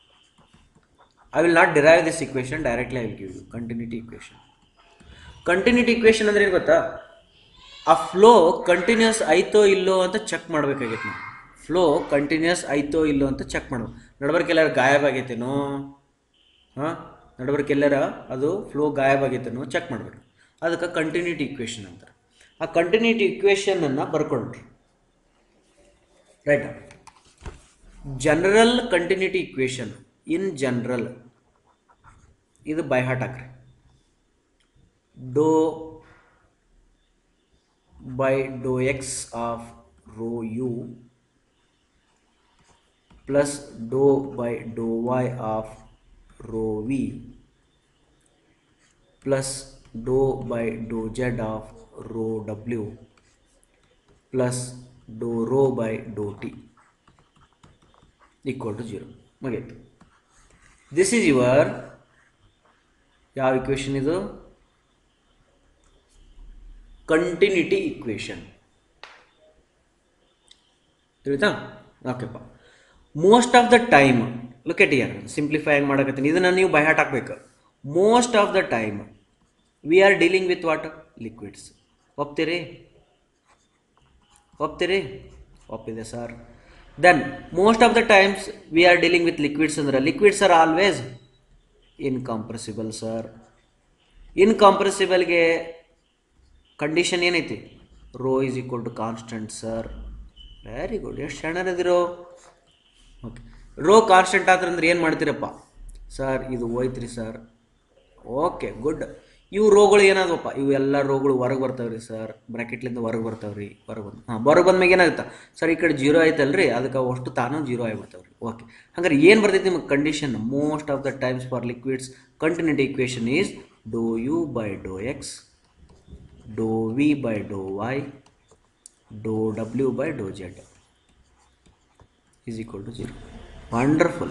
I will not derive this equation directly, I will give you continuity equation. Continuity equation ಅಂದ್ರೆ ಏನು ಗೊತ್ತಾ? ಆ ಫ್ಲೋ ಕಂಟಿನ್ಯೂಸ್ ಆಯ್ತೋ ಇಲ್ಲೋ ಅಂತ check ಮಾಡಬೇಕಾಗೈತೆ ನಾವು. Flow continuous ಆಯ್ತೋ ಇಲ್ಲೋ ಅಂತ check ಮಾಡಬೇಕು. ನಡಬರ್ಕೆ ಎಲ್ಲಾರು ಗಾಯಬ ಆಗೈತೇನೋ, ಹಾಂ ನಡಬರ್ಕೆ ಎಲ್ಲಾರ ಅದು ಫ್ಲೋ ಗಾಯಬ ಆಗೈತೇನೋ ಚೆಕ್ ಮಾಡಬೇಕು. ಅದಕ್ಕೆ ಕಂಟಿನ್ಯೂಟಿ ಇಕ್ವೇಷನ್ ಅಂತಾರೆ. ಆ ಕಂಟಿನ್ಯೂಟಿ ಇಕ್ವೇಷನನ್ನು ಬರ್ಕೊಂಡ್ರಿ right. General continuity equation in general ಇದು ಬೈ ಹಾರ್ಟ್ ಹಾಕ್ರಿ. Dou by dou x of rho u plus dou by dou y of rho v plus dou by dou z of rho w plus dou rho by dou t equal to zero. Okay, this is your ಯಾವ equation ಇದು? Continuity equation. ತಿಳಿತಾ? ಓಕೆಪ್ಪ. Most of the time, look at here, simplify ಆಗಿ ಮಾಡಕತ್ತೀನಿ, ಇದನ್ನು ನೀವು by heart ಹಾಕ್ಬೇಕು. Most of the time we are dealing with what? Liquids. ಒಪ್ತೀರಿ? ಒಪ್ತೀರಿ? ಒಪ್ಪಿದೆ sir. Then most of the times we are dealing with liquids ಅಂದ್ರೆ liquids are always incompressible sir. ಇನ್ಕಾಂಪ್ರೆಸಿಬಲ್ಗೆ ಕಂಡೀಷನ್ ಏನೈತಿ? Rho is equal to constant sir. Very good, ಎಷ್ಟು ಸಣ್ಣದಿರೋ. Okay, rho constant ಆದ್ರಂದ್ರೆ ಏನು ಮಾಡ್ತೀರಪ್ಪ ಸರ್? ಇದು ಹೋಯ್ತ್ರಿ ಸರ್. Okay, good. ಇವು ರೋಗಳು ಏನಾದವಪ್ಪ? ಇವು ಎಲ್ಲ ರೋಗಳು ಹೊರಗೆ ಬರ್ತಾವ್ರಿ ಸರ್, ಬ್ರ್ಯಾಕೆಟ್ಲಿಂದ ಹೊರಗೆ ಬರ್ತಾವ್ರಿ. ಹೊರಗೆ ಬಂದು ಹಾಂ ಹೊರಗೆ ಬಂದ್ಮೇಲೆ ಏನಾಗುತ್ತೆ ಸರ್? ಈ ಕಡೆ ಜೀರೋ ಆಯ್ತಲ್ರಿ, ಅದಕ್ಕೆ ಅಷ್ಟು ತಾನು ಜೀರೋ ಆಗಿಬಿಡ್ತಾವ್ರಿ. ಓಕೆ, ಹಂಗಾರೆ ಏನು ಬರ್ತೈತಿ ನಿಮಗೆ condition? Most of the times for liquids continuity equation is dou you by Dow x dou v by Dow y dou W by Dow z is equal to zero. Wonderful.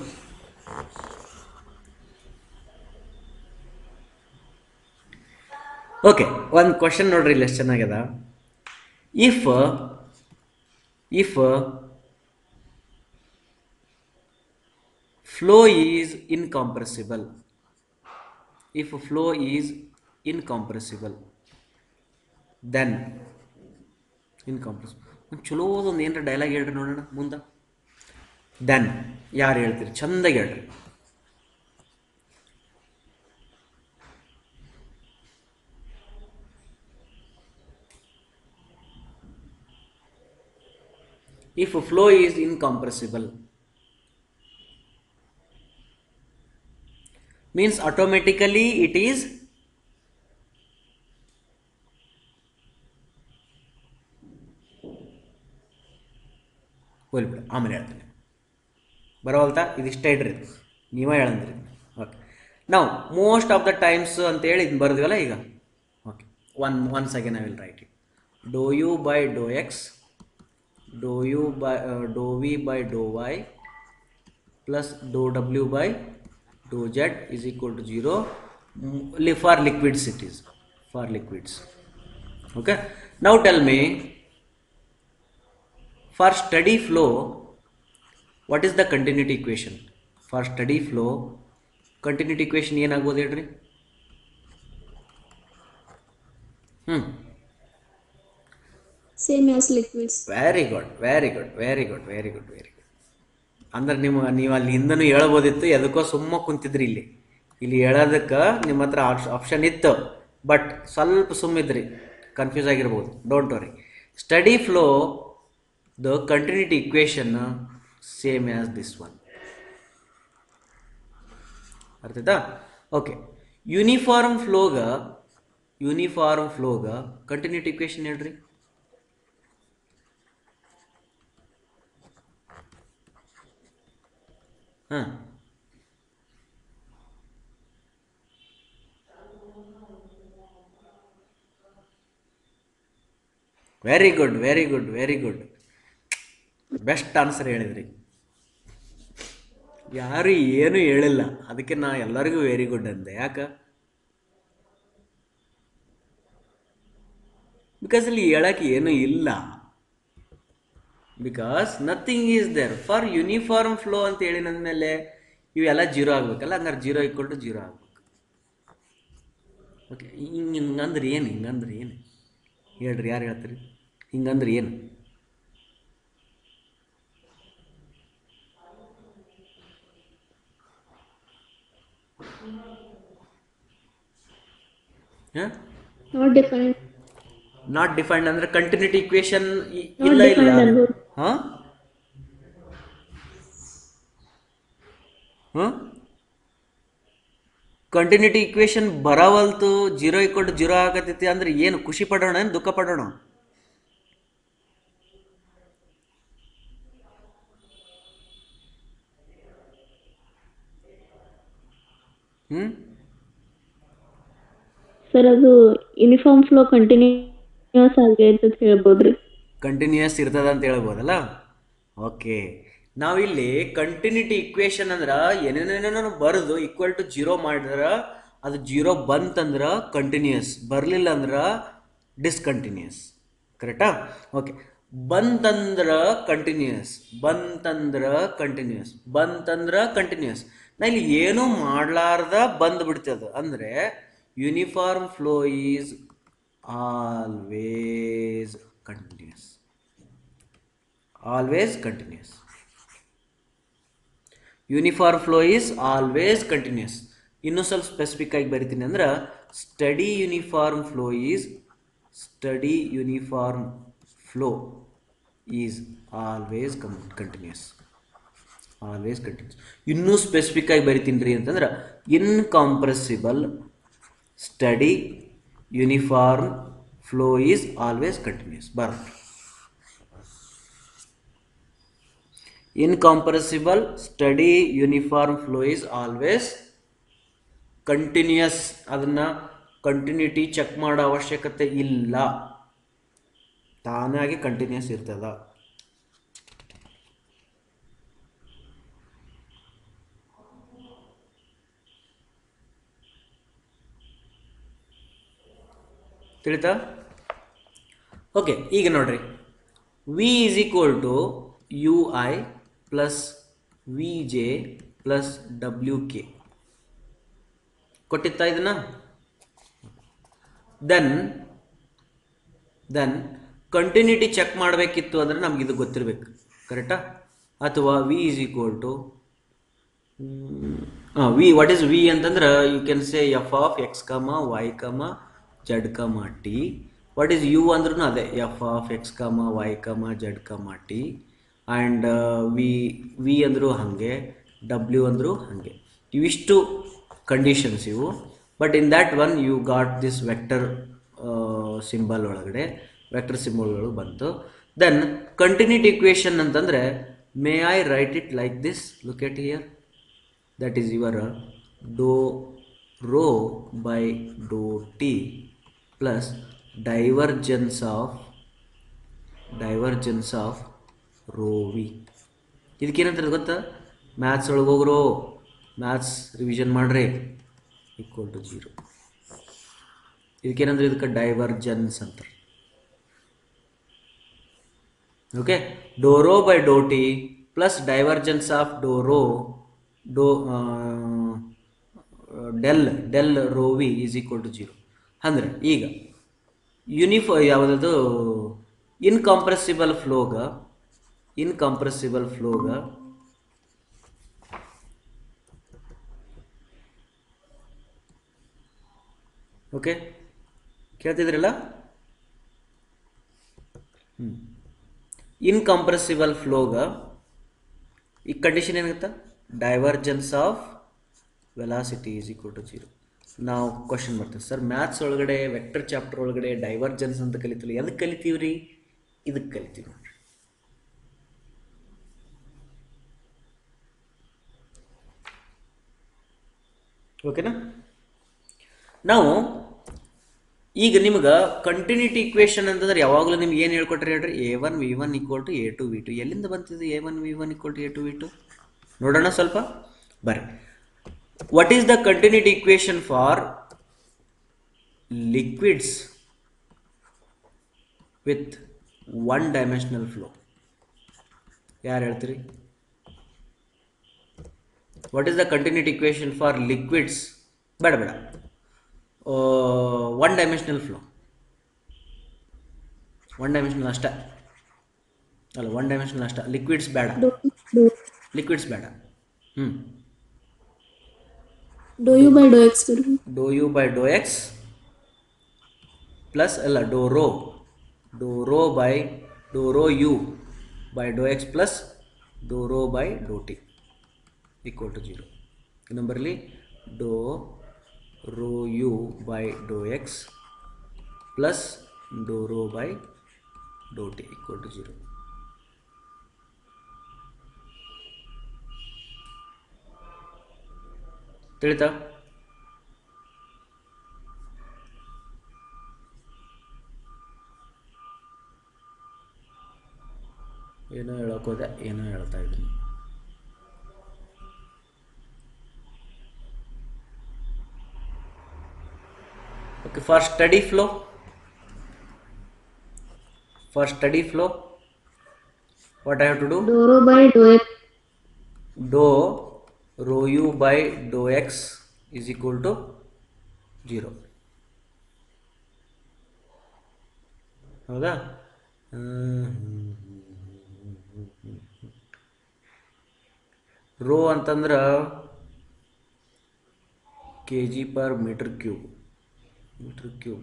Okay, ಒಂದು question ನೋಡ್ರಿ ಇಲ್ಲಿ ಎಷ್ಟು ಚೆನ್ನಾಗ್ಯದ. If if flow is incompressible, if flow is incompressible then incompressible ಒಂದು ಚಲೋದೊಂದು ಏನರ dialogue ಹೇಳ್ರಿ ನೋಡೋಣ ಮುಂದೆ. ದೆನ್ ಯಾರು ಹೇಳ್ತೀರಿ? ಚಂದಾಗಿ ಹೇಳ್ರಿ. If flow is incompressible means automatically it is ಹೋಲ್ಬಿಡ. ಆಮೇಲೆ ಹೇಳ್ತೀನಿ, ಬರೋವಲ್ತಾ? ಇದಿಷ್ಟೇ ಇಡ್ರಿ, ನೀವೇ ಹೇಳಂದ್ರಿ. ಓಕೆ, ನಾವು ಮೋಸ್ಟ್ ಆಫ್ ದ ಟೈಮ್ಸ್ ಅಂತೇಳಿ ಇದು ಬರೆದ್ವಲ್ಲ ಈಗ. Okay, one once again I will write it. Dou you by Dow x dou u by uh, dou v by dou y plus dou w by dou z is equal to zero for liquids. It is for liquids. Okay, now tell me, for steady flow what is the continuity equation? For steady flow continuity equation ಏನಾಗ್ಬೋದು ಹೇಳ್ರಿ? Hmm same as liquids. Very good, very good, very good, very good, very good. ಅಂದ್ರೆ ನಿಮ್ಮ ನೀವು ಅಲ್ಲಿ ಹಿಂದನೂ ಹೇಳ್ಬೋದಿತ್ತು, ಎದಕ್ಕೋ ಸುಮ್ಮ ಕುಂತಿದ್ರಿ. ಇಲ್ಲಿ ಇಲ್ಲಿ ಹೇಳೋದಕ್ಕೆ ನಿಮ್ಮ ಹತ್ರ ಆಪ್ಷನ್ ಇತ್ತು, ಬಟ್ ಸ್ವಲ್ಪ ಸುಮ್ಮಿದ್ರಿ, ಕನ್ಫ್ಯೂಸ್ ಆಗಿರ್ಬೋದು. Don't worry. Steady flow the continuity equation same as this one. ಅರ್ಥಾಯ್ತಾ? ಓಕೆ, ಯೂನಿಫಾರ್ಮ್ ಫ್ಲೋಗ ಯೂನಿಫಾರ್ಮ್ ಫ್ಲೋಗ ಕಂಟಿನ್ಯೂಟಿ ಇಕ್ವೇಶನ್ ಹೇಳ್ರಿ. ಹಾಂ, very good, very good, very good. Best answer ಹೇಳಿದ್ರಿ. ಯಾರು ಏನೂ ಹೇಳಿಲ್ಲ, ಅದಕ್ಕೆ ನಾ ಎಲ್ಲರಿಗೂ ವೆರಿ ಗುಡ್ ಅಂದೆ. ಯಾಕೆ? ಬಿಕಾಸ್ ಇಲ್ಲಿ ಹೇಳಕ್ಕೆ ಏನೂ ಇಲ್ಲ. Because nothing is there. For uniform flow ಅಂತ ಹೇಳಿನಂದ್ಮೇಲೆ ಇವೆಲ್ಲ ಜೀರೋ ಆಗ್ಬೇಕಲ್ಲ, ಹಂಗಾರೆ ಜೀರೋ ಈಕ್ವಲ್ ಟು ಜೀರೋ ಆಗ್ಬೇಕು. ಓಕೆ, ಹಿಂಗೆ ಹಿಂಗಂದ್ರೆ ಏನು? ಹಿಂಗಂದ್ರೆ ಏನು ಹೇಳ್ರಿ, ಯಾರು ಹೇಳ್ತೀರಿ? ಹಿಂಗಂದ್ರೆ ಏನು? ಹಾಂ, ನಾಟ್ ಡಿಫೈನ್ಡ್. ನಾಟ್ ಡಿಫೈನ್ಡ್ ಅಂದ್ರೆ ಕಂಟಿನ್ಯೂಟಿ ಇಕ್ವೇಶನ್ ಇಲ್ಲ ಇಲ್ಲ. ಹಾಂ ಹಾಂ ಕಂಟಿನ್ಯೂಟಿ ಇಕ್ವೇಶನ್ ಬರವಲ್ತು, ಜೀರೋ ಈಕ್ವಲ್ ಟು ಜೀರೋ ಆಗತೈತಿ ಅಂದ್ರೆ ಏನು ಖುಷಿ ಪಡೋಣ, ಏನು ದುಃಖ ಪಡೋಣ? ಹ್ಮ್ ಸರ್, ಅದು ಯೂನಿಫಾರ್ಮ್ ಫ್ಲೋ ಕಂಟಿನ್ಯೂಸ್ ಆಗೈತೆ ಅಂತ ಹೇಳ್ಬೋದ್ರಿ? ಕಂಟಿನ್ಯೂಯಸ್ ಇರ್ತದ ಅಂತ ಹೇಳ್ಬೋದಲ್ಲ. ಓಕೆ, ನಾವಿಲ್ಲಿ ಕಂಟಿನ್ಯೂಟಿ ಇಕ್ವೇಶನ್ ಅಂದ್ರೆ ಏನೇನೇನೇನೋ ಬರೆದು ಈಕ್ವಲ್ ಟು ಜೀರೋ ಮಾಡಿದ್ರೆ ಅದು ಜೀರೋ ಬಂತಂದ್ರೆ ಕಂಟಿನ್ಯೂಯಸ್, ಬರಲಿಲ್ಲ ಅಂದ್ರೆ ಡಿಸ್ಕಂಟಿನ್ಯೂಯಸ್. ಕರೆಕ್ಟಾ? ಓಕೆ. ಬಂತಂದ್ರೆ ಕಂಟಿನ್ಯೂಯಸ್, ಬಂತಂದ್ರೆ ಕಂಟಿನ್ಯೂಯಸ್, ಬಂತಂದ್ರೆ ಕಂಟಿನ್ಯೂಯಸ್. ನಾ ಇಲ್ಲಿ ಏನೂ ಮಾಡಲಾರ್ದ ಬಂದ್ಬಿಡ್ತದ ಅಂದರೆ uniform flow is always continuous, always continuous. Uniform flow is always continuous. ಇನ್ನೂ ಸ್ವಲ್ಪ ಸ್ಪೆಸಿಫಿಕ್ ಆಗಿ ಬರಿತೀನಿ ಅಂದ್ರೆ steady uniform flow is steady uniform flow is always continuous, always continuous. ಇನ್ನೂ ಸ್ಪೆಸಿಫಿಕ್ ಆಗಿ ಬರಿತೀನಿ ರೀ ಅಂತಂದ್ರೆ incompressible steady uniform flow is always continuous ಬರುತ್ತೆ. Incompressible steady uniform flow is always continuous. ಅದನ್ನು ಕಂಟಿನ್ಯೂಟಿ ಚೆಕ್ ಮಾಡೋ ಅವಶ್ಯಕತೆ ಇಲ್ಲ, ತಾನಾಗಿ ಕಂಟಿನ್ಯೂಸ್ ಇರ್ತದ. ತಿಳಿತಾ? ಓಕೆ, ಈಗ ನೋಡ್ರಿ, v is equal to u i plus v j plus ಡಬ್ಲ್ಯೂ ಕೆ ಕೊಟ್ಟಿತ್ತಾ ಇದನ್ನ? ದೆನ್ ದೆನ್ ಕಂಟಿನ್ಯೂಟಿ ಚೆಕ್ ಮಾಡಬೇಕಿತ್ತು ಅಂದರೆ ನಮ್ಗೆ ಇದು ಗೊತ್ತಿರಬೇಕು. ಕರೆಕ್ಟಾ? ಅಥವಾ v is equal to v, what is v ಅಂತಂದ್ರೆ you can say f of X comma Y comma z comma t. What is u ಅಂದ್ರೂ ಅದೇ f of X comma Y comma z comma T. And we V ಅಂದರೂ ಹಾಗೆ, W ಅಂದರೂ ಹಾಗೆ. ಇವಿಷ್ಟು conditions ಇವು. But in that one you got this vector symbol ಒಳಗಡೆ vector ಸಿಂಬಲ್ಗಳು ಬಂತು. ದೆನ್ ಕಂಟಿನ್ಯೂಟಿ ಇಕ್ವೇಷನ್ ಅಂತಂದರೆ may I write it like this, look at here, that is your dou rho by Dow t plus divergence of divergence of rho v. ಇದಕ್ಕೇನಂತಾರೆ ಗೊತ್ತಾ? Maths ಒಳಗೆ ಹೋಗ್ರೋ, maths revision ಮಾಡ್ರಿ, equal to zero. ಇದಕ್ಕೇನಂದ್ರೆ ಇದಕ್ಕೆ divergence ಅಂತಾರೆ. Okay, dou rho by Dow t plus divergence of Dow rho dou del del rho v is equal to zero. ಅಂದರೆ ಈಗ ಯೂನಿಫಾ ಯಾವುದದು ಇನ್ಕಾಂಪ್ರೆಸಿಬಲ್ ಫ್ಲೋಗ ಇನ್ಕಾಂಪ್ರೆಸಿಬಲ್ ಫ್ಲೋಗ ಓಕೆ, ಕೇಳ್ತಿದ್ರಲ್ಲ? ಹ್ಞೂ ಇನ್ಕಾಂಪ್ರೆಸಿಬಲ್ ಫ್ಲೋಗ ಈ ಕಂಡೀಷನ್ ಏನಾಗುತ್ತಾ? Divergence of velocity is equal to zero. ನಾವು question ಮಾಡ್ತೀವಿ, sir maths ಒಳಗಡೆ ವೆಕ್ಟರ್ ಚಾಪ್ಟರ್ ಒಳಗಡೆ ಡೈವರ್ಜೆನ್ಸ್ ಅಂತ ಕಲಿತೀವಿ, ಎದಕ್ಕೆ ಕಲಿತೀವಿ ರೀ? ಇದಕ್ಕೆ ಕಲಿತೀವಿ ನೋಡ್ರಿ. ಓಕೆನಾ? ನಾವು ಈಗ ನಿಮ್ಗೆ ಕಂಟಿನ್ಯೂಟಿ ಇಕ್ವೇಷನ್ ಅಂತಂದ್ರೆ ಯಾವಾಗಲೂ ನಿಮ್ಗೆ ಏನು ಹೇಳ್ಕೊಟ್ರಿ ಹೇಳ್ರಿ? A one v one equal to a two v two. ಎಲ್ಲಿಂದ ಬಂತಿದೆ a one v one equal to a two v two? ನೋಡೋಣ ಸ್ವಲ್ಪ ಬರ್ರಿ. What is the continuity equation for liquids with one dimensional flow? ಯಾರು ಹೇಳ್ತೀರಿ? What is the continuity equation for liquids? ಬೇಡ ಬೇಡ, one dimensional flow. One dimensional ಅಷ್ಟ ಅಲ್ಲ, one dimensional ಅಷ್ಟ. ಲಿಕ್ವಿಡ್ಸ್ ಬೇಡ, ಲಿಕ್ವಿಡ್ಸ್ ಬೇಡ. ಹ್ಞೂ dou you by Dow x Dow you by Dow X plus ಅಲ್ಲ dou rho dou rho by Dow rho u by Dow X plus dou rho by Dow t equal to zero. ನಂಬರ್ಲಿ dou rho u by Dow X plus dou rho by Dow t equal to zero. ತಿಳಿತಾ? ಏನೋ ಹೇಳೋಕೋದೆ, ಏನೋ ಹೇಳ್ತಾ ಇದ್ದೀನಿ. For steady flow, for steady flow, what I have to do? Dou rho by dou x. Dou rho u by dou x is equal to zero. ಹೌದಾ? Rho ಅಂತಂದ್ರೆ K G per metre cube metre cube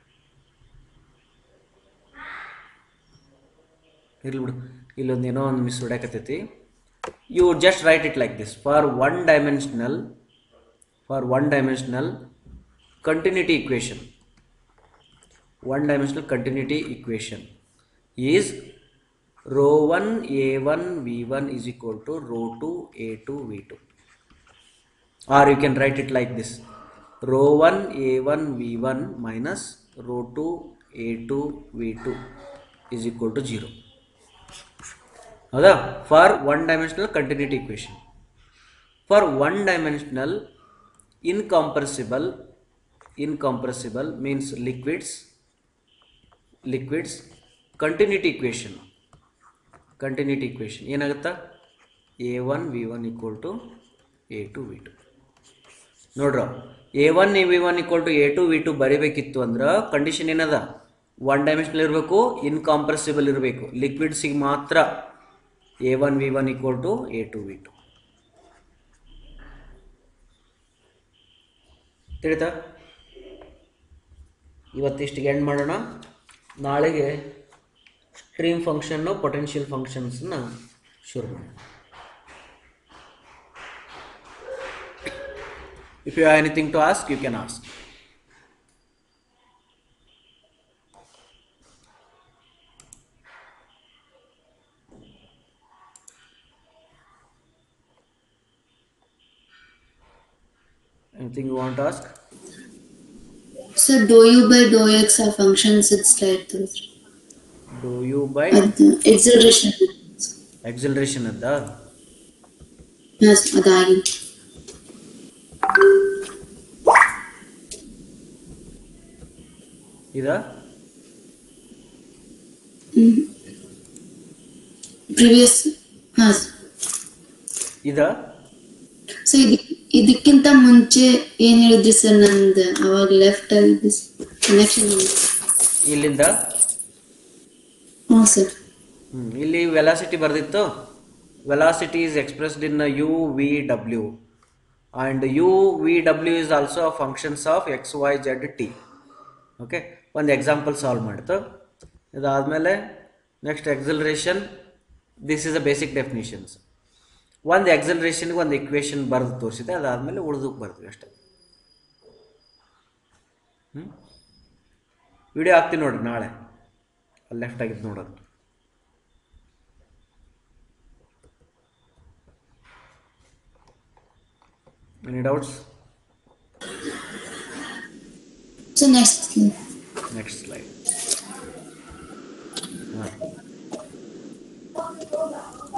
ಇರ್ಲಿ ಬಿಡು, ಇಲ್ಲೊಂದು ಏನೋ ಒಂದು miss ಹೊಡ್ಯಾಕತ್ತೈತಿ. You just write it like this. For one dimensional for one dimensional continuity equation, one dimensional continuity equation is rho one a one v one is equal to rho two a two v two, or you can write it like this: rho one a one v one minus rho two a two v two is equal to zero. ಹೌದಾ? for one dimensional continuity equation. For one dimensional incompressible incompressible means liquids liquids continuity equation continuity equation ಏನಾಗುತ್ತಾ? a one v one equal to a two v two. ನೋಡ್ರ, a one v one equal to a two v two ಬರಿಬೇಕಿತ್ತು ಅಂದ್ರೆ ಕಂಡೀಷನ್ ಏನದ? One dimensional ಇರಬೇಕು, ಇನ್ಕಾಂಪ್ರೆಸಿಬಲ್ ಇರಬೇಕು. ಲಿಕ್ವಿಡ್ಸಿಗೆ ಮಾತ್ರ a one v one equal to a two v two. ತಿಳಿತಾ? ಇವತ್ತಿಷ್ಟಿಗೆ end ಮಾಡೋಣ. ನಾಳೆಗೆ ಸ್ಟ್ರೀಮ್ ಫಂಕ್ಷನ್ನು ಪೊಟೆನ್ಷಿಯಲ್ ಫಂಕ್ಷನ್ಸ್ನ ಶುರು ಮಾಡೋಣ. If you have anything to ask, you can ask. Anything you want to ask? So dou u by dou x are functions, it's like this. Dou u by ಅದು acceleration. acceleration ಅದ? Yes, ಅದಾಗಿ. ಇದ? Previous, yes. ಇದ? So ಇದಕ್ಕಿಂತ ಮುಂಚೆ ಏನ್ ಹೇಳಿದ್ರಿ sir? ನಂದು ಅವಾಗ ಲೆಫ್ಟ್ ಆಗಿದ್ದು ಕನೆಕ್ಷನ್ ಇಲ್ಲಿಂದ? ಹ್ಞೂ ಸರ್. ಹ್ಮ್, ಇಲ್ಲಿ ವೆಲಾಸಿಟಿ ಬರ್ದಿತ್ತು. Velocity is expressed in u v w and u v w is also a functions of x y z t. ಓಕೆ, ಒಂದು ಎಕ್ಸಾಂಪಲ್ ಸಾಲ್ವ್ ಮಾಡ್ತು. ಇದಾದಮೇಲೆ next acceleration. This is a basic definitions. ಒಂದು ಎಕ್ಸಲರೇಷನ್ಗೆ ಒಂದು ಇಕ್ವೇಷನ್ ಬರೆದು ತೋರಿಸಿದೆ. ಅದಾದಮೇಲೆ ಉಳಿದಕ್ಕೆ ಬರ್ತೀವಿ ಅಷ್ಟೇ. ಹ್ಞೂ, ವಿಡಿಯೋ ಹಾಕ್ತೀನಿ ನೋಡ್ರಿ ನಾಳೆ. ಅಲ್ಲಿ ಲೆಫ್ಟ್ ಆಗಿದ್ದು ನೋಡೋದು. Any doubts? So next Next slide. Ah.